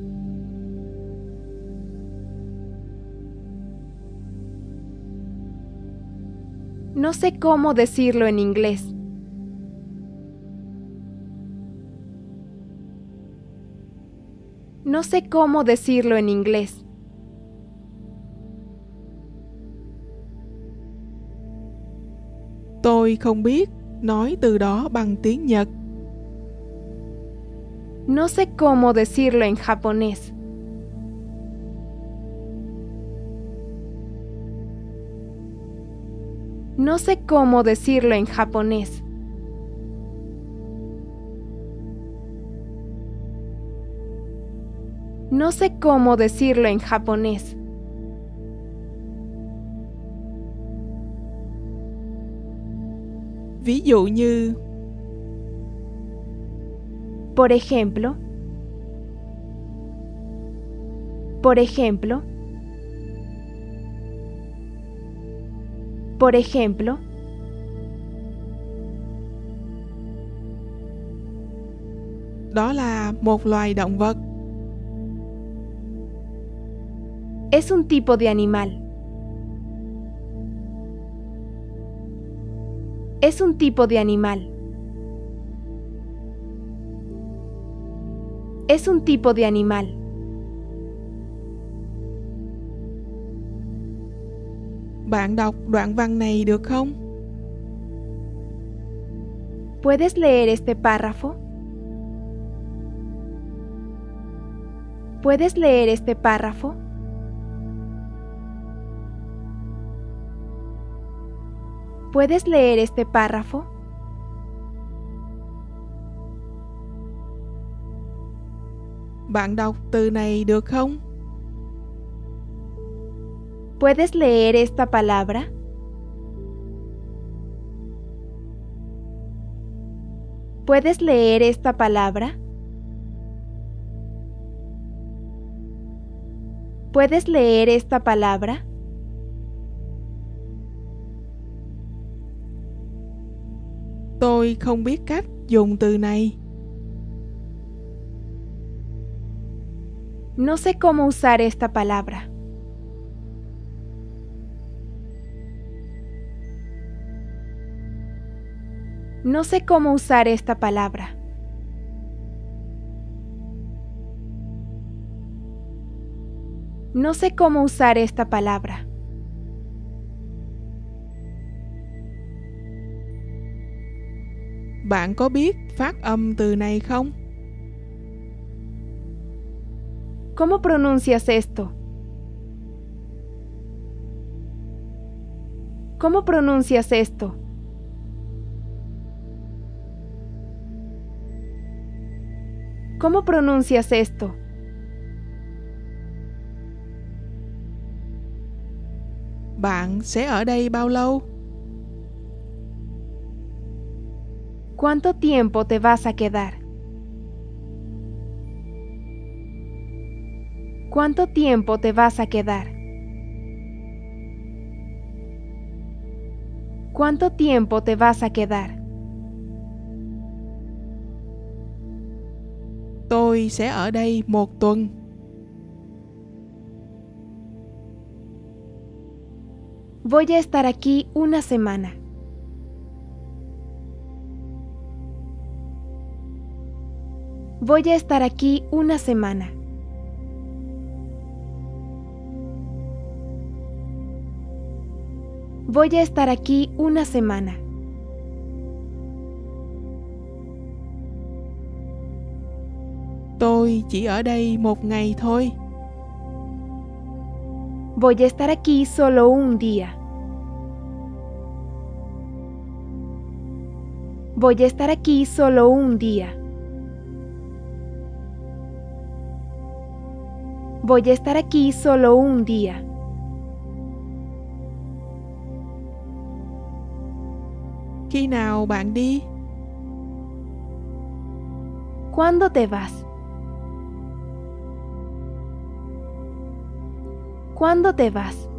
No sé cómo decirlo en inglés. No sé cómo decirlo en inglés. Tôi không biết nói từ đó bằng tiếng Nhật. No sé cómo decirlo en japonés. No sé cómo decirlo en japonés. No sé cómo decirlo en japonés. Ví dụ như Por ejemplo. Por ejemplo. Por ejemplo, đó là một loài động vật. es un tipo de animal. Es un tipo de animal. Es un tipo de animal. Bạn đọc đoạn văn này được không? ¿Puedes leer este párrafo? ¿Puedes leer este párrafo? ¿Puedes leer este párrafo? Bạn đọc từ này được không? ¿Puedes leer esta palabra? ¿Puedes leer esta palabra? ¿Puedes leer esta palabra? Tôi không biết cách dùng từ này. No sé cómo usar esta palabra. No sé cómo usar esta palabra. No sé cómo usar esta palabra. Bạn có biết phát âm từ này không? ¿Cómo pronuncias esto? ¿Cómo pronuncias esto? ¿Cómo pronuncias esto? Bạn sẽ ở đây bao lâu? ¿Cuánto tiempo te vas a quedar? ¿Cuánto tiempo te vas a quedar? ¿Cuánto tiempo te vas a quedar? Tôi sẽ ở đây một tuần. Voy a estar aquí una semana. Voy a estar aquí una semana. Voy a estar aquí una semana. Tôi chỉ ở đây một ngày thôi. Voy a estar aquí solo un día. Voy a estar aquí solo un día. Voy a estar aquí solo un día. Khi nào bạn đi? ¿Cuándo te vas? ¿Cuándo te vas?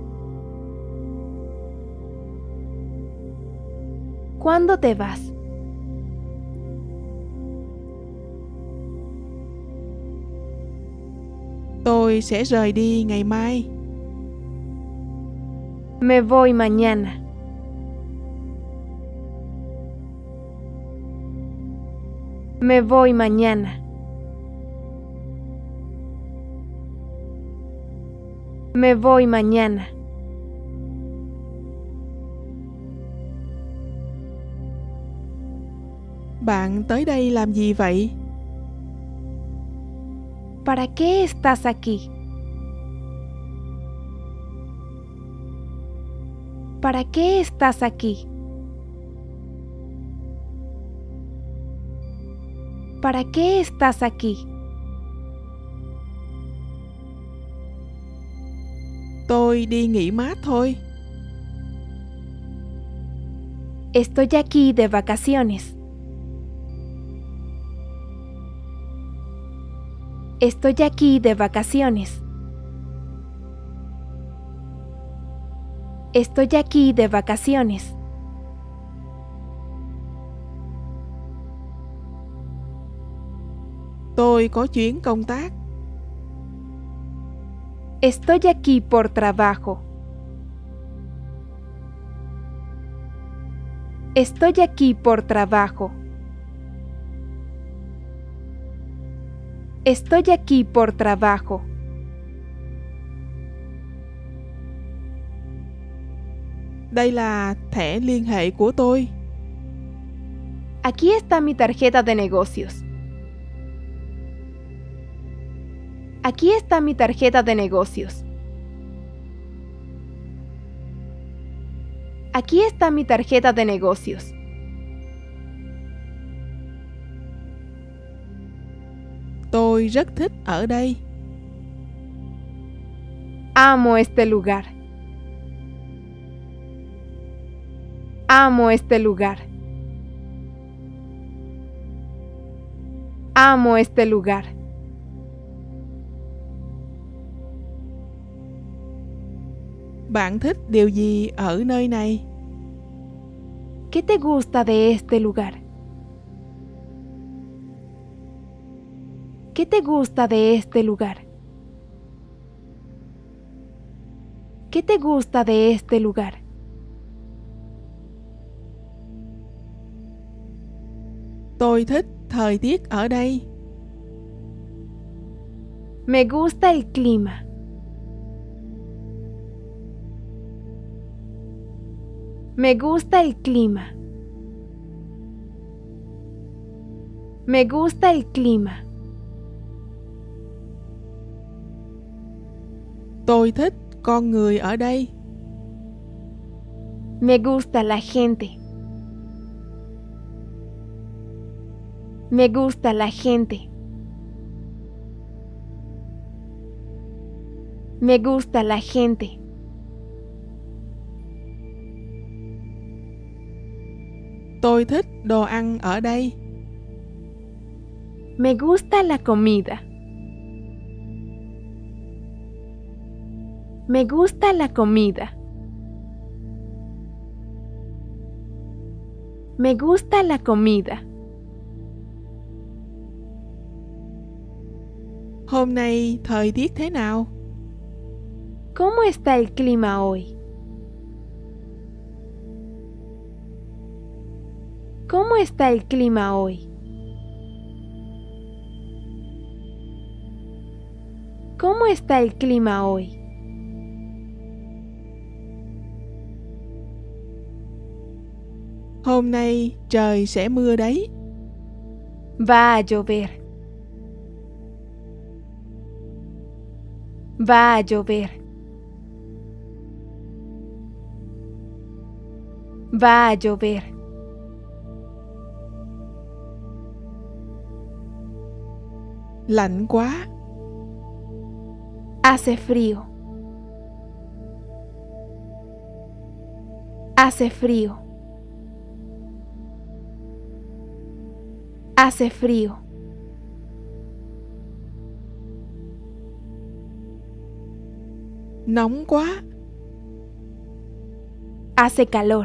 ¿Cuándo te vas? Tôi sẽ rời đi ngày mai. Me voy mañana. Me voy mañana. Me voy mañana. Bạn tới đây làm gì vậy? ¿Para qué estás aquí? ¿Para qué estás aquí? ¿Para qué estás aquí? Tôi đi nghỉ mát thôi. Estoy aquí de vacaciones. Estoy aquí de vacaciones. Estoy aquí de vacaciones. Tôi có chuyến công tác. Estoy aquí por trabajo. Estoy aquí por trabajo. Estoy aquí por trabajo. Đây là thẻ liên hệ của tôi. Aquí está mi tarjeta de negocios. Aquí está mi tarjeta de negocios. Aquí está mi tarjeta de negocios. Tôi rất thích ở đây. Amo este lugar. Amo este lugar. Amo este lugar. Bạn thích điều gì ở nơi này? ¿Qué te gusta de este lugar? ¿Qué te gusta de este lugar? ¿Qué te gusta de este lugar? Tôi thích thời tiết ở đây. Me gusta el clima. Me gusta el clima. Me gusta el clima. Tôi thích con người ở đây. Me gusta la gente. Me gusta la gente. Me gusta la gente. Tôi thích đồ ăn ở đây. Me gusta la comida. Me gusta la comida. Me gusta la comida. Hôm nay thời tiết thế nào? ¿Cómo está el clima hoy? ¿Cómo está el clima hoy? ¿Cómo está el clima hoy? Hôm nay trời sẽ mưa đấy. Va a llover. Va a llover. Va a llover. Lạnh quá. Hace frío. Hace frío. Hace frío. Nóng quá. Hace calor.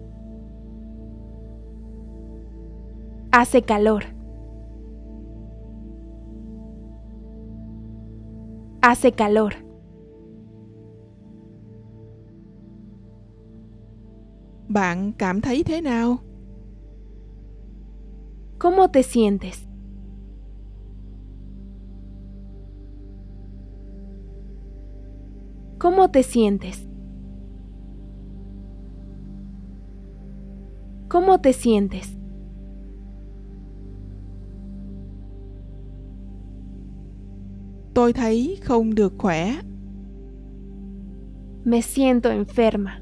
Hace calor. Hace calor. Bạn cảm thấy thế nào? ¿Cómo te sientes? ¿Cómo te sientes? ¿Cómo te sientes? Tôi thấy không được khỏe. Me siento enferma.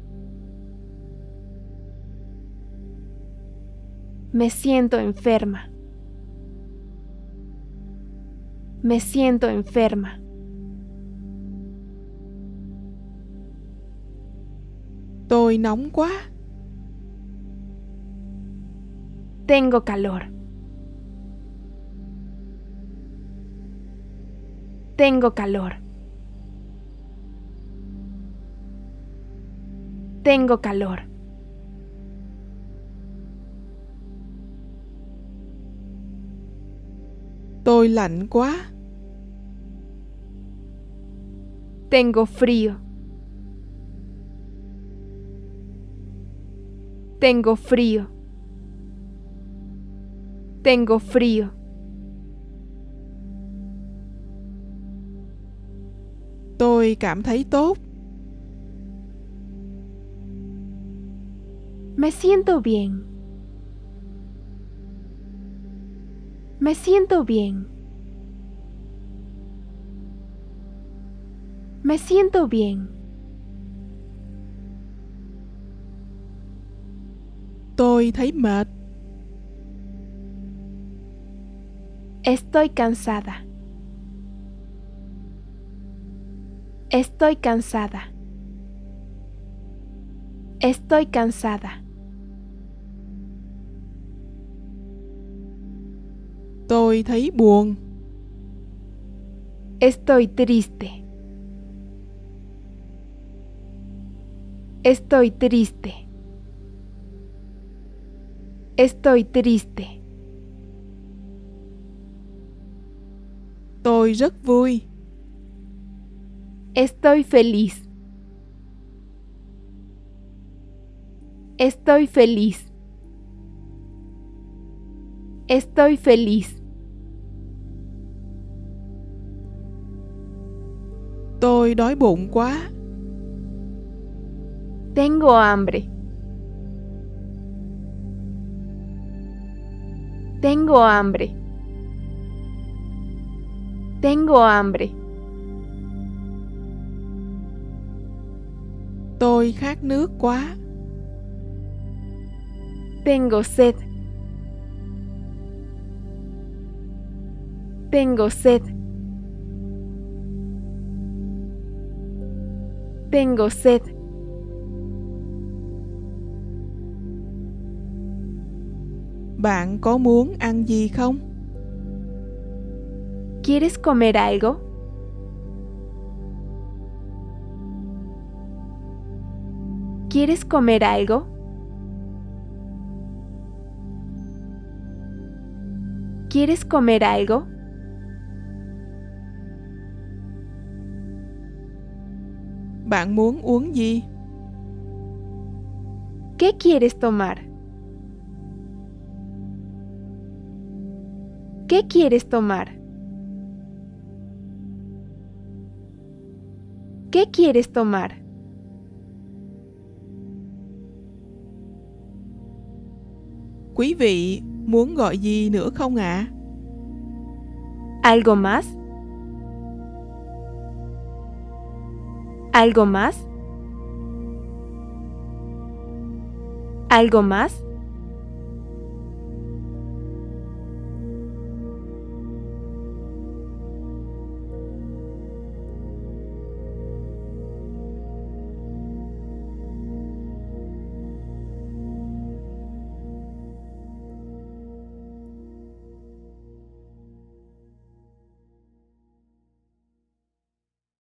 Me siento enferma. Me siento enferma. Tôi nóng quá. Tengo calor. Tengo calor. Tengo calor. Tôi lạnh quá. Tengo frío. Tengo frío. Tengo frío. Tôi cảm thấy tốt. Me siento bien. Me siento bien. Me siento bien. Tôi thấy mệt. Estoy cansada. Estoy cansada. Estoy cansada. Tôi thấy buồn. Estoy triste. Estoy triste. Estoy triste. Tôi rất vui. Estoy feliz. Estoy feliz. Estoy feliz. Tôi đói bụng quá. Tengo hambre. Tengo hambre. Tengo hambre. Tôi khát nước quá. Tengo sed. Tengo sed. Tengo sed. Bạn có muốn ăn gì không? ¿Quieres comer algo? ¿Quieres comer algo? ¿Quieres comer algo? Bạn muốn uống gì? ¿Qué quieres tomar? ¿Qué quieres tomar? ¿Qué quieres tomar? Quý vị muốn gọi gì nữa không ạ? ¿Algo más? ¿Algo más? ¿Algo más?